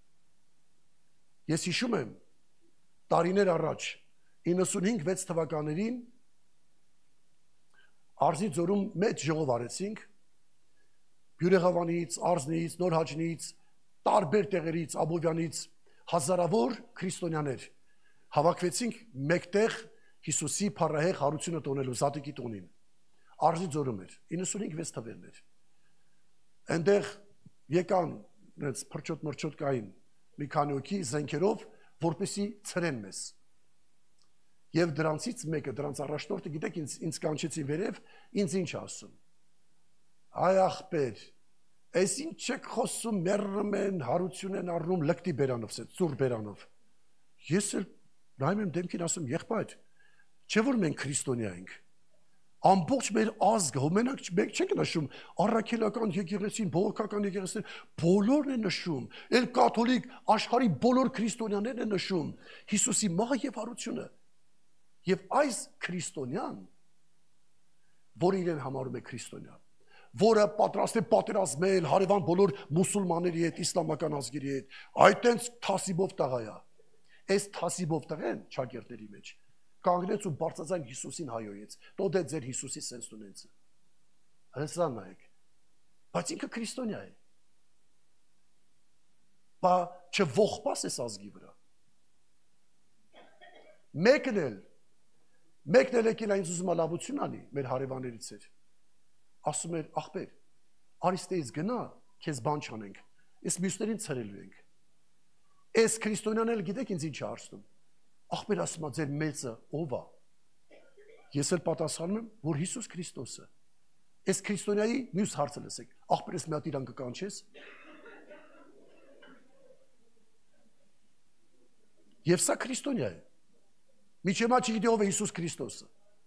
Speaker 12: Ես հիշում եմ տարիներ առաջ 95-6 թվականներին Արզի ձորում մեծ ժողով արեցինք, Բյուրեղավանից, Արզնից, Նորհաջնից, տարբեր տեղերից, Աբովյանից, հազարավոր քրիստոնյաներ հավաքվեցինք մեկտեղ Հիսուսի փառահեղ հարությունը տոնելու Զատիկի տոնին։ Արզի ձորում էր, 95-6 թվերն էր։ Այնտեղ եկան նենց փրչոտ կային մի քանի հոգի զենքերով, որպեսի ցրեն մեզ։ Եվ դրանցից մեկը, դրանց առաջնորդը, գիտեք, ինձ կանչեցին վերև, ինձ ինչ ասում։ Այ ախպեր, այս ինչ եք խոսում, մեռնում են, հարություն են առնում լկտի բերանով, ծուռ բերանով։ Ես էլ նայում եմ դեմքին ասում, եղբայր, չէ որ մենք քրիստոնյա ենք։ Ամբողջ մեր ազգը, մենք չենք նշում առաքելական եկեղեցին, բողոքական եկեղեցին, բոլորն են նշում, էլ կաթոլիկ աշխարհի բոլոր քրիստոնյաներն են նշում Հիսուսի մահը եւ հարությունը։ Եվ այս քրիստոնյան, որը իրեն համարում է քրիստոնյա, որը պատրաստ է պատերազմել հարևան բոլոր մուսուլմանների հետ, իսլամական ազգերի հետ, այդ տենց թասիբով տղա է։ Այս թասիբով տղեն ճակերտների մեջ կանգնեց ու բարձրացան Հիսուսին հայոյեց։ Տո դե ձեր Հիսուսի սենս ունեցը։ Հեսան նայեք։ Բայց ինքը քրիստոնյա է։ Բա չողպաս էս ազգի վրա։ Մեկն էլ եկել այն ուզում լավություն անի, մեր հարևաններից էր։ Ասում էր, ախպեր, արիստեից գնա, քեզ բան չանենք, այս մյուսներին ցրելու ենք։ Այս քրիստոնյան էլ գիտեք ինձ ինչ է հարցնում։ Ախպեր ասում է, ձեր մեծը ով է։ Ես էլ պատասխանում եմ, որ Հիսուս Քրիստոսը։ Այս քրիստոնյայի մյուս հարցը լսեք։ Ախպեր ես մի հատ իրան կկանչես։ Եվ սա քրիստոնյա է։ Միջեմա չգիտի ով է Հիսուս Քրիստոսը։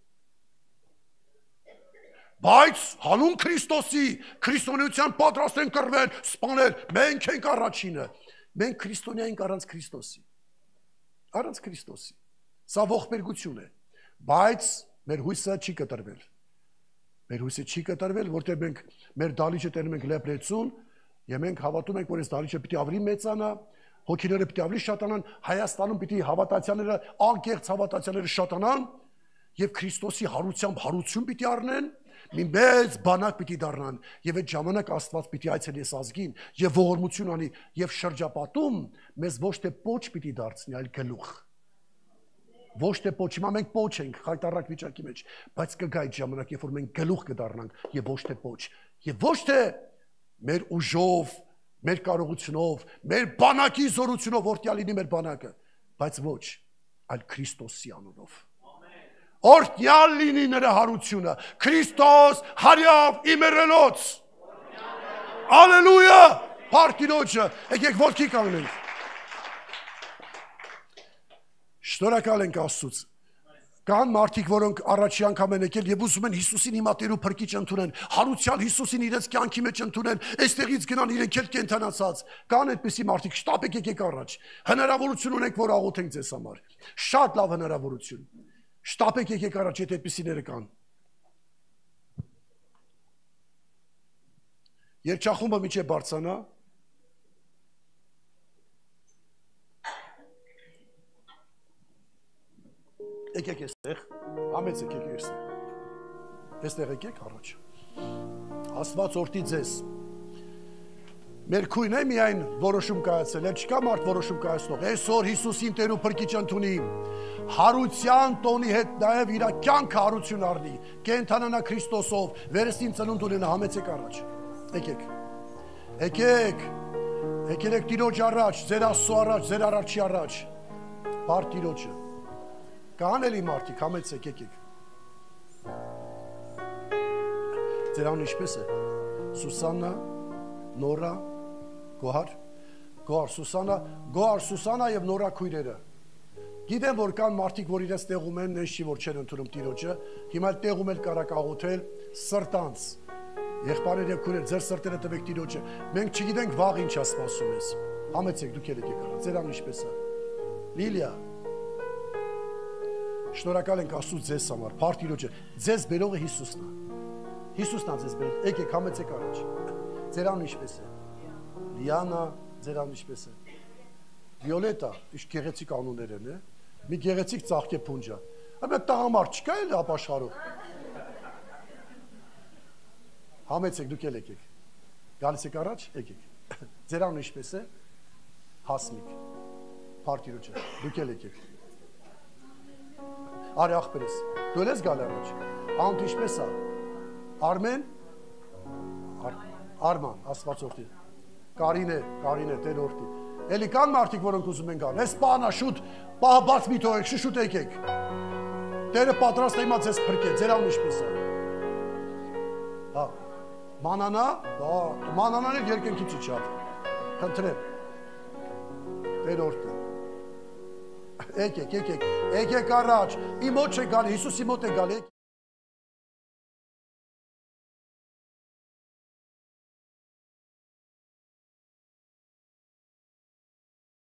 Speaker 12: Բայց հանուն Քրիստոսի քրիստոնեության պատրաստ են կռվել, սպանել, մենք ենք առաջինը։ Մենք քրիստոնյա ենք առանց Քրիստոսի։ Առանց Քրիստոսի։ Սա ողբերգություն է, բայց մեր հույսը չի կտրվել։ Մեր հույսը չի կտրվել, որտեղ մենք մեր դալիճը տենում ենք լեփլեցուն, եւ մենք հավատում ենք, որ այս դալիճը պիտի ավելի մեծանա, հոգիները պիտի ավելի շատանան, Հայաստանում պիտի հավատացյալները, անկեղծ հավատացյալները շատանան եւ Քրիստոսի հարությամբ հարություն պիտի առնեն, մի մեծ բանակ պիտի դառնան եւ այդ ժամանակ Աստված պիտի այցելի այս ազգին եւ ողորմություն անի եւ շրջապատում մեզ ոչ թե պոչ պիտի դարձնի, այլ գլուխ։ Ոչ թե պոչ, հիմա մենք պոչ ենք խայտարակ վիճակի մեջ, բայց կգա այդ ժամանակ, երբ որ մենք գլուխ կդառնանք եւ ոչ թե պոչ, եւ ոչ թե մեր ուժով, մեր կարողությունով, մեր բանակի զորությունով որտյալ լինի մեր բանակը, բայց ոչ, այլ Քրիստոսի անունով։ Օրհնյալ լինի նրա հարությունը, Քրիստոս հարյավ իմերելոց։ Ալելույա, Փարքինոջը, եկեք ոտքի կանգնենք։ Շնորհակալ ենք Աստծուց։ Կան մարդիկ, որոնք առաջի անգամ են եկել եւ ուզում են Հիսուսին հիմա տերու փրկիչ ընդունեն, հարության Հիսուսին իրենց կյանքի մեջ ընդունեն, այստեղից գնան իրենք էլ կենթանացած։ Կան այդպիսի մարդիկ, շտապեք եկեք առաջ։ Հնարավորություն ունենք, որ աղոթենք ձեզ համար։ Շատ լավ հնարավորություն։ Շտապեք եկեք առաջ, եթե այդպիսիները կան։ Երգչախումբը միջև բարձրանա։ Եկեք այստեղ, համեց եկեք այստեղ։ Այստեղ եկեք առաջ։ Աստված օրհնի ձեզ։ Մեր քույն է միայն որոշում կայացել, էլ չկա մարդ որոշում կայացնող։ Այսօր Հիսուսին Տեր ու Փրկիչ ընդունի, հարության տոնի հետ նաև իր կյանքը հարություն առնի, կենթանանա Քրիստոսով, վերստին ծնունդ ունենա, համեցեք առաջ։ Եկեք։ Եկեք։ Եկեք Տիրոջ առաջ, ձեր Աստծո առաջ, ձեր առաջի առաջ։ Բարդ Տիրոջը։ Կան էլի մարդիկ, համեցեք, եկեք։ Ձեր անունը ինչպես է։ Սուսաննա, Նորա, Գոհար, Սուսաննա եւ Նորա քույրերը։ Գիտեմ, որ կան մարդիկ, որ իրենց տեղում են, նենց չի, որ չեն ընդունում Տիրոջը, հիմա տեղում էլ կարակ աղոթել սրտանց։ Եղբայրներ եւ քույրեր, ձեր սրտերը տվեք Տիրոջը։ Մենք չգիտենք վաղ ինչ է սպասում ես։ Համեցեք, դուք եկեք արա։ Ձեր անունը ինչպես է։ Լիլիա։ Շնորհակալ ենք Աստծուց ձեզ համար, Փառք Տիրոջը։ Ձեզ բերողը Հիսուսն է։ Հիսուսն է ձեզ բերել։ Եկեք, համեցեք առաջ։ Ձեր անունը ինչպես է։ Լիանա, ձեր անունը ինչպես է։ Վիոլետա, ինչ գեղեցիկ անուններ են, է։ Մի գեղեցիկ ծաղկե փունջա։ Ամեն տղամարդ չկա էլ ապաշխարող։ Համեցեք, դուք էլ եկեք։ Գալիս եք առաջ, եկեք։ Ձեր անունը ինչպես է։ Հասմիկ։ Փարտիրոջը, դուք էլ եկեք։ Արի ախպերս, դու ես գալ առաջ։ Անունդ ինչպես է։ Արմեն։ Արման, Աստված օրհնի։ Կարինե, Տեր օրհնի։ Էլի կան մարդիկ, որոնք ուզում են գալ։ Էս բանա շուտ, պահ բաց մի թողեք, շուտ եկեք։ Տերը պատրաստ է իմա ձեզ փրկե, ձեր անունը ինչպես է։ Հա։ Մանանա, մանանան էլ երկնքից իջավ։ Խնդրեմ։ Տեր օրհնի։ Եկեք, եկեք առաջ։ Իմ մոտ չեք գալի, Հիսուսի մոտ եք գալի։